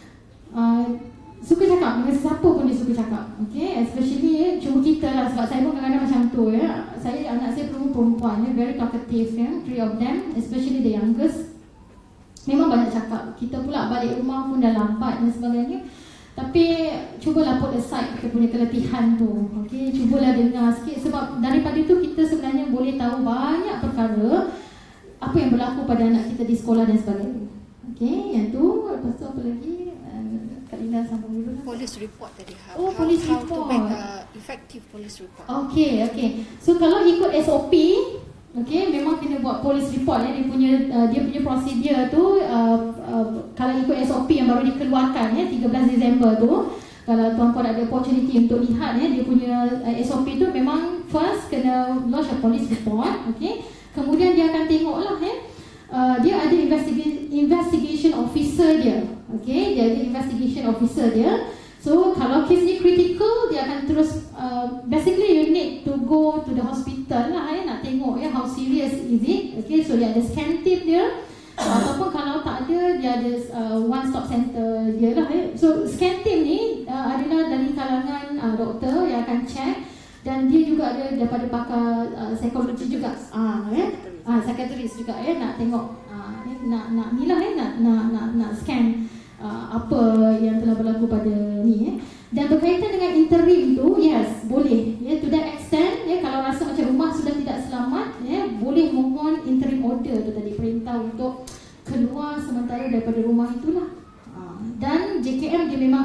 Uh, suka cakap dengan siapa pun dia suka cakap, okay? Especially eh, cuma kita lah, sebab saya pun kadang-kadang macam tu ya. Saya, anak saya perempuan eh, very talkative ya, three of them, especially the youngest, memang banyak cakap. Kita pula balik rumah pun dah lambat dan sebagainya. Tapi cubalah put aside kita punya keletihan tu, okay? Cubalah dengar sikit. Sebab daripada tu kita sebenarnya boleh tahu banyak perkara apa yang berlaku pada anak kita di sekolah dan sebagainya. Okay, yang tu. Lepas tu apa lagi? Kak Linda sambung dulu. Police report tadi. How, Oh, how, police how report. to make a effective police report. Okay, okay. So kalau ikut S O P, okay, memang kena buat police report ya. Dia punya uh, dia punya prosedur tu uh, uh, kalau ikut S O P yang baru dikeluarkan ya, tiga belas Disember tu. Kalau tuan-puan ada opportunity untuk lihat ya, dia punya uh, S O P tu memang first kena lodge a police report, okay. Kemudian dia akan tengoklah ya, uh, dia ada investiga- investigation officer dia, okay. Dia ada investigation officer dia. So kalau kes ni critical, dia akan terus uh, basically you need to go to the hospital lah ya, nak tengok ya how serious is it, okay. So dia ada scan tip dia, ataupun kalau tak ada, dia ada uh, one stop center dia lah ya. So scan tip ni uh, adalah dari kalangan uh, doktor yang akan check, dan dia juga ada daripada pakar uh, psikologi juga, ah ya, ah psychiatrist juga ya, nak tengok uh, eh, nak nak ni lah ya, nak nak nak, nak scan Uh, apa yang telah berlaku pada ni eh. Dan berkaitan dengan interim tu, yes, boleh ya, to that extent ya, kalau rasa macam rumah sudah tidak selamat ya, boleh mohon interim order tu tadi, perintah untuk keluar sementara daripada rumah itulah. uh, Dan J K M dia memang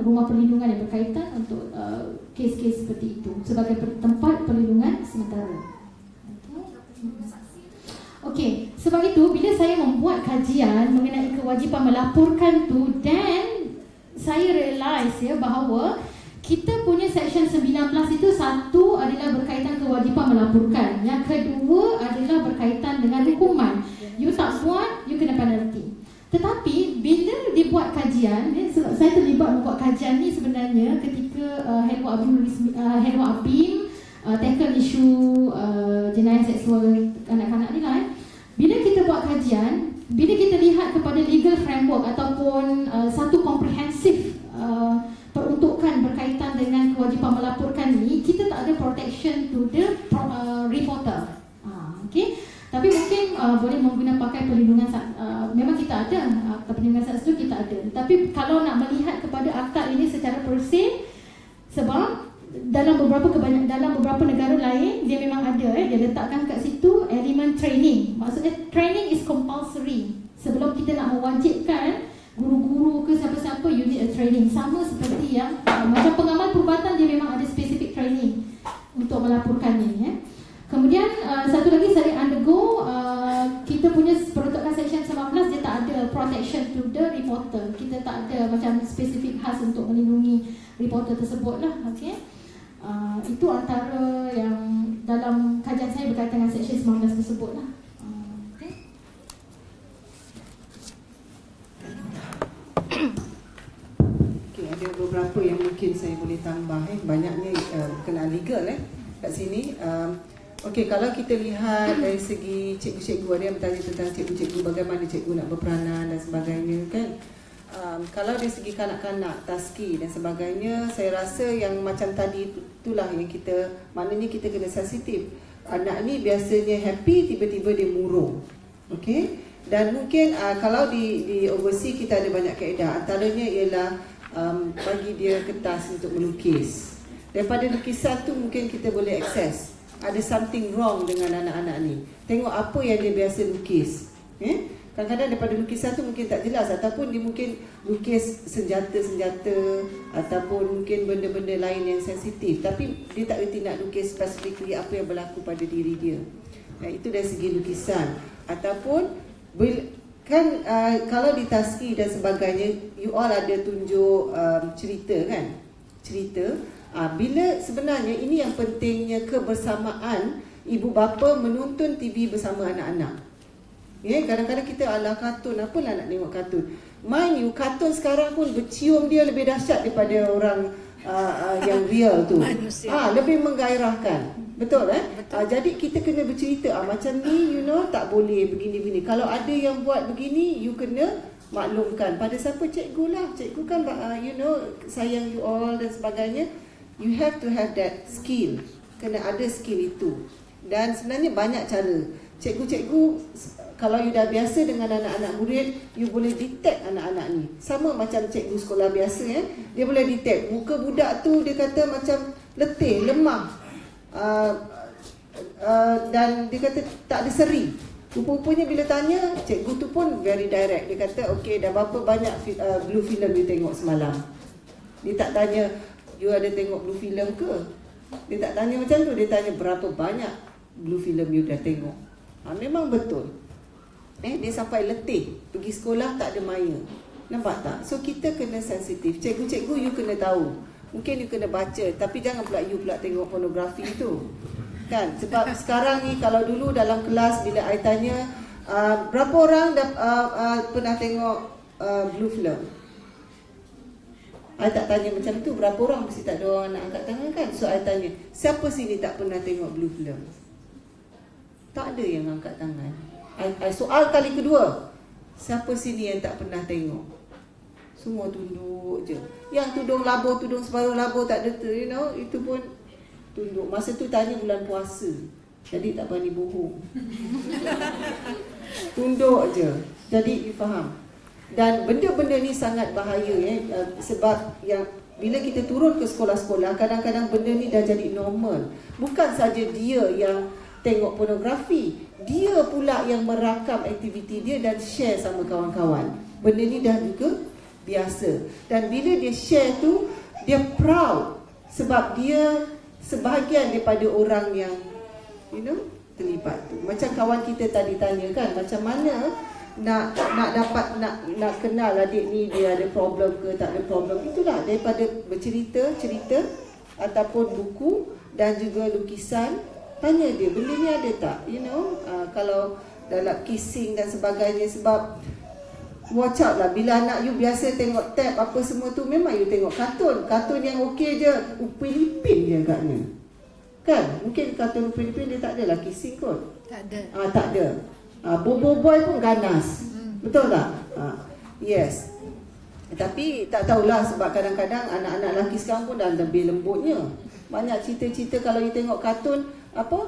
rumah perlindungan yang berkaitan untuk uh, kes-kes seperti itu sebagai tempat perlindungan sementara. Okey, sebab itu bila saya membuat kajian mengenai kewajipan melaporkan tu, dan saya realise ya bahawa kita punya section sembilan belas itu, satu adalah berkaitan kewajipan melaporkan, yang kedua adalah berkaitan dengan hukuman. You tak buat, you kena penalty. Tetapi bila dibuat kajian, ya, saya terlibat membuat kajian ni sebenarnya ketika uh, Helwa Abim uh, Helwa Abim uh, tackle isu uh, jenayah seksual kanak-kanak ni lah. Eh. Bila kita buat kajian, bila kita lihat kepada legal framework ataupun uh, satu komprehensif uh, peruntukan berkaitan dengan kewajipan melaporkan ni, kita tak ada protection to the uh, reporter. Uh, okay. Tapi mungkin uh, boleh menggunakan pakai perlindungan uh, memang kita ada, akta perlindungan saksi itu kita ada. Tapi kalau nak melihat kepada akta ini secara per se, sebab dalam beberapa kebanyak dalam beberapa negara lain dia memang ada, eh, dia letakkan kat situ elemen training. Maksudnya training is compulsory. Sebelum kita nak mewajibkan guru-guru ke siapa-siapa, you need a training. Sama seperti yang uh, macam pengamal perubatan, dia memang ada specific training untuk melaporkannya, eh. Kemudian uh, satu lagi saya undergo uh, kita punya peruntukan section sembilan belas, dia tak ada protection to the reporter. Kita tak ada macam spesifik khas untuk melindungi reporter tersebut lah. Okay. Uh, itu antara yang dalam kajian saya berkaitan dengan section sembilan belas tersebut lah. Uh, okay. Okay, ada beberapa yang mungkin saya boleh tambah, eh. Banyaknya uh, berkenaan legal eh kat sini. Um, Okey, kalau kita lihat dari segi cikgu-cikgu, ada yang bertanya tentang cikgu-cikgu, bagaimana cikgu nak berperanan dan sebagainya, kan. Um, kalau dari segi kanak-kanak, taski dan sebagainya, saya rasa yang macam tadi itulah yang kita, maknanya kita kena sensitif. Anak ni biasanya happy, tiba-tiba dia murung. Okey. Dan mungkin uh, kalau di di overseas kita ada banyak kaedah. Antaranya ialah um, bagi dia kertas untuk melukis. Daripada lukisan tu mungkin kita boleh akses ada something wrong dengan anak-anak ni. Tengok apa yang dia biasa lukis. Eh? Kadang-kadang daripada lukisan tu mungkin tak jelas, ataupun dia mungkin lukis senjata-senjata ataupun mungkin benda-benda lain yang sensitif, tapi dia tak reti nak lukis specifically apa yang berlaku pada diri dia. Nah, itu dari segi lukisan. Ataupun kan uh, kalau di taski dan sebagainya, you all ada tunjuk um, cerita kan? Cerita. Ha, bila sebenarnya ini yang pentingnya kebersamaan ibu bapa menonton T V bersama anak-anak. Ya, kadang-kadang kita ala kartun, apalah nak tengok kartun. Mind you, kartun sekarang pun bercium dia lebih dahsyat daripada orang uh, uh, yang real tu. Ah, ha, lebih menggairahkan. Betul eh? Betul. Ha, jadi kita kena bercerita, ah, macam ni you know tak boleh begini-begini. Kalau ada yang buat begini, you kena maklumkan. Pada siapa? Cikgu lah. Cikgu kan uh, you know sayang you all dan sebagainya. You have to have that skill. Kena ada skill itu. Dan sebenarnya banyak cara. Cikgu-cikgu, kalau you dah biasa dengan anak-anak murid, you boleh detect anak-anak ni. Sama macam cikgu sekolah biasa eh. Dia boleh detect muka budak tu, dia kata macam letih, lemah, uh, uh, dan dia kata tak ada seri. Rupa-rupanya bila tanya, cikgu tu pun very direct. Dia kata, okay, dah berapa banyak uh, blue film you tengok semalam? Dia tak tanya, you ada tengok blue film ke? Dia tak tanya macam tu. Dia tanya berapa banyak blue film you dah tengok. Ha, memang betul. Eh, dia sampai letih. Pergi sekolah tak ada maya. Nampak tak? So kita kena sensitif. Cikgu-cikgu you kena tahu. Mungkin you kena baca. Tapi jangan pula you pula tengok pornografi tu. Kan? Sebab sekarang ni kalau dulu dalam kelas bila I tanya uh, berapa orang dah, uh, uh, pernah tengok uh, blue film? I tak tanya macam tu, berapa orang, mesti tak ada orang nak angkat tangan kan. So I tanya, siapa sini tak pernah tengok blue film? Tak ada yang angkat tangan. I, I soal kali kedua, siapa sini yang tak pernah tengok? Semua tunduk je. Yang tudung labur, tudung separuh labur tak ada, you know, itu pun tunduk. Masa tu tanya bulan puasa, jadi tak berani bohong. Tunduk je. Jadi you faham. Dan benda-benda ni sangat bahaya eh, sebab yang bila kita turun ke sekolah-sekolah, kadang-kadang benda ni dah jadi normal. Bukan saja dia yang tengok pornografi, dia pula yang merakam aktiviti dia dan share sama kawan-kawan. Benda ni dah juga biasa. Dan bila dia share tu, dia proud sebab dia sebahagian daripada orang yang you know terlibat tu. Macam kawan kita tadi tanya kan, macam mana nak nak dapat nak nak kenal adik ni dia ada problem ke tak ada problem. Itulah daripada bercerita, cerita ataupun buku dan juga lukisan. Tanya dia, benda ni ada tak? You know, uh, kalau dalam kissing dan sebagainya. Sebab watch out lah, bila anak you biasa tengok tab apa semua tu, memang you tengok kartun. Kartun yang okey je, Upin Ipin je agaknya. Kan? Mungkin kartun Upin Ipin dia tak adalah kissing kot. Tak ada. Ah, tak ada. Ah, Bobo Boy pun ganas. Hmm. Betul tak? Ah, yes. Tapi tak tahulah sebab kadang-kadang anak-anak lelaki sekarang pun dah lebih lembutnya. Banyak cerita-cerita kalau you tengok kartun apa?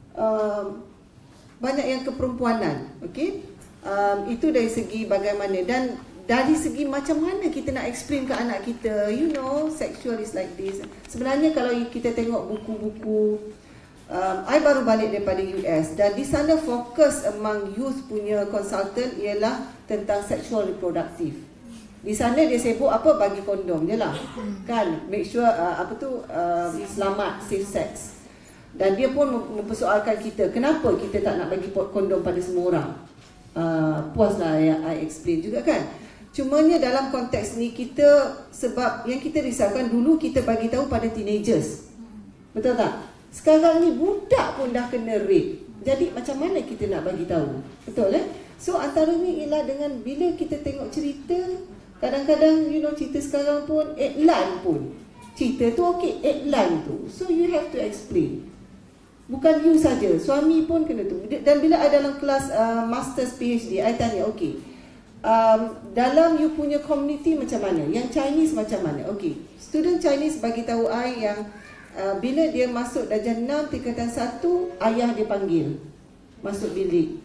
Um, banyak yang keperempuanan. Okey? Um, itu dari segi bagaimana, dan dari segi macam mana kita nak explain ke anak kita, you know, sexual is like this. Sebenarnya kalau kita tengok buku-buku, um, I baru balik daripada U S dan di sana fokus among youth punya consultant ialah tentang sexual reproductive. Di sana dia sibuk apa, bagi kondom je lah, kan, make sure uh, apa tu uh, selamat, safe sex. Dan dia pun mempersoalkan kita, kenapa kita tak nak bagi kondom pada semua orang. Uh, puas lah yang I explain juga kan. Cumanya dalam konteks ni kita, sebab yang kita risaukan dulu kita bagi tahu pada teenagers, betul tak? Sekarang ni budak pun dah kena rape. Jadi macam mana kita nak bagi tahu? Betul eh? So antaranya ialah dengan bila kita tengok cerita, kadang-kadang you know cerita sekarang pun headline pun, cerita tu okey, headline tu, so you have to explain. Bukan you saja, suami pun kena tu. Dan bila I dalam kelas uh, Masters P H D, I tanya, okey, um, dalam you punya community macam mana? Yang Chinese macam mana? Okey, student Chinese bagi tahu I yang uh, bila dia masuk darjah enam tingkatan satu, ayah dia panggil masuk bilik,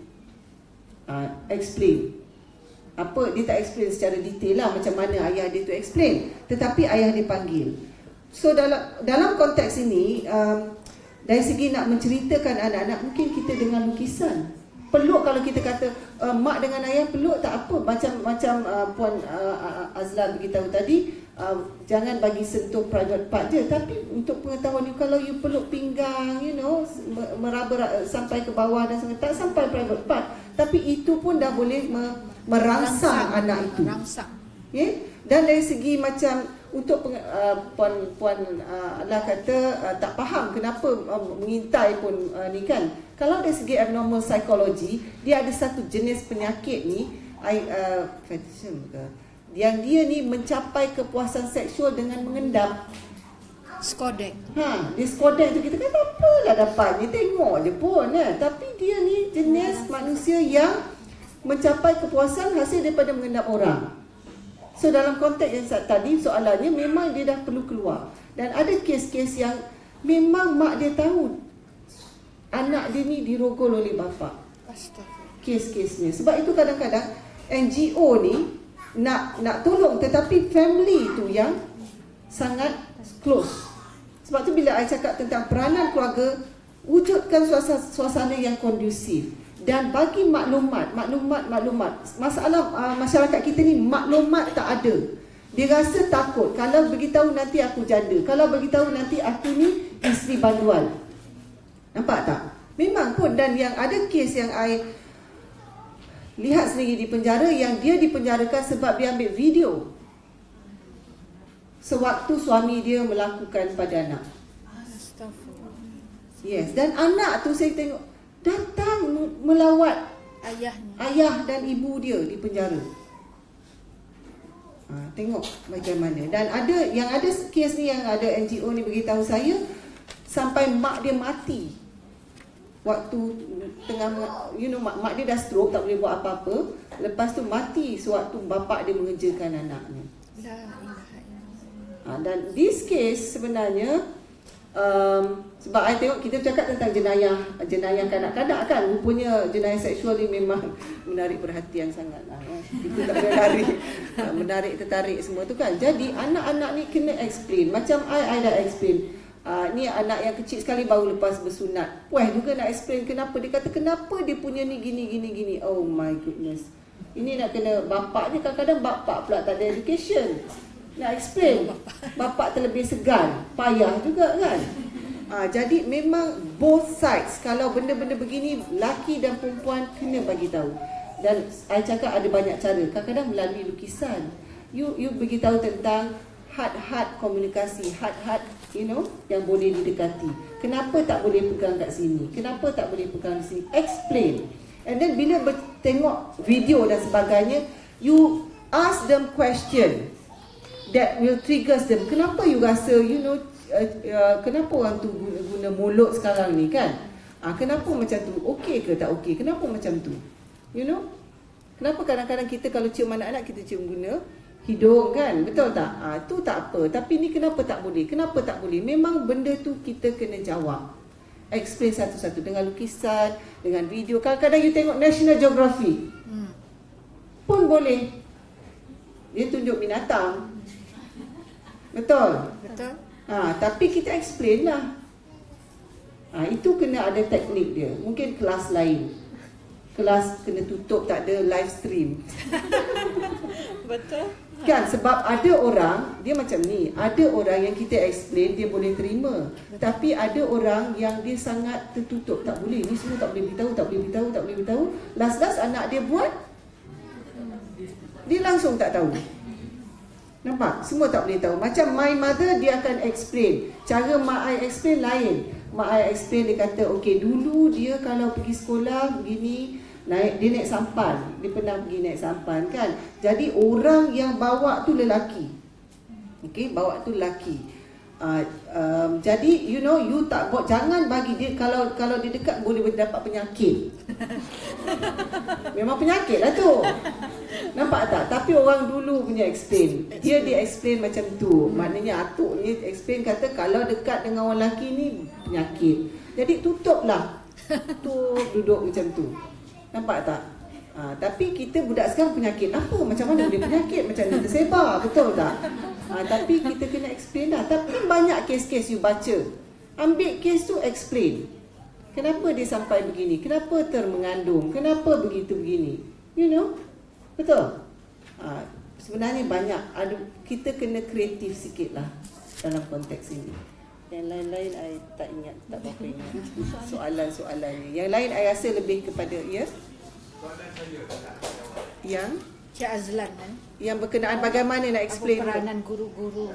uh, explain. Apa, dia tak explain secara detail lah macam mana ayah dia tu explain, tetapi ayah dia panggil. So dalam dalam konteks ini, um, dari segi nak menceritakan anak-anak, mungkin kita dengan lukisan. Peluk, kalau kita kata uh, mak dengan ayah peluk tak apa, macam macam uh, Puan uh, Azla beritahu tadi, uh, jangan bagi sentuh private part je, tapi untuk pengetahuan you, kalau you peluk pinggang, you know, meraba sampai ke bawah dan sampai, tak sampai private part, tapi itu pun dah boleh me, merangsang, merangsang anak itu. Merangsang. Okay? Dan dari segi macam untuk uh, puan puan uh, Allah kata uh, tak faham kenapa uh, mengintai pun uh, ni kan. Kalau dari segi abnormal psychology, dia ada satu jenis penyakit ni, I, uh, fetishism ke, yang dia ni mencapai kepuasan seksual dengan mengendap. Skodek. Ha, dia skodek tu kita kata apalah dapat ni, tengok je pun eh. Tapi dia ni jenis manusia yang mencapai kepuasan hasil daripada mengendap orang. So dalam konteks yang tadi, soalannya memang dia dah perlu keluar. Dan ada kes-kes yang memang mak dia tahu anak dia ni dirogol oleh bapa. Kes-kesnya. Sebab itu kadang-kadang N G O ni nak nak tolong, tetapi family tu yang sangat close. Sebab tu bila I cakap tentang peranan keluarga, wujudkan suasana, suasana yang kondusif. Dan bagi maklumat, maklumat, maklumat. Masalah uh, masyarakat kita ni, maklumat tak ada. Dia rasa takut. Kalau beritahu nanti aku janda. Kalau beritahu nanti aku ni isteri banduan. Nampak tak? Memang pun. Dan yang ada kes yang I lihat sendiri di penjara, yang dia dipenjarakan sebab dia ambil video sewaktu suami dia melakukan pada anak. Yes. Dan anak tu saya tengok datang melawat ayahnya, ayah dan ibu dia di penjara. Ha, tengok bagaimana. Dan ada yang ada kes ni, yang ada N G O ni beritahu saya sampai mak dia mati waktu tengah, you know, mak, mak dia dah stroke, tak boleh buat apa-apa. Lepas tu mati sewaktu bapa dia mengerjakan anaknya. Ha, dan this case sebenarnya, Um, sebab I tengok kita cakap tentang jenayah jenayah kanak-kanak kan, rupanya jenayah seksual ni memang menarik perhatian sangat lah, eh. Kita tak boleh lari, menarik tertarik semua tu kan. Jadi anak-anak ni kena explain. Macam I, I dah explain, uh, ni anak yang kecil sekali baru lepas bersunat, puas juga nak explain kenapa. Dia kata kenapa dia punya ni gini gini gini. Oh my goodness, Ini nak kena bapak ni, kadang-kadang bapak pula tak ada education. Nak explain, bapak terlebih segan, payah juga kan. Ha, jadi memang both sides, kalau benda-benda begini, laki dan perempuan kena bagi tahu. Dan saya cakap ada banyak cara, kadang-kadang melalui lukisan. You you beritahu tentang had-had komunikasi, had-had, you know, yang boleh didekati. Kenapa tak boleh pegang kat sini? Kenapa tak boleh pegang di sini? Explain. And then bila tengok video dan sebagainya, you ask them question that will triggers them. Kenapa you rasa, you know, uh, uh, kenapa orang tu guna, guna mulut sekarang ni kan? Uh, kenapa macam tu? Okey ke tak okey? Kenapa macam tu? You know? Kenapa kadang-kadang kita kalau cium anak-anak, kita cium guna hidung kan? Betul tak? Ah, tu tak apa. Tapi ni kenapa tak boleh? Kenapa tak boleh? Memang benda tu kita kena jawab. Explain satu-satu dengan lukisan, dengan video. Kadang-kadang you tengok National Geographic hmm. pun boleh. Dia tunjuk binatang. Betul? Betul. Ah, tapi kita explain lah. Ah, itu kena ada teknik dia. Mungkin kelas lain. Kelas kena tutup, tak ada live stream. Betul. Kan, sebab ada orang, dia macam ni. Ada orang yang kita explain, dia boleh terima. Betul. Tapi ada orang yang dia sangat tertutup. Tak boleh, ni semua tak boleh beritahu, tak boleh beritahu, tak boleh beritahu. Last-last anak dia buat, dia langsung tak tahu. Nampak? Semua tak boleh tahu. Macam my mother, dia akan explain. Cara mak I explain lain. Mak I explain, dia kata, okey, dulu dia kalau pergi sekolah begini, naik dia naik sampan. Dia pernah pergi naik sampan kan. Jadi orang yang bawa tu lelaki. Okey, bawa tu lelaki. Uh, um, jadi you know, you tak buat, jangan bagi dia, kalau kalau dia dekat boleh dapat penyakit. Memang penyakit lah tu. Nampak tak? Tapi orang dulu punya explain. Dia dia explain macam tu. Maknanya atuk ni explain, kata kalau dekat dengan orang lelaki ni penyakit. Jadi tutuplah. Tu duduk macam tu. Nampak tak? Ha, tapi kita budak sekarang penyakit apa? Macam mana boleh penyakit? Macam mana tersebar? Betul tak? Ha, tapi kita kena explain lah. Tapi banyak kes-kes you baca. Ambil kes tu, explain. Kenapa dia sampai begini? Kenapa termengandung? Kenapa begitu begini? You know? Betul? Ha, sebenarnya banyak. Ada, kita kena kreatif sikit lah dalam konteks ini. Yang lain-lain I tak ingat, tak berapa ingat soalan-soalannya. Yang lain I rasa lebih kepada, ya? Yang? Cik Azlan kan? Yang berkenaan bagaimana nak explain peranan guru-guru.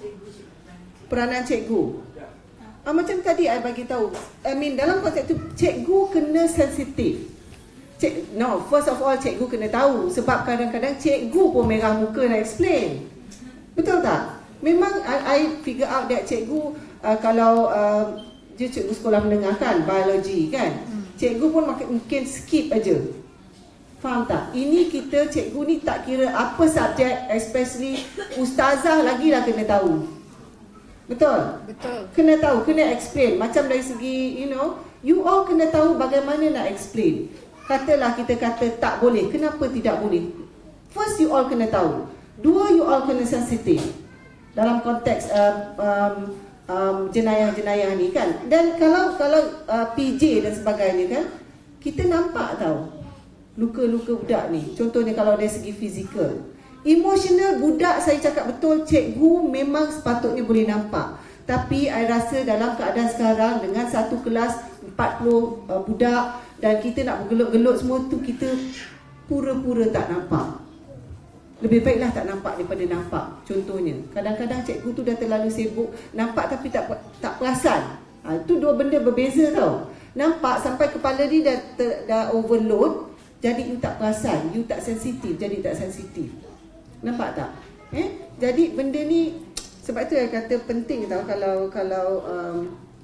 Peranan cikgu. Ah, macam tadi I bagi tahu. I mean dalam konteks tu cikgu kena sensitif. Cik, no, first of all cikgu kena tahu. Sebab kadang-kadang cikgu pun merah muka nak explain. Betul tak? Memang I, I figure out that cikgu uh, kalau uh, dia cikgu sekolah menengah kan, biologi kan, hmm. cikgu pun mungkin skip aja. Faham tak? Ini kita cikgu ni tak kira apa subjek, especially ustazah lagi lah kena tahu. Betul? Betul. Kena tahu, kena explain. Macam dari segi, you know, you all kena tahu bagaimana nak explain. Katalah kita kata tak boleh, kenapa tidak boleh? First you all kena tahu. Dua, you all kena sensitif dalam konteks uh, um, um, jenayah-jenayah ni kan. Dan kalau kalau uh, P J dan sebagainya kan, kita nampak tahu luka-luka budak ni. Contohnya kalau dari segi fizikal. Emotional budak, saya cakap betul, cikgu memang sepatutnya boleh nampak. Tapi I rasa dalam keadaan sekarang dengan satu kelas empat puluh uh, budak dan kita nak bergelut-gelut semua tu, kita pura-pura tak nampak. Lebih baiklah tak nampak daripada nampak. Contohnya, kadang-kadang cikgu tu dah terlalu sibuk, nampak tapi tak tak perasan. Ha, itu dua benda berbeza tau. Nampak sampai kepala dia dah, ter, dah overload, jadi you tak perasan, you tak sensitif, jadi tak sensitif. Nampak tak? Eh? Jadi benda ni, sebab tu saya kata penting tau kalau kalau um,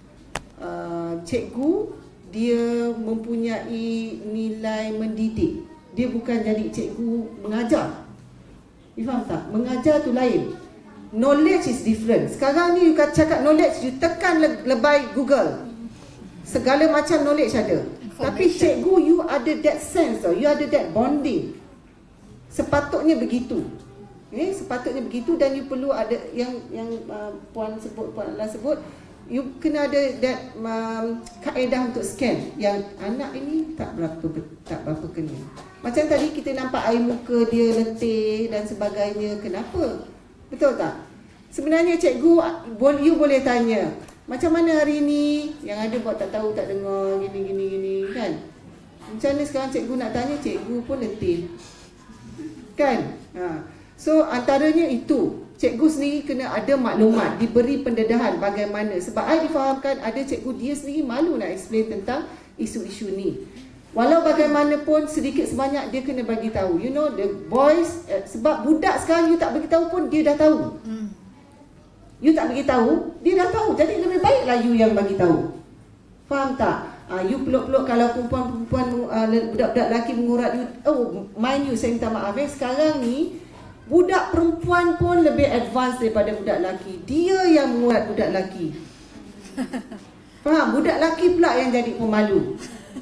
uh, cikgu dia mempunyai nilai mendidik. Dia bukan jadi cikgu mengajar. You faham tak? Mengajar tu lain. Knowledge is different. Sekarang ni you cakap knowledge, you tekan lebay Google. Segala macam knowledge ada. Tapi cikgu, you ada that sense tau. You ada that bonding. Sepatutnya begitu. Eh, sepatutnya begitu. Dan you perlu ada yang yang uh, puan sebut, puan Ala sebut, you kena ada that um, kaedah untuk scan yang anak ini tak berapa tak berapa kena. Macam tadi kita nampak air muka dia letih dan sebagainya. Kenapa? Betul tak? Sebenarnya cikgu, you boleh tanya, macam mana hari ni? Yang ada buat tak tahu, tak dengar, gini gini gini kan? Macam mana sekarang cikgu nak tanya, cikgu pun letih. Kan? Ha. So antaranya itu, cikgu sendiri kena ada maklumat, diberi pendedahan bagaimana. Sebab I difahamkan ada cikgu dia sendiri malu nak explain tentang isu-isu ni. Walau bagaimanapun sedikit sebanyak dia kena bagi tahu. You know the boys, eh, sebab budak sekarang you tak bagi tahu pun dia dah tahu. Hmm. You tak bagi tahu, dia dah tahu. Jadi lebih baiklah you yang bagi tahu. Faham tak? Uh, you peluk-peluk kalau perempuan-perempuan uh, budak-budak lelaki mengurat you. Oh, mind you, saya minta maaf eh. Sekarang ni budak perempuan pun lebih advance daripada budak lelaki. Dia yang mengurat budak lelaki. Faham? Budak lelaki pula yang jadi pemalu.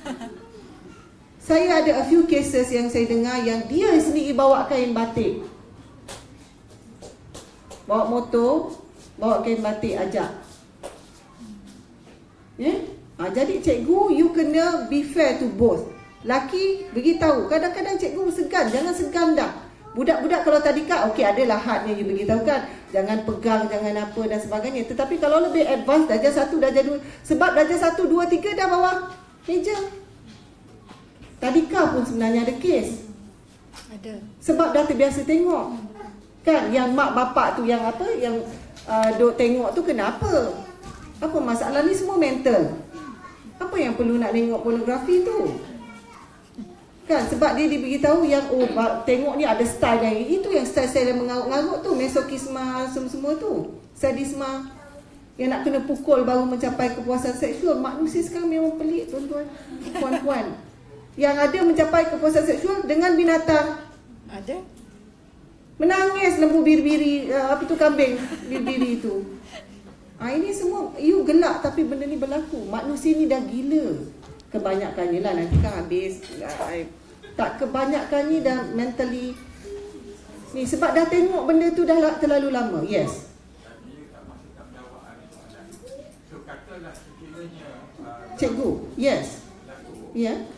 Saya ada a few cases yang saya dengar yang dia sendiri bawa kain batik. Bawa motor, bawa kain batik ajak. Ya? Yeah? Ha, jadi cikgu, you kena be fair to both. Laki beritahu. Kadang-kadang cikgu segan, jangan segan dah. Budak-budak kalau tadi kan, okey adalah hadnya you beritahu kan. Jangan pegang, jangan apa dan sebagainya. Tetapi kalau lebih advance, darjah satu, darjah dua. Sebab darjah satu, dua, tiga dah bawa meja. Tadika pun sebenarnya ada kes. Ada. Sebab dah terbiasa tengok. Kan yang mak bapak tu yang apa yang uh, duk tengok tu kenapa? Apa masalah ni semua mental. Apa yang perlu nak tengok pornografi tu? Kan sebab dia diberitahu yang oh tengok ni ada style yang itu yang style-style yang mengarut-ngarut tu, mesokisma semua-semua tu. Sadisma yang nak kena pukul baru mencapai kepuasan seksual. Manusia sekarang memang pelik tuan-tuan, puan-puan. Yang ada mencapai kepuasan seksual dengan binatang. Ada. Menangis lembu biri-biri, uh, apa tu kambing biri-biri itu. Ah, ini semua you gelak tapi benda ni berlaku. Manusia ni dah gila. Kebanyakannya lah, nanti kan habis. I, tak kebanyakannya dah mentally ni sebab dah tengok benda tu dah terlalu lama. Yes. Cikgu, yes. Ya. Yeah.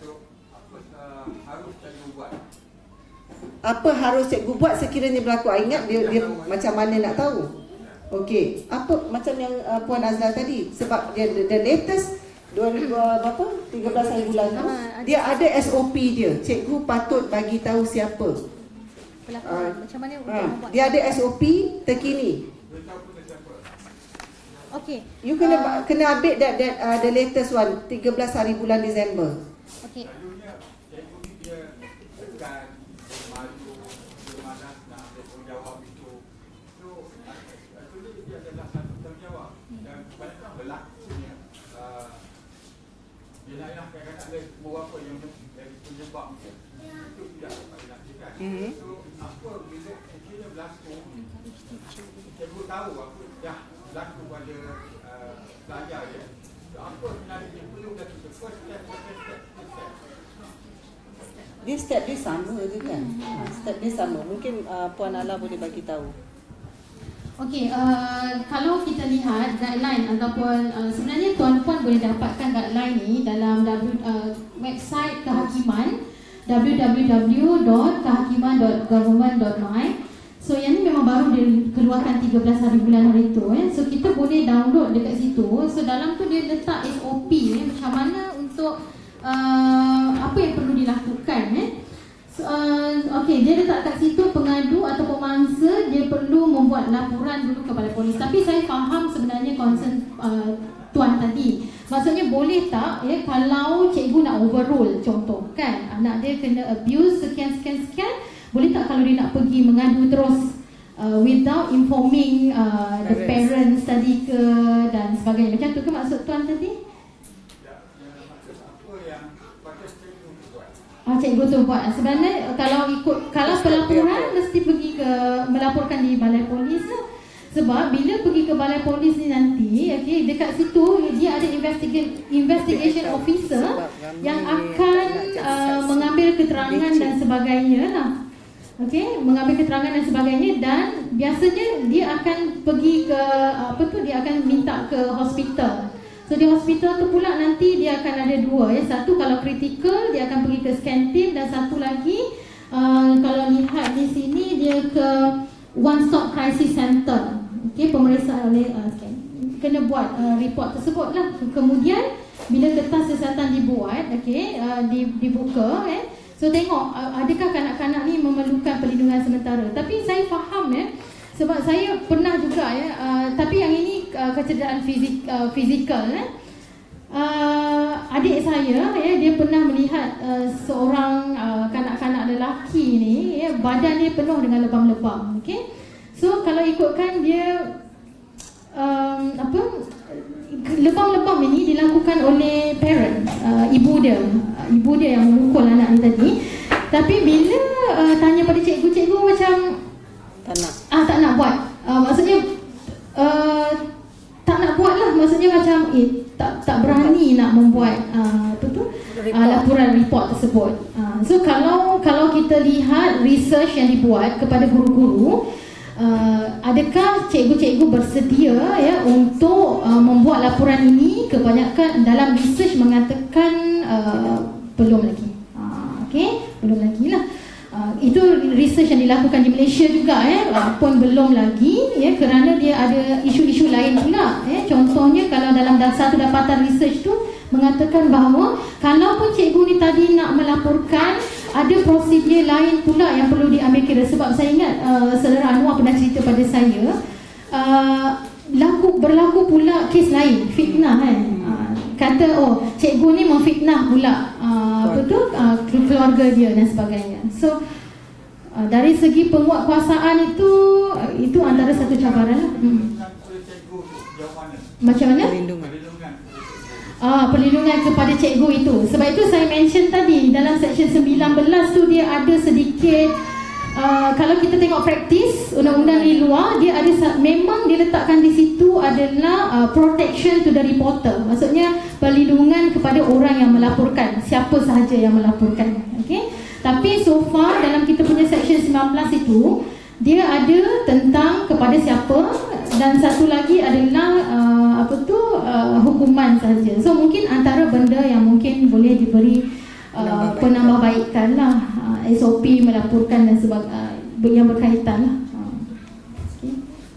Apa harus cikgu buat sekiranya berlaku? I ingat dia, dia macam mana nak tahu. Okey, apa macam yang uh, Puan Azla tadi, sebab dia the, the latest dua ribu berapa? tiga belas hari bulan tu, dia ada S O P dia. Cikgu patut bagi tahu siapa. Uh, macam mana uh, dia ada S O P terkini. Okey. You kena uh, kena update that that uh, the latest one tiga belas hari bulan Disember. Okey. Mm-hmm. So, apa bila kira berlaku, cikgu tahu apa dah berlaku pada uh, pelajar dia. So, apa sebenarnya dia perlu berlaku? First step, second step, third step. Dia step dia sama je kan? Hmm. Step dia sama. Mungkin uh, Puan Ala boleh bagi tahu. Okey, uh, kalau kita lihat guideline ataupun uh, sebenarnya tuan-puan boleh dapatkan guideline ni dalam w, uh, website kehakiman w w w dot kehakiman dot government dot my. So yang ni memang baru dikeluarkan tiga belas hari bulan hari tu eh. So kita boleh download dekat situ. So dalam tu dia letak S O P eh, macam mana untuk uh, apa yang perlu dilakukan eh. So, uh, Okey, dia letak kat situ pengadu atau pemangsa dia perlu membuat laporan dulu kepada polis. Tapi saya faham sebenarnya concern uh, tuan tadi. Maksudnya boleh tak ya kalau cikgu nak overrule contoh kan anak dia kena abuse sekian sekian sekian, boleh tak kalau dia nak pergi mengadu terus uh, without informing uh, the parents tadi ke dan sebagainya. Macam tu ke maksud tuan tadi? Ah, cikgu tu buat. Sebenarnya kalau ikut kalau pelaporan mesti pergi ke melaporkan di balai polis lah. Sebab bila pergi ke balai polis ni nanti, okey, dekat situ dia ada investigation investigation officer yang akan uh, mengambil keterangan dan sebagainya lah. Okey, mengambil keterangan dan sebagainya dan biasanya dia akan pergi ke apa tu dia akan minta ke hospital. So di hospital tu pula nanti dia akan ada dua ya. Satu kalau kritikal dia akan pergi ke scan team, dan satu lagi uh, kalau lihat di sini dia ke one stop crisis center. Okey, pemeriksaan oleh uh, scan. Kena buat uh, report tersebut lah. Kemudian bila kertas kesihatan dibuat, okey, uh, dibuka eh. So tengok uh, adakah kanak-kanak ni memerlukan perlindungan sementara. Tapi saya faham ya, sebab saya pernah juga ya, uh, tapi yang ini uh, kecederaan fizik, uh, fizikal eh. Uh, adik saya ya, dia pernah melihat uh, seorang uh, kanak-kanak lelaki ni ya, badan dia penuh dengan lebam-lebam. Okey. So kalau ikutkan dia um, apa lebam-lebam ini dilakukan oleh parent, uh, ibu dia, uh, ibu dia yang memukul anak ni tadi. Tapi bila uh, tanya pada cikgu, cikgu macam tak nak, ah tak nak buat. Uh, maksudnya uh, tak nak buat lah. Maksudnya macam eh tak tak berani nak membuat uh, apa tu uh, laporan report tersebut. Uh, so kalau kalau kita lihat research yang dibuat kepada guru-guru, Uh, adakah cikgu-cikgu bersedia ya untuk uh, membuat laporan ini? Kebanyakan dalam research mengatakan uh, belum lagi. Uh, Okey, belum lagi lah. Uh, itu research yang dilakukan di Malaysia juga ya, uh, pun belum lagi ya, kerana dia ada isu-isu lain pula ya. Contohnya kalau dalam satu dapatan research tu mengatakan bahawa kalaupun cikgu ni tadi nak melaporkan, ada prosedur lain pula yang perlu diambil kira. Sebab saya ingat uh, saudara Anwar pernah cerita pada saya, uh, laku, berlaku pula kes lain, fitnah kan. Uh, kata oh cikgu ni memfitnah pula uh, apa tu uh, keluarga dia dan sebagainya. So uh, dari segi penguatkuasaan itu uh, itu antara satu cabaran lah. Hmm. Macam mana? Ah, perlindungan kepada cikgu itu. Sebab itu saya mention tadi dalam section sembilan belas tu dia ada sedikit uh, kalau kita tengok praktis undang-undang di luar, dia ada memang diletakkan di situ adalah uh, protection to the reporter. Maksudnya perlindungan kepada orang yang melaporkan, siapa sahaja yang melaporkan. Okey. Tapi so far dalam kita punya section sembilan belas itu dia ada tentang kepada siapa, dan satu lagi adalah uh, apa tu uh, hukuman saja. So mungkin antara benda yang mungkin boleh diberi uh, penambahbaikan lah, uh, S O P melaporkan dan sebagainya uh, yang berkaitan lah. Uh, okay.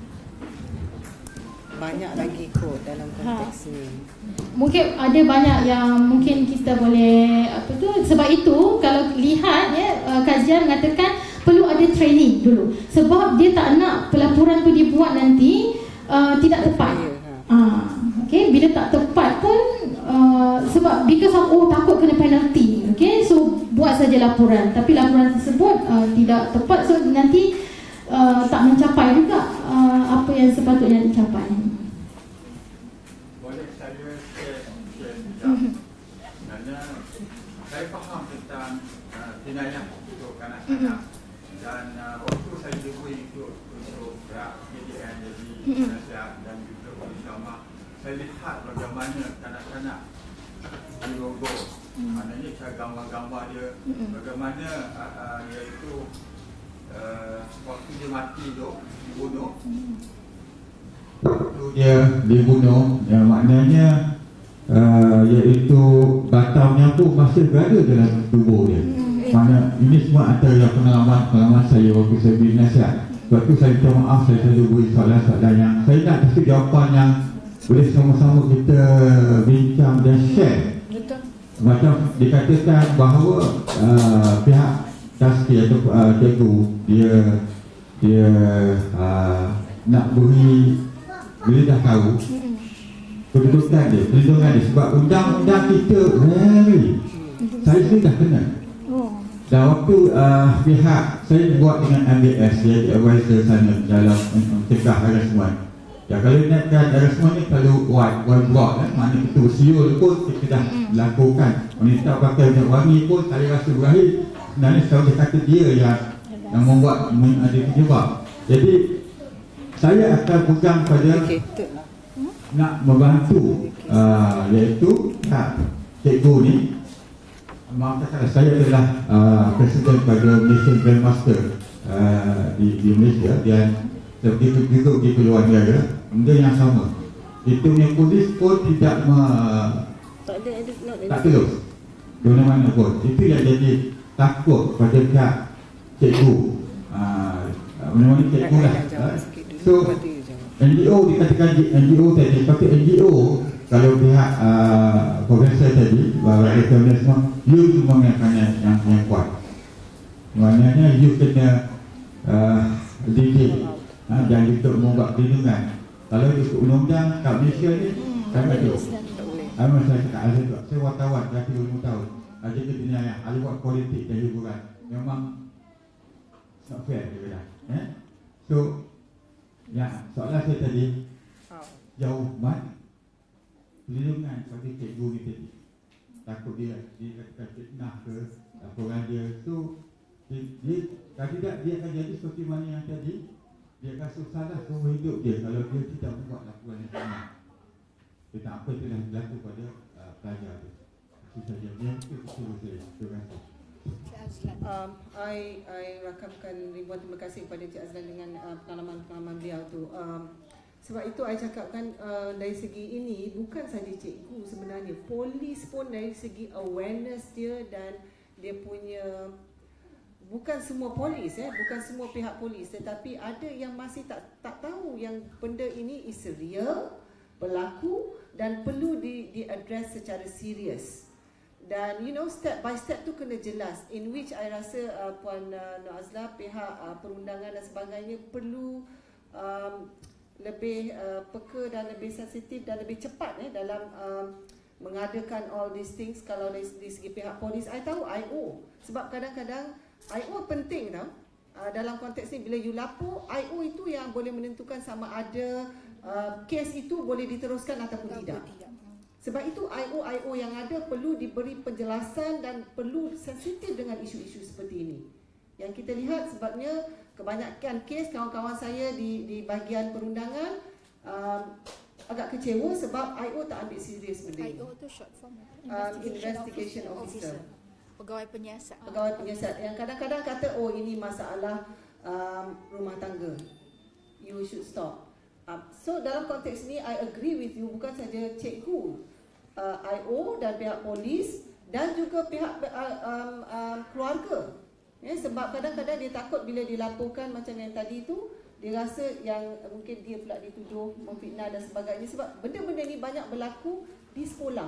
Banyak lagi kot dalam konteks ha. ni. Mungkin ada banyak yang mungkin kita boleh apa tu. Sebab itu kalau lihat ya, uh, kajian mengatakan perlu ada training dulu. Sebab dia tak nak pelaporan tu dibuat nanti uh, tidak tepat. uh, Okay, bila tak tepat pun uh, sebab because of oh takut kena penalty. Okay, so buat saja laporan, tapi laporan tersebut uh, tidak tepat. So nanti uh, tak mencapai juga uh, apa yang sepatutnya dicapai. Boleh saya share sekejap. Kerana saya faham tentang uh, jenayah untuk kanak-kanak. Dan uh, waktu saya diberi ikut untuk gerak P D N jadi penasihat dan juga polis lama, saya lihat bagaimana kanak-kanak dirogoh. Maknanya cara gambar-gambar dia, bagaimana uh, uh, iaitu uh, waktu dia mati tu, dibunuh. Waktu dia dibunuh, ya, maknanya uh, iaitu batamnya pun masih berada dalam tubuh dia. Mana ini semua antara pengalaman-pengalaman saya waktu saya beri nasihat. Sebab tu saya minta maaf, saya selalu beri soalan-soalan yang saya nak kasi jawapan yang boleh sama-sama kita bincang dan share. Betul. Macam dikatakan bahawa uh, pihak taski atau uh, cikgu dia dia uh, nak beri, bila dah tahu kedudukan dia, perlindungan dia. Sebab undang-undang kita hey, saya sendiri dah kenal. Dan waktu uh, pihak saya buat dengan M B S, dia advisor sana dalam mencegah harassment. Ya, kalau naikkan harassment ni kalau white, white block kan, maknanya itu siul pun kita dah lakukan. Wanita pakai minyak wangi pun saya rasa berakhir. Sebenarnya selalu dia kata dia yang, yang membuat ada penyebab. Jadi saya akan pegang pada nak membantu uh, iaitu tak, cikgu ni. Maaf kata saya adalah uh, presiden pada Malaysian Grandmaster uh, di, di Malaysia, dan begitu juga di luar negara benda yang sama. itu yang polis pun tidak me, tak ada tak terus di mana-mana pun. Itu yang jadi takut pada pihak cikgu, uh, mana-mana cikgu lah. Uh, so N G O dikatakan N G O tadi, tapi N G O kalau pihak uh, profesor tadi bahawa ekonomi semua, you semua yang yang, yang, yang kuat. Maknanya you kena uh, didik uh, dan untuk membuat perlindungan. Kalau ikut undang-undang kat Malaysia ni, kami tu. Kami saya cakap, saya, saya wartawan dah tiga puluh tahun. Ada ke dunia yang ahli buat politik dan hiburan. Memang not fair dia kata. Eh? So, ya, soalan saya tadi, jauh mana perlindungan pada cikgu ni tadi. Takut dia, dia katakan fitnah ke, laporan dia. So, dia, dia, kalau tidak, dia akan jadi seperti mana yang tadi. Dia rasa salah seumur hidup dia kalau dia tidak membuat laporan yang sama. Tentang apa yang telah berlaku pada uh, pelajar dia. Itu saja. Yang itu betul saya. Terima kasih. Um, I I rakamkan ribuan terima kasih kepada Cik Azlan dengan uh, pengalaman-pengalaman beliau tu. Um, sebab itu I cakapkan uh, dari segi ini bukan saja cikgu sebenarnya, polis pun dari segi awareness dia dan dia punya, bukan semua polis eh, bukan semua pihak polis, tetapi ada yang masih tak tak tahu yang benda ini is real, berlaku dan perlu di di address secara serius. Dan you know, step by step tu kena jelas, in which I rasa uh, Puan uh, Nur Azlah, pihak uh, perundangan dan sebagainya perlu um, lebih uh, peka dan lebih sensitif dan lebih cepat eh, dalam um, mengadakan all these things. Kalau dari, dari segi pihak polis, I tahu I O, sebab kadang-kadang I O penting tau. Uh, dalam konteks ni bila you lapor, I O itu yang boleh menentukan sama ada uh, kes itu boleh diteruskan ataupun tidak. Sebab itu I O I O yang ada perlu diberi penjelasan dan perlu sensitif dengan isu-isu seperti ini. Yang kita lihat sebabnya kebanyakan kes kawan-kawan saya di di bahagian perundangan um, agak kecewa sebab I O tak ambil serius benda ini. I O tu short form um, Investigation Officer. Pegawai penyiasat. Pegawai penyiasat yang kadang-kadang kata oh ini masalah um, rumah tangga. You should stop. Um, so dalam konteks ni I agree with you, bukan saja cikgu, uh, I O dan pihak polis dan juga pihak uh, um, um, keluarga. Ya, sebab kadang-kadang dia takut bila dilaporkan macam yang tadi tu, dia rasa yang mungkin dia pula dituduh memfitnah dan sebagainya. Sebab benda-benda ni banyak berlaku di sekolah.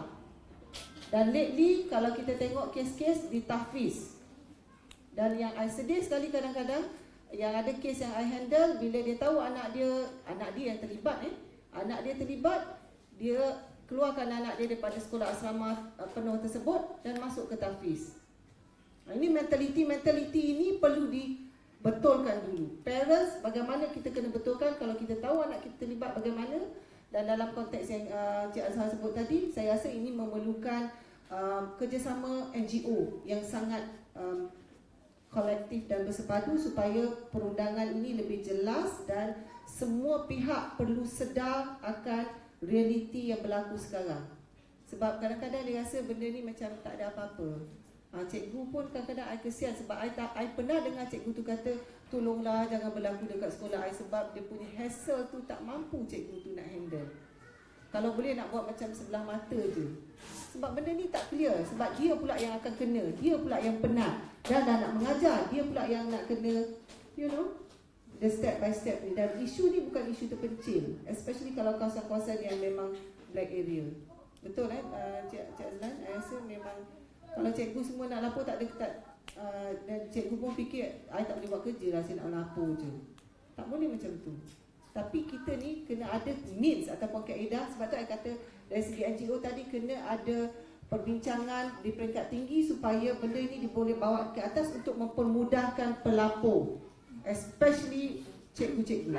Dan lately kalau kita tengok kes-kes di tahfiz. Dan yang I sedih sekali kadang-kadang, yang ada kes yang I handle, bila dia tahu anak dia, anak dia yang terlibat eh, anak dia terlibat, dia keluarkan anak dia daripada sekolah asrama penuh tersebut dan masuk ke tahfiz. Ini mentaliti-mentaliti ini perlu dibetulkan dulu. Parents, bagaimana kita kena betulkan kalau kita tahu anak kita terlibat bagaimana. Dan dalam konteks yang uh, Cik Azhar sebut tadi, saya rasa ini memerlukan uh, kerjasama N G O yang sangat um, kolektif dan bersepadu supaya perundangan ini lebih jelas dan semua pihak perlu sedar akan realiti yang berlaku sekarang. Sebab kadang-kadang dia rasa benda ni macam tak ada apa-apa. Ha, cikgu pun kadang-kadang I kesian sebab I, tak, I pernah dengar cikgu tu kata tolonglah jangan berlaku dekat sekolah I sebab dia punya hassle tu tak mampu cikgu tu nak handle. Kalau boleh nak buat macam sebelah mata je. Sebab benda ni tak clear. Sebab dia pula yang akan kena, dia pula yang penat. Dan dah nak mengajar, dia pula yang nak kena, you know, the step by step ni. Dan isu ni bukan isu terpencil, especially kalau kawasan-kawasan yang memang black area. Betul eh uh, Cik, Cik Azlan? I rasa memang kalau cikgu semua nak lapor tak ada tak, uh, dan cikgu pun fikir I tak boleh buat kerja lah, saya nak lapor je. Tak boleh macam tu. Tapi kita ni kena ada means ataupun kaedah. Sebab tu I kata dari segi N G O tadi kena ada perbincangan di peringkat tinggi supaya benda ini boleh bawa ke atas untuk mempermudahkan pelapor, especially cikgu-cikgu.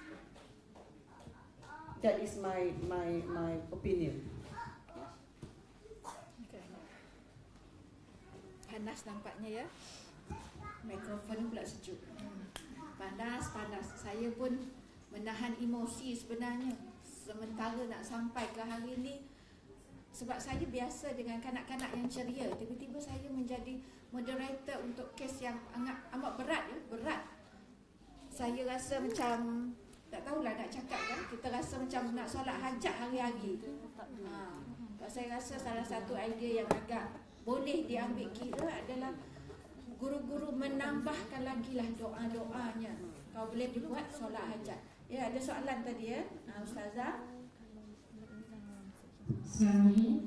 That is my my my opinion. Panas nampaknya ya. Mikrofon pula sejuk. Panas, panas. Saya pun menahan emosi sebenarnya. Sementara nak sampai ke hari ini, sebab saya biasa dengan kanak-kanak yang ceria, tiba-tiba saya menjadi moderator untuk kes yang amat, amat berat ya, berat. Saya rasa macam tak tahulah nak cakap kan, kita rasa macam nak solat hajat hari-hari. Ha, saya rasa salah satu idea yang agak boleh diambil kira adalah guru-guru menambahkan lagi lah doa-doanya. Kalau boleh dibuat solat hajat. Ya, ada soalan tadi ya, ha, Ustazah. Assalamualaikum.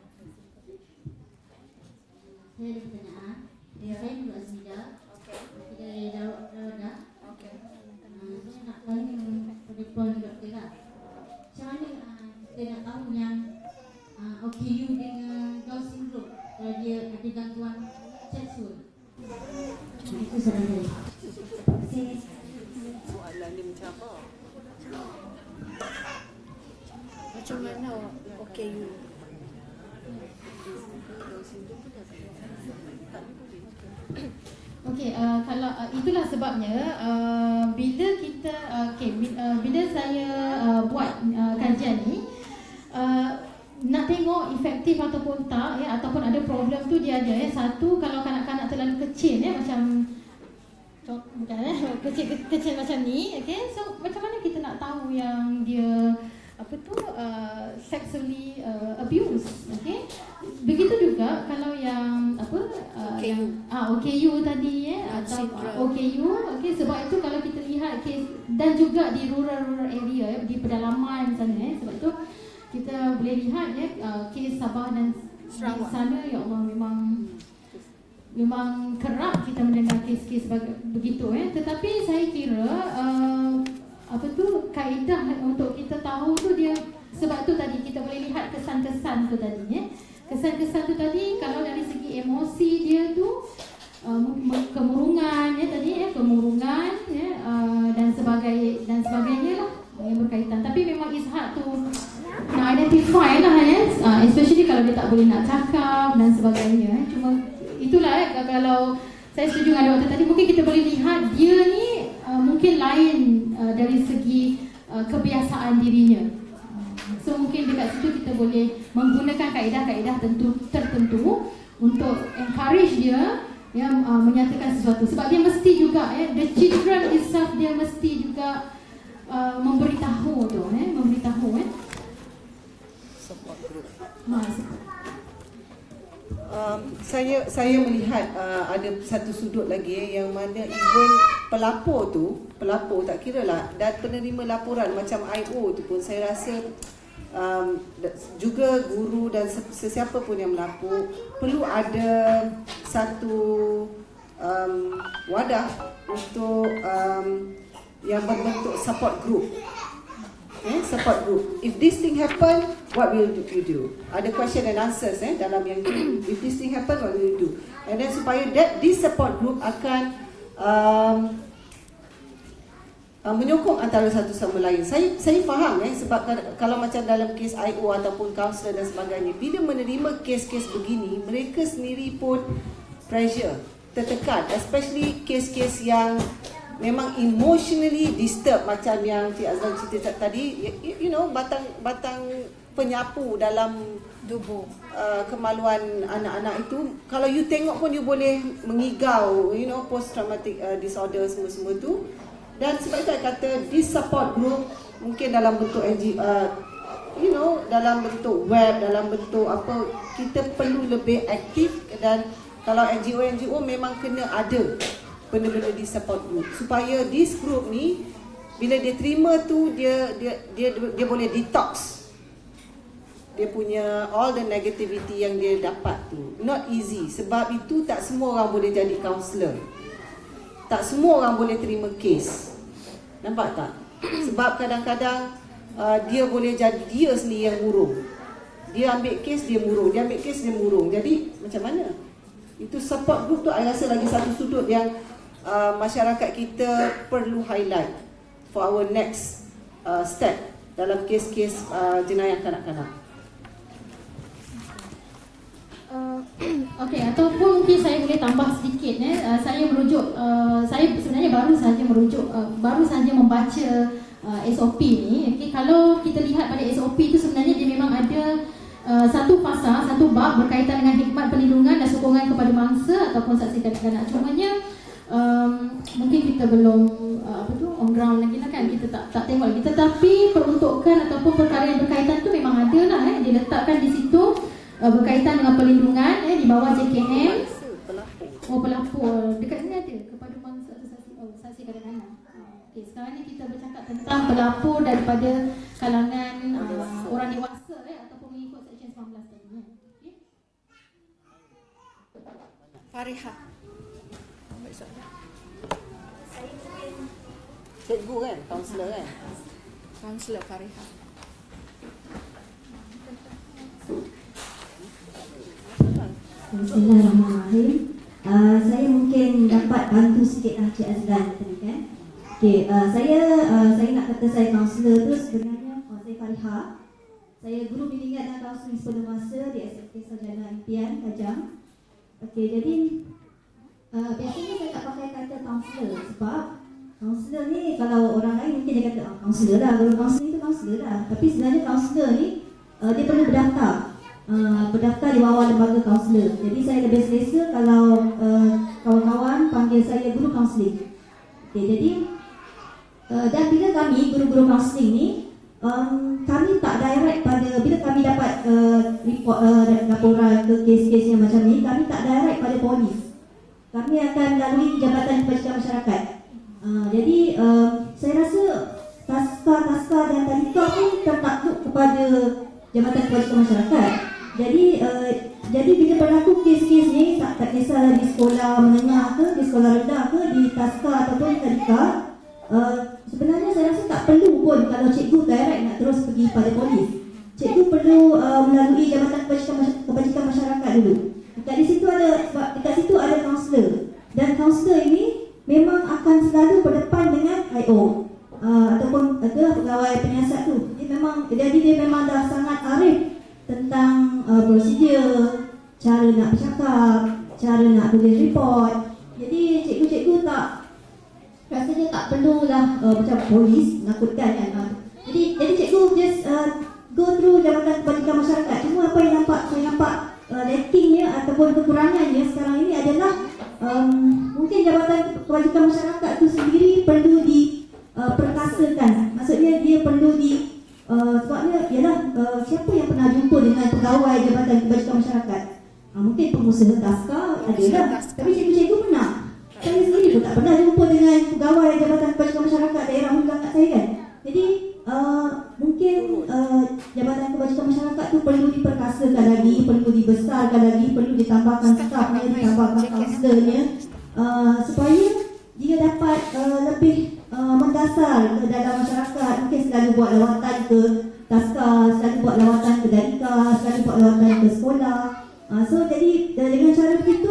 Saya ada pertanyaan. Ya. Saya Nurul Azmida. Okey. Dari Darul Darul. Okey. Saya nak tanya pada Puan Doktor lah. Macam mana uh, kita nak tahu yang uh, O K U dengan Down syndrome kalau dia ada gangguan seksual? Itu soalan saya. Soalan ni macam apa? Macam mana O K U? Okey, uh, kalau uh, itulah sebabnya uh, bila kita uh, okay, uh, bila saya uh, buat uh, kajian ni uh, nak tengok efektif ataupun tak ya, ataupun ada problem tu dia ada ya. Satu, kalau kanak-kanak terlalu kecil ya, macam bukan eh kecil-kecil macam ni, okey. So macam mana kita nak tahu yang dia apa tu uh, sexually uh, abuse, okey. Begitu juga kalau yang apa uh, O K U. yang ah O K U tadi ya, atau uh, O K U, okey. Sebab itu kalau kita lihat kes dan juga di rural-rural area ya, di pedalaman sana ya, sebab itu kita boleh lihat ya uh, kes Sabah dan Sarawak sana, ya Allah, memang memang kerap kita mendengar kes-kes begitu ya. Tetapi saya kira uh, apa tu kaedah untuk kita tahu tu dia, sebab tu tadi kita boleh lihat kesan-kesan tu tadi ya. Kesan-kesan tu tadi kalau dari segi emosi dia tu uh, kemurungan ya tadi ya, kemurungan ya uh, dan sebagai dan sebagainya lah yang berkaitan. Tapi memang izhar tu nak identify lah ya, uh, especially kalau dia tak boleh nak cakap dan sebagainya ya. Cuma itulah ya, kalau saya setuju dengan doktor tadi, mungkin kita boleh lihat dia ni uh, mungkin lain uh, dari segi uh, kebiasaan dirinya. So mungkin dekat situ kita boleh menggunakan kaedah-kaedah tentu tertentu untuk encourage dia ya, uh, menyatakan sesuatu. Sebab dia mesti juga ya, the children itself dia mesti juga uh, memberitahu tu ya, memberitahu ya. Support group. Mas. Um, saya saya melihat uh, ada satu sudut lagi eh, yang mana even pelapor tu, pelapor tak kira lah, dan penerima laporan macam I O tu pun saya rasa um, juga guru dan sesiapa pun yang melapor perlu ada satu um, wadah untuk um, yang berbentuk support group. Eh, support group. If this thing happen, what will you do? Ada question and answers eh dalam yang if this thing happen, what will you do? And then supaya that this support group akan um, uh, menyokong antara satu sama lain. Saya saya faham eh sebab kalau macam dalam kes I O ataupun kaunselor dan sebagainya, bila menerima kes-kes begini, mereka sendiri pun pressure, tertekan, especially kes-kes yang memang emotionally disturbed macam yang Cik Azlan cerita tadi, you, you know, batang batang penyapu dalam tubuh uh, kemaluan anak-anak itu, kalau you tengok pun you boleh mengigau, you know, post traumatic uh, disorder semua-semua tu. Dan sebab itu saya kata this support group mungkin dalam bentuk N G O, uh, you know, dalam bentuk web, dalam bentuk apa, kita perlu lebih aktif. Dan kalau N G O N G O memang kena ada benda-benda di support group supaya this group ni bila dia terima tu dia dia dia dia boleh detox dia punya all the negativity yang dia dapat tu. Not easy sebab itu tak semua orang boleh jadi counselor, tak semua orang boleh terima kes, nampak tak? Sebab kadang-kadang uh, dia boleh jadi dia sendiri yang murung, dia ambil kes dia murung, dia ambil kes dia murung. Jadi macam mana? Itu support group tu saya rasa lagi satu sudut yang Uh, masyarakat kita perlu highlight for our next uh, step dalam kes-kes uh, jenayah kanak-kanak. Uh, Okey, ataupun mungkin saya boleh tambah sedikit eh. Uh, saya merujuk uh, saya sebenarnya baru saja merujuk uh, baru saja membaca uh, S O P ni. Okey, kalau kita lihat pada S O P itu sebenarnya dia memang ada uh, satu pasal, satu bab berkaitan dengan hikmat perlindungan dan sokongan kepada mangsa ataupun saksi kanak-kanak. Cumanya um, mungkin kita belum uh, apa tu on ground lagi lah kan, kita tak tak tengok lagi, tetapi peruntukan ataupun perkara yang berkaitan tu memang ada lah, eh. Diletakkan di situ uh, berkaitan dengan perlindungan, eh, di bawah J K M. Oh, pelapor dekat sini ada kepada mangsa saksi, oh, saksi kanak-kanak. Okey, sekarang ni kita bercakap tentang pelapor daripada kalangan uh, orang dewasa, eh, ataupun mengikut Seksyen sembilan belas tadi. Okey. Fariha. Cikgu kan, kaunselor kan? Kaunselor Fariha. Bismillahirrahmanirrahim. Uh, saya mungkin dapat bantu sikit lah Cik Azlan tadi kan. Okay, uh, saya uh, saya nak kata saya kaunselor tu sebenarnya uh, saya Fariha. Saya guru bimbingan dan kaunseling sepenuh masa di S M K Sarjana Impian Kajang. Okay, jadi uh, biasanya saya tak pakai kata kaunselor sebab kaunselor ni kalau orang lain mungkin dia kata ah, kaunselor lah, guru kaunseling tu kaunselor lah. Tapi sebenarnya kaunselor ni uh, dia perlu berdaftar. Uh, berdaftar di bawah lembaga kaunselor. Jadi saya lebih selesa kalau uh, kawan-kawan panggil saya guru kaunseling. Okay, jadi uh, dan bila kami guru-guru kaunseling ni um, kami tak direct pada bila kami dapat uh, report uh, laporan ke kes-kes yang macam ni, kami tak direct pada polis. Kami akan lalui Jabatan Kebajikan Masyarakat. Uh, jadi uh, saya rasa taska-taska dan tadika pun tertakluk kepada Jabatan Kebajikan Masyarakat. Jadi uh, jadi bila berlaku kes-kes ni, tak, tak kisah di sekolah menengah ke, di sekolah rendah ke, di taska ataupun tadika, uh, sebenarnya saya rasa tak perlu pun kalau cikgu direct nak terus pergi pada polis. Cikgu perlu uh, melalui Jabatan Kebajikan, Kebajikan Masyarakat dulu. Dekat di situ ada sebab dekat situ ada kaunselor. Dan kaunselor ini memang akan selalu berdepan dengan I O uh, ataupun uh, pegawai penyiasat tu. Dia memang jadi dia memang dah sangat arif tentang uh, prosedur, cara nak bercakap, cara nak tulis report. Jadi cikgu-cikgu tak rasanya tak perlulah uh, macam polis menakutkan kan. Uh, jadi jadi cikgu just uh, go through Jabatan Kebajikan Masyarakat. Cuma apa yang nampak saya nampak uh, lackingnya ataupun kekurangannya sekarang ini adalah um, mungkin Jabatan Kebajikan Masyarakat tu sendiri perlu diperkasakan. Uh, Maksudnya dia perlu di Uh, sebabnya ialah uh, siapa yang pernah jumpa dengan pegawai Jabatan Kebajikan Masyarakat? Uh, mungkin pengusaha taska ada lah, tapi cikgu-cikgu pernah. Saya sendiri pun tak pernah jumpa dengan pegawai Jabatan Kebajikan Masyarakat daerah Hulu Langkat saya kan. Jadi uh, mungkin uh, Jabatan Kebajikan Masyarakat tu perlu diperkasakan lagi, perlu dibesarkan lagi, perlu ditambahkan stafnya, ditambahkan kaunselornya uh, supaya dia dapat uh, lebih Uh, mendasar ke dalam masyarakat. Mungkin selalu buat lawatan ke taska, selalu buat lawatan ke dadika, selalu buat lawatan ke sekolah. uh, So jadi dengan cara begitu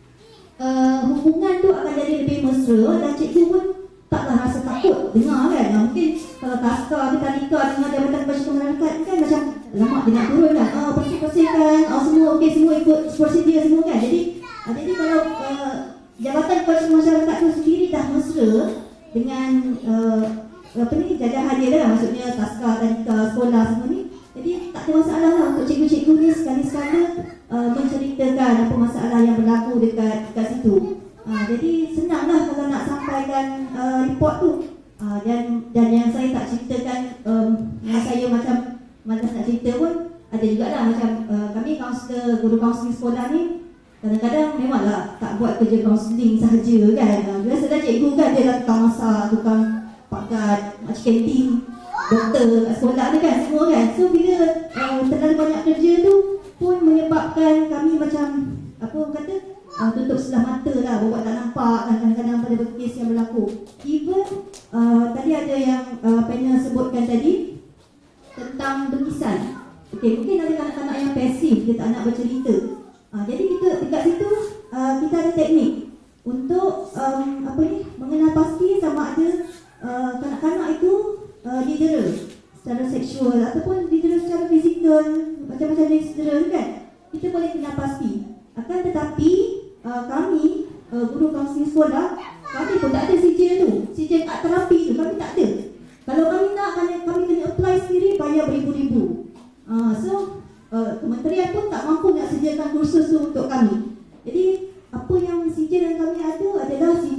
uh, hubungan tu akan jadi lebih mesra dan cikgu pun taklah rasa takut dengar kan. uh, Mungkin kalau taska ke tadika dengan Jabatan Kebajikan Masyarakat kan macam lama dia nak turun kan, uh, bersih-bersihkan, uh, semua okey, semua ikut prosedur semua kan. Jadi uh, jadi kalau uh, Jabatan Kebajikan Masyarakat tu sendiri dah mesra dengan uh, apa ni jajahan dia lah, maksudnya taska, tadika, sekolah semua ni. Jadi tak ada masalah lah untuk cikgu-cikgu ni sekali-sekala uh, menceritakan apa masalah yang berlaku dekat dekat situ. Uh, jadi senanglah kalau nak sampaikan uh, report tu. Uh, dan dan yang saya tak ceritakan, um, yang saya macam malas nak cerita pun ada jugalah macam uh, kami kaunselor, guru kaunseling sekolah ni kadang-kadang memanglah tak buat kerja kaunseling sahaja kan. Biasalah cikgu kan dia lah tukang masak, tukang pakat, macam kantin, doktor kat sekolah tu kan, semua kan. So bila uh, terlalu banyak kerja tu pun menyebabkan kami macam apa orang kata uh, tutup sebelah mata lah, buat tak nampak kan kadang-kadang pada kes yang berlaku. Even uh, tadi ada yang uh, panel sebutkan tadi tentang berkisan. Okay, mungkin ada kanak-kanak yang pasif, dia tak nak bercerita. Uh, jadi kita dekat situ uh, kita ada teknik untuk um, apa ni mengenal pasti sama ada uh, kanak-kanak itu uh, didera secara seksual ataupun didera secara fizikal, macam-macam jenis didera kan. Kita boleh kenal pasti. Akan tetapi uh, kami uh, guru kaunseling sekolah, kami pun tak ada sijil tu, sijil art terapi tu kami tak ada. Kalau kami nak, kami, kami kena apply sendiri bayar beribu-ribu. Uh, so Uh, kementerian pun tak mampu nak sediakan kursus tu untuk kami. Jadi apa yang sijil yang kami ada adalah sijil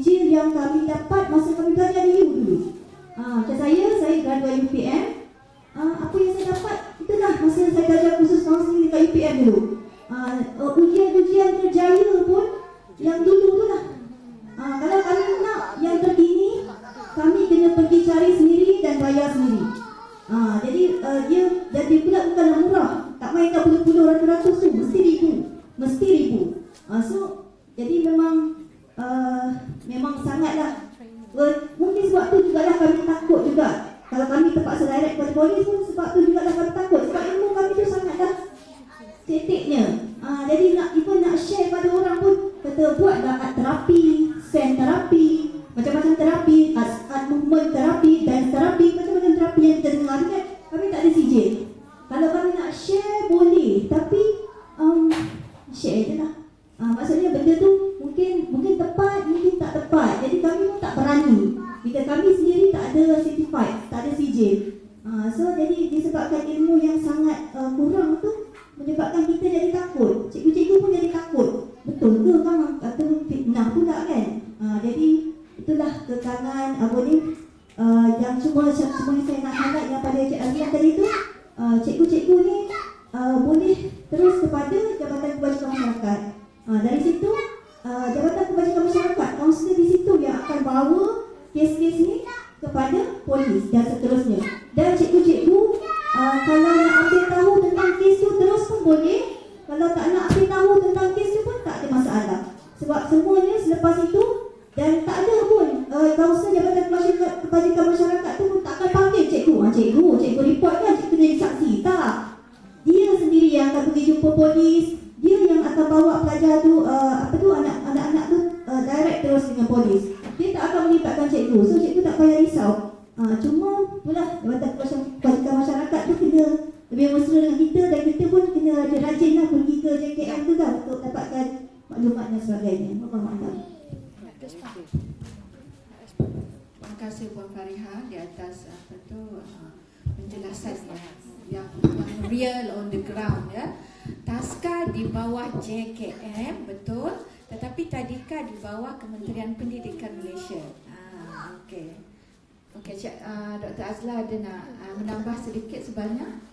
yang kami dapat masa kami belajar di U dulu. Ha, macam saya, saya graduate U P M. Ha, apa yang saya dapat, itulah masa saya belajar khusus kaunseling dekat U P M dulu. Ha, ujian-ujian kerjaya pun yang dulu tu lah. Ha, kalau kami nak yang terkini, kami kena pergi cari sendiri dan bayar sendiri. Ha, jadi uh, dia jadi pula bukanlah murah. Tak main tak puluh-puluh ratus-ratus tu, mesti ribu. Mesti ribu. Ha, so, jadi memang uh, memang sangatlah uh, mungkin sebab tu jugalah kami takut juga. Kalau kami terpaksa direct kepada polis pun sebab tu jugalah kami takut. Sebab ilmu kami tu sangatlah ceteknya. Ha, jadi nak even nak share pada orang pun, kata buatlah art terapi, send terapi, macam-macam terapi, art, art movement terapi, dance terapi, macam-macam terapi yang kita dengar kan. Kami tak ada sijil. Kalau kami nak share boleh, tapi um, share je lah. Uh, maksudnya benda tu mungkin mungkin tepat, mungkin tak tepat. Jadi kami pun tak berani. Jika kami sendiri tak ada certified, tak ada sijil. Uh, so jadi disebabkan ilmu yang sangat uh, kurang tu menyebabkan kita jadi takut. Cikgu-cikgu pun jadi takut. Betul ke kan kata fitnah pula kan? Uh, jadi itulah kekangan apa ni uh, yang cuma cuma saya nak highlight yang pada Cik Azlan tadi tu. Uh, cikgu-cikgu ni uh, boleh terus kepada Jabatan Kebajikan Masyarakat. Uh, dari situ uh, Jabatan Kebajikan Masyarakat, kaunselor di situ yang akan bawa kes-kes ni kepada polis dan seterusnya. Dan cikgu-cikgu uh, kalau nak ambil tahu tentang kes tu terus pun boleh. Kalau tak nak ambil tahu tentang kes tu pun tak ada masalah. Sebab semuanya selepas itu, dan tak ada pun uh, kaunselor Jabatan Kebajikan Masyarakat tu pun tak akan panggil cikgu. Ha, cikgu, cikgu report kan, cikgu jadi saksi. Tak. Dia sendiri yang akan pergi jumpa polis. Dia yang akan bawa pelajar tu, uh, apa tu, anak-anak tu uh, direct terus dengan polis. Dia tak akan melibatkan cikgu. So cikgu tak payah risau. Uh, cuma pula Jabatan Kebajikan Masyarakat tu kena lebih mesra dengan kita, dan kita pun kena rajin lah pergi ke J K M tu kan untuk dapatkan maklumat dan sebagainya. Mohon Terima kasih Puan Fariha di atas apa tu uh, penjelasan yang, yang real on the ground ya. Taska di bawah J K M betul, tetapi Tadika di bawah Kementerian Pendidikan Malaysia. Ah, okey. Okey, Cik uh, Doktor Azla ada nak uh, menambah sedikit sebanyak?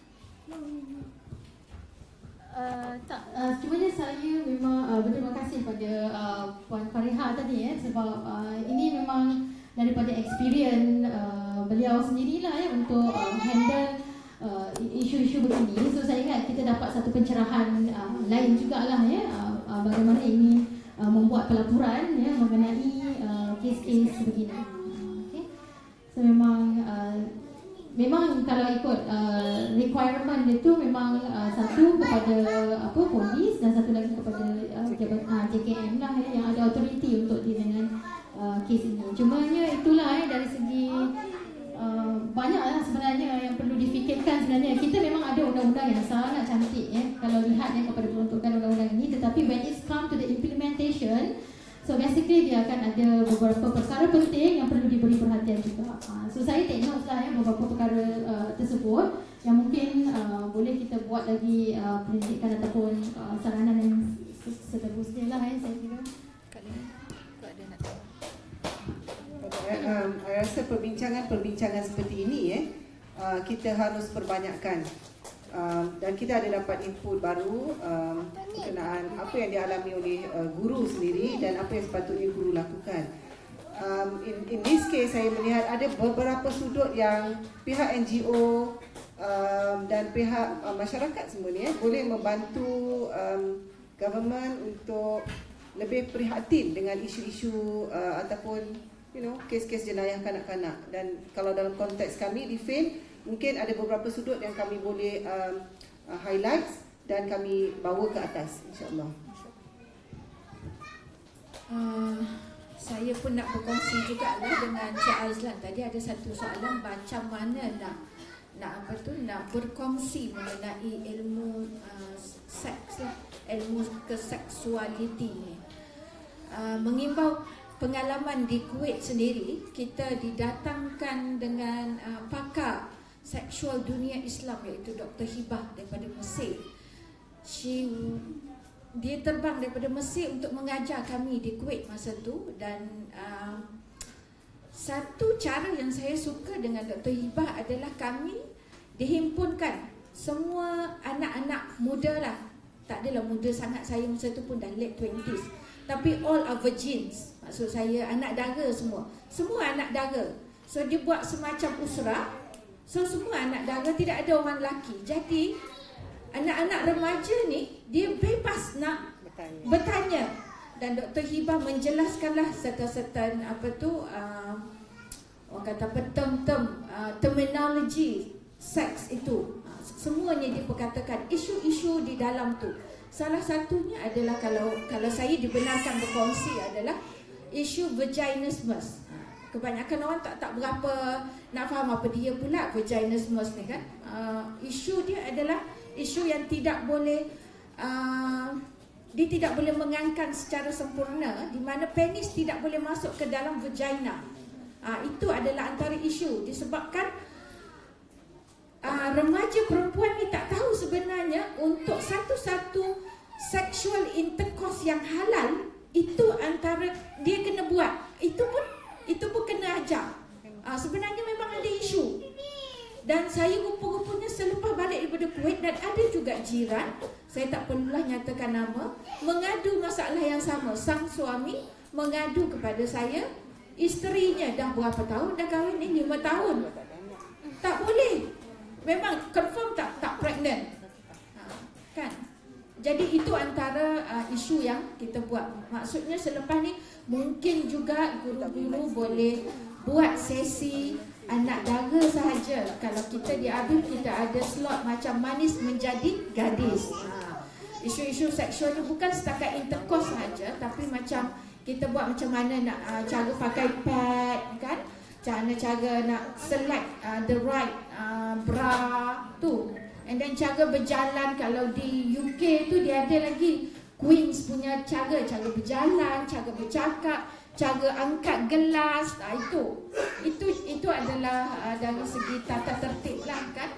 Uh, tak, uh, cumanya saya memang uh, berterima kasih pada uh, Puan Fariha tadi ya, sebab uh, ini memang daripada experience uh, beliau sendirilah ya untuk uh, handle uh, isu-isu begini. So saya ingat kita dapat satu pencerahan uh, lain jugalah ya, uh, uh, bagaimana ini uh, membuat pelaporan ya mengenai uh, kes-kes begini. Okay. So memang uh, memang kalau ikut uh, requirement dia tu memang uh, satu kepada apa polis dan satu lagi kepada uh, uh, J K M lah ya, yang ada authority untuk deal dengan uh, kes ini. Cumanya itulah ya, dari segi uh, banyaklah sebenarnya yang perlu difikirkan sebenarnya. Kita memang ada undang-undang yang sangat cantik ya kalau lihat ya kepada peruntukan undang-undang ini, tetapi when it's come to the implementation, so basically dia akan ada beberapa perkara penting yang perlu diberi perhatian juga. Uh, so saya take note lah ya beberapa perkara uh, tersebut yang mungkin uh, boleh kita buat lagi uh, penyelidikan ataupun uh, saranan yang seterusnya lah ya saya kira. Um, saya rasa perbincangan-perbincangan seperti ini eh, uh, kita harus perbanyakkan. Um, dan kita ada dapat input baru um, berkenaan apa yang dialami oleh uh, guru sendiri dan apa yang sepatutnya guru lakukan. Um, in, in this case saya melihat ada beberapa sudut yang pihak N G O um, dan pihak uh, masyarakat semua ni eh, boleh membantu um, government untuk lebih prihatin dengan isu-isu uh, ataupun you know kes-kes jenayah kanak-kanak. Dan kalau dalam konteks kami di F A I N, mungkin ada beberapa sudut yang kami boleh um, uh, highlight dan kami bawa ke atas, insya-Allah. Uh, saya pun nak berkongsi juga lah dengan Cik Azlan. Tadi ada satu soalan macam mana nak nak apa tu nak berkongsi mengenai ilmu uh, seks lah, ilmu keseksualiti ni. Uh, mengimbau pengalaman di Kuwait sendiri, kita didatangkan dengan uh, pakar seksual dunia Islam iaitu Doktor Hibah daripada Mesir. She dia terbang daripada Mesir untuk mengajar kami di Kuwait masa tu. Dan uh, satu cara yang saya suka dengan Doktor Hibah adalah kami dihimpunkan semua anak-anak muda lah. Tak adalah muda sangat, saya masa tu pun dah late twenties. Tapi all are virgins. Maksud saya anak dara semua. Semua anak dara. So dia buat semacam usrah. So semua anak dara, tidak ada orang lelaki. Jadi anak-anak remaja ni dia bebas nak bertanya, bertanya. Dan Doktor Hibah menjelaskanlah serta-serta apa tu uh, orang kata apa term-term uh, terminologi seks itu. Uh, semuanya dia perkatakan isu-isu di dalam tu. Salah satunya adalah kalau kalau saya dibenarkan berkongsi adalah isu vaginismus. Kebanyakan orang tak tak berapa nak faham apa dia pula vaginismus ni kan. Uh, isu dia adalah isu yang tidak boleh uh, dia tidak boleh mengangkat secara sempurna, di mana penis tidak boleh masuk ke dalam vagina. Uh, itu adalah antara isu disebabkan uh, remaja perempuan ni tak tahu sebenarnya untuk satu-satu sexual intercourse yang halal itu antara dia kena buat. Itu pun itu pun kena ajar. Uh, sebenarnya memang ada isu. Dan saya rupa-rupanya selepas balik daripada Kuwait, dan ada juga jiran, saya tak perlulah nyatakan nama, mengadu masalah yang sama. Sang suami mengadu kepada saya, isterinya dah berapa tahun dah kahwin ni, lima tahun. Tak boleh. Memang confirm tak tak pregnant. Ha, kan? Jadi itu antara uh, isu yang kita buat. Maksudnya selepas ni mungkin juga guru-guru boleh buat sesi anak dara sahaja. Kalau kita di A B I M kita ada slot macam manis menjadi gadis. Ha. Isu-isu seksual ni bukan setakat intercourse sahaja, tapi macam kita buat macam mana nak uh, cara pakai pad kan, cara cara nak select uh, the right uh, bra tu. And then cara berjalan, kalau di U K tu dia ada lagi Queens punya cara, cara berjalan, cara bercakap, cara angkat gelas. Nah, itu itu itu adalah uh, dari segi tata tertib lah kan.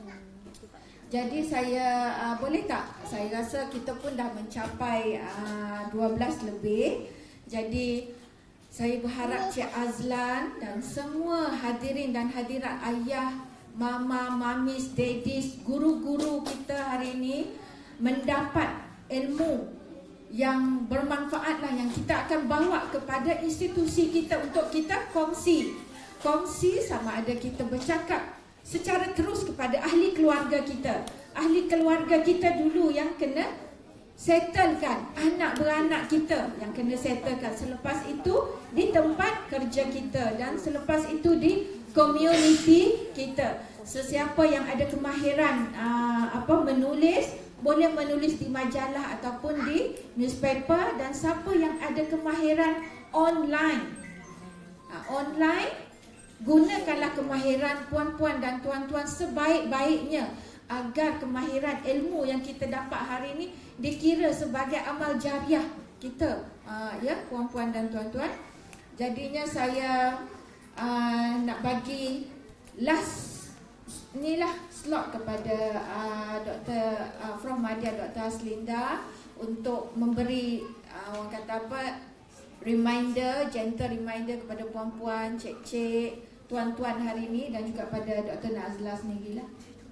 Jadi saya uh, boleh tak, saya rasa kita pun dah mencapai uh, dua belas lebih. Jadi saya berharap Cik Azlan dan semua hadirin dan hadirat, ayah, mama, mamis, daddies, guru-guru kita hari ini mendapat ilmu yang bermanfaat lah, yang kita akan bawa kepada institusi kita untuk kita kongsi. Kongsi sama ada kita bercakap secara terus kepada ahli keluarga kita. Ahli keluarga kita dulu yang kena settlekan, anak beranak kita yang kena settlekan. Selepas itu di tempat kerja kita, dan selepas itu di community kita. Sesiapa yang ada kemahiran uh, apa menulis, boleh menulis di majalah ataupun di newspaper. Dan siapa yang ada kemahiran online, uh, online, gunakanlah kemahiran puan-puan dan tuan-tuan sebaik-baiknya, agar kemahiran ilmu yang kita dapat hari ini dikira sebagai amal jariah kita, uh, ya puan-puan dan tuan-tuan. Jadinya saya uh, nak bagi last inilah slot kepada uh, Doktor uh, from Madya, Doktor Aslinda, untuk memberi uh, orang kata apa, reminder, gentle reminder kepada puan-puan, cik-cik, tuan-tuan hari ini, dan juga pada Doktor Nazla sendirilah.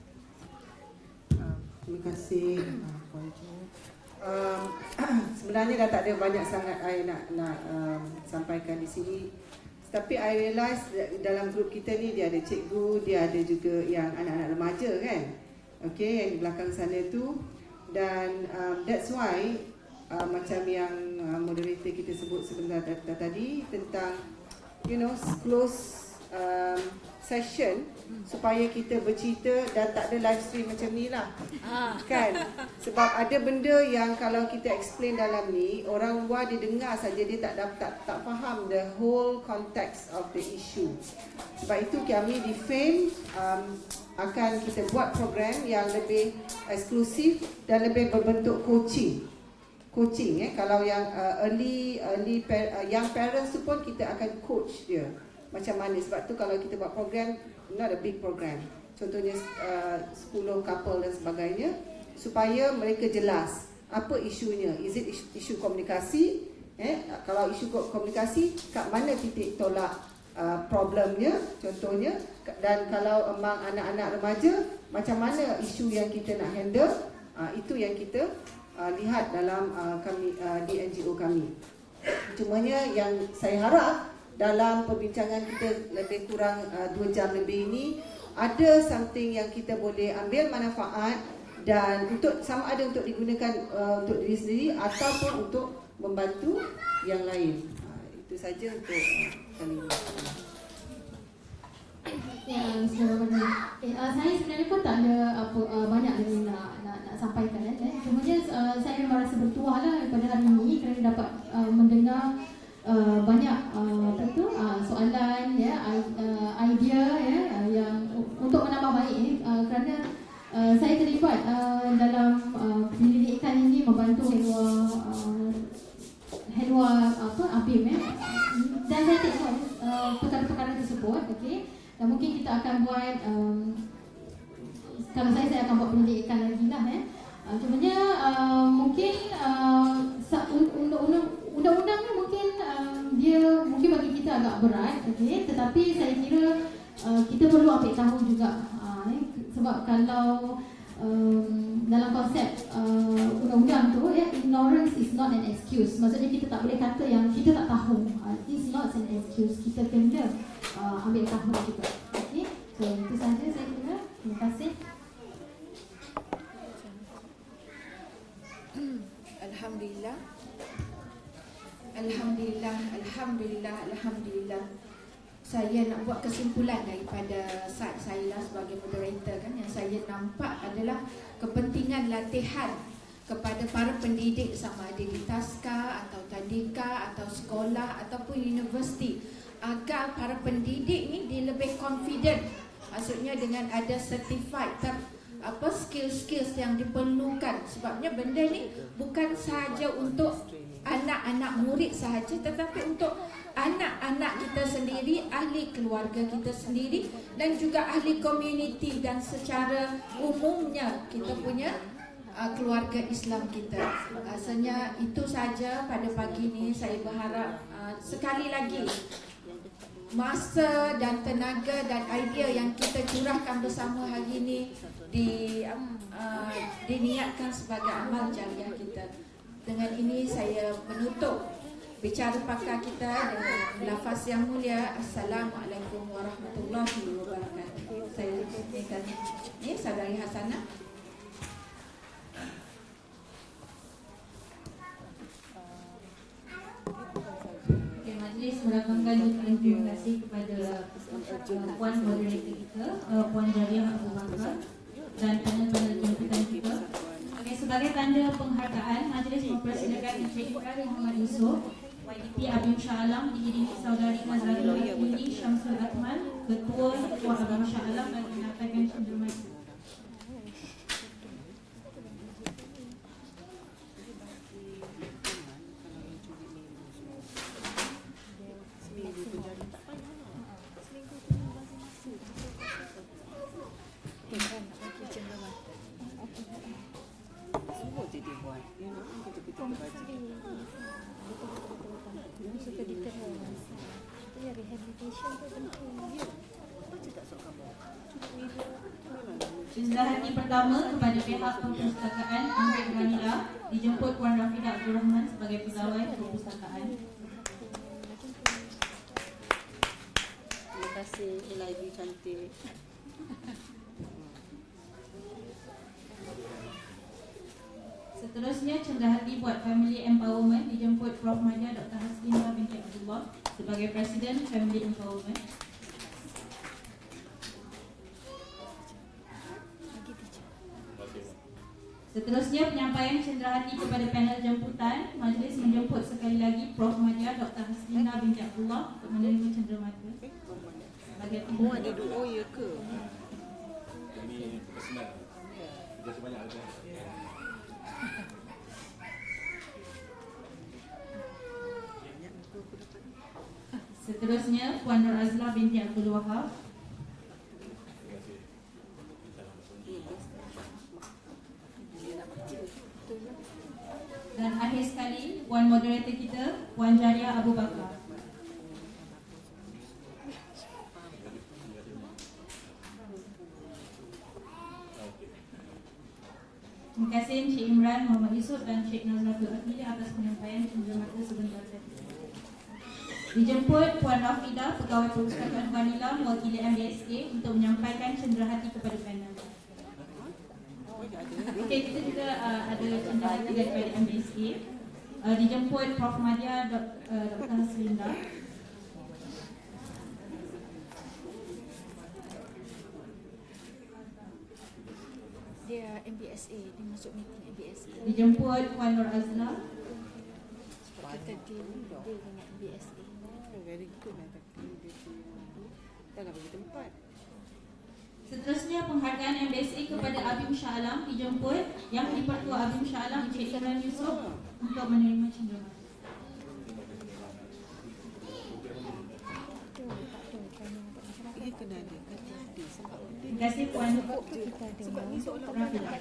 Uh, terima kasih Puan Jo. Um, sebenarnya dah tak ada banyak sangat saya nak nak um, sampaikan di sini. Tapi I realise dalam grup kita ni dia ada cikgu, dia ada juga yang anak-anak remaja kan. Okay, yang di belakang sana tu. Dan um, that's why uh, macam yang uh, moderator kita sebut sebentar tadi tentang you know close um, session supaya kita bercerita dan tak ada live stream macam ni lah. Kan? Sebab ada benda yang kalau kita explain dalam ni, orang luar dia dengar saja, dia tak dapat tak, tak faham the whole context of the issue. Sebab itu kami di F A M um, akan kita buat program yang lebih eksklusif dan lebih berbentuk coaching. Coaching eh kalau yang uh, early early uh, young parents tu pun kita akan coach dia macam mana. Sebab tu kalau kita buat program, not a big program, contohnya uh, sepuluh couple dan sebagainya, supaya mereka jelas apa isunya? Is it isu, isu komunikasi? Eh, kalau isu komunikasi, kat mana titik tolak uh, problemnya, contohnya, dan kalau emang anak-anak remaja, macam mana isu yang kita nak handle, uh, itu yang kita uh, lihat dalam uh, kami uh, di N G O kami. Cumanya yang saya harap dalam perbincangan kita lebih kurang uh, dua jam lebih ini, ada something yang kita boleh ambil manfaat dan untuk sama ada untuk digunakan uh, untuk diri sendiri ataupun untuk membantu yang lain. Uh, itu saja untuk uh, kali ini. Ya, eh, uh, saya sebenarnya pun tak ada apa uh, banyak yang nak, nak, nak sampaikan. Eh. Cumanya uh, saya memang rasa bertuah lah pada hari ini kerana dapat uh, mendengar uh, banyak uh, apa tu, uh, soalan, ya, uh, idea, ya, uh, yang untuk menambah baik eh, uh, kerana uh, saya terlibat uh, dalam uh, penyelidikan ini membantu Helwa uh, Helwa apa Abim, eh. Dan saya tengok uh, perkara-perkara tersebut, okey. Dan mungkin kita akan buat um, kalau saya saya akan buat penyelidikan lagi lah, eh. Uh, cumanya uh, mungkin uh, undang-undang undang-undang ni mungkin uh, dia mungkin bagi kita agak berat, okey, tetapi saya kira uh, kita perlu ambil tahu juga, uh, eh. Sebab kalau um, dalam konsep uh, undang-undang tu, ya, ignorance is not an excuse. Maksudnya kita tak boleh kata yang kita tak tahu. Uh, it's not an excuse. Kita kena uh, ambil tahu juga. Okey. So itu saja saya kira. Terima kasih. Alhamdulillah. Alhamdulillah, alhamdulillah, alhamdulillah. Saya nak buat kesimpulan daripada saat saya lah sebagai moderator, kan, yang saya nampak adalah kepentingan latihan kepada para pendidik sama ada di Taska atau Tadika atau sekolah ataupun universiti, agar para pendidik ni dia lebih confident, maksudnya dengan ada certified ter, apa skill-skills yang diperlukan. Sebabnya benda ni bukan sahaja untuk anak-anak murid sahaja, tetapi untuk anak-anak kita sendiri, ahli keluarga kita sendiri, dan juga ahli komuniti dan secara umumnya kita punya uh, keluarga Islam kita. Rasanya itu saja pada pagi ini. Saya berharap uh, sekali lagi masa dan tenaga dan idea yang kita curahkan bersama hari ini di, uh, diniatkan sebagai amal jariah kita. Dengan ini saya menutup bicara pakar kita dengan lafaz yang mulia. Assalamualaikum warahmatullahi wabarakatuh. Saya berikan ini Saudari Hasanah. Okay, majlis merakamkan ucapan terima kasih kepada uh, Puan Moderator kita, uh, Puan Jariah Abu Bakar, dan panel-panel jemputan kita. Okay, sebagai tanda penghargaan, majlis mempersilakan Encik Saudari Muhammad Yusof, Y D P Abim Shah Alam, diiringi Saudari Nazarul Hakimi Syamsul Akmal, Ketua Ketua Abim Shah Alam, dan menyampaikan cenderamata. Cenderahati pertama kepada pihak perpustakaan Anggrek Vanilla, dijemput Puan Rafidah Abdul Rahman sebagai pegawai perpustakaan. Terima kasih Elaidi cantik. Seterusnya cenderahati buat Family Empowerment, dijemput Profesor Madia Doktor Haslinda binti Abdullah sebagai Presiden Family Empowerment. Seterusnya penyampaian cenderahati kepada panel jemputan. Majlis menjemput sekali lagi Profesor Madia Doktor Haslinda binti Abdullah untuk menerima cenderamata. Sebagai Oh, ada dua. Oh, ya ke? Ini personal. Kerja sebanyak ada. Seterusnya Puan Nur Azlah binti Abdul Wahab. moderator kita, Puan Jaria Abu Bakar. Terima kasih Encik Imran, Muhammad Yusof dan Cik Nazratul Akmili atas penyampaian cenderamata sebentar tadi. Dijemput Puan Rafidah, Pegawai Perpustakaan Vanilla mewakili M B S A untuk menyampaikan cenderahati kepada panel. Okey, kita juga uh, ada cenderahati daripada M B S A. Uh, dijemput Profesor Madya Doktor Haslinda. Dia M B S A, dia masuk meeting M B S A. Dijemput Puan Nur Azla. Kita deal, deal dengan M B S A. Very good lah, tapi dia dah lah bagi tempat. Seterusnya penghargaan M B S A kepada Abim Shah Alam dijemput Yang di-Pertua Abim Shah Alam Encik Imran Yusof untuk menerima cenderamata. Ia kena ada hati-hati sebab Terima kasih Puan Rafidah.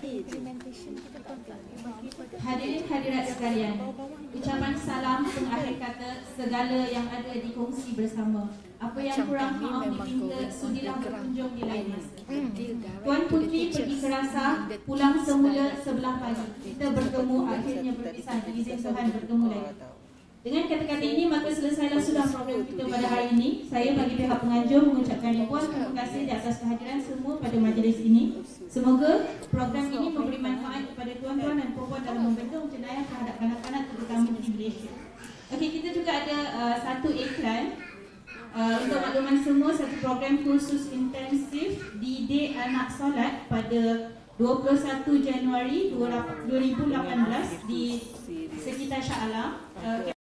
Hadirin hadirat sekalian, ucapan salam pengakhir kata segala yang ada dikongsi bersama. Apa yang kurang maaf dipinta, sudilah berkunjung di lain masa. Tuan Putri pergi ke Rasah, pulang semula sebelah pagi. Kita bertemu, akhirnya berpisah. Izin Tuhan bertemu lagi. Dengan kata-kata ini, maka selesailah sudah program kita pada hari ini. Saya bagi pihak penganjur mengucapkan ribuan terima kasih di atas kehadiran semua pada majlis ini. Semoga program ini memberi manfaat kepada tuan-tuan dan puan-puan dalam membendung jenayah terhadap kanak-kanak terutama di Malaysia. Okey, kita juga ada uh, satu iklan uh, untuk makluman semua, satu program khusus intensif D-Day Anak Solat pada dua puluh satu Januari dua ribu lapan belas di sekitar Shah Alam. Uh,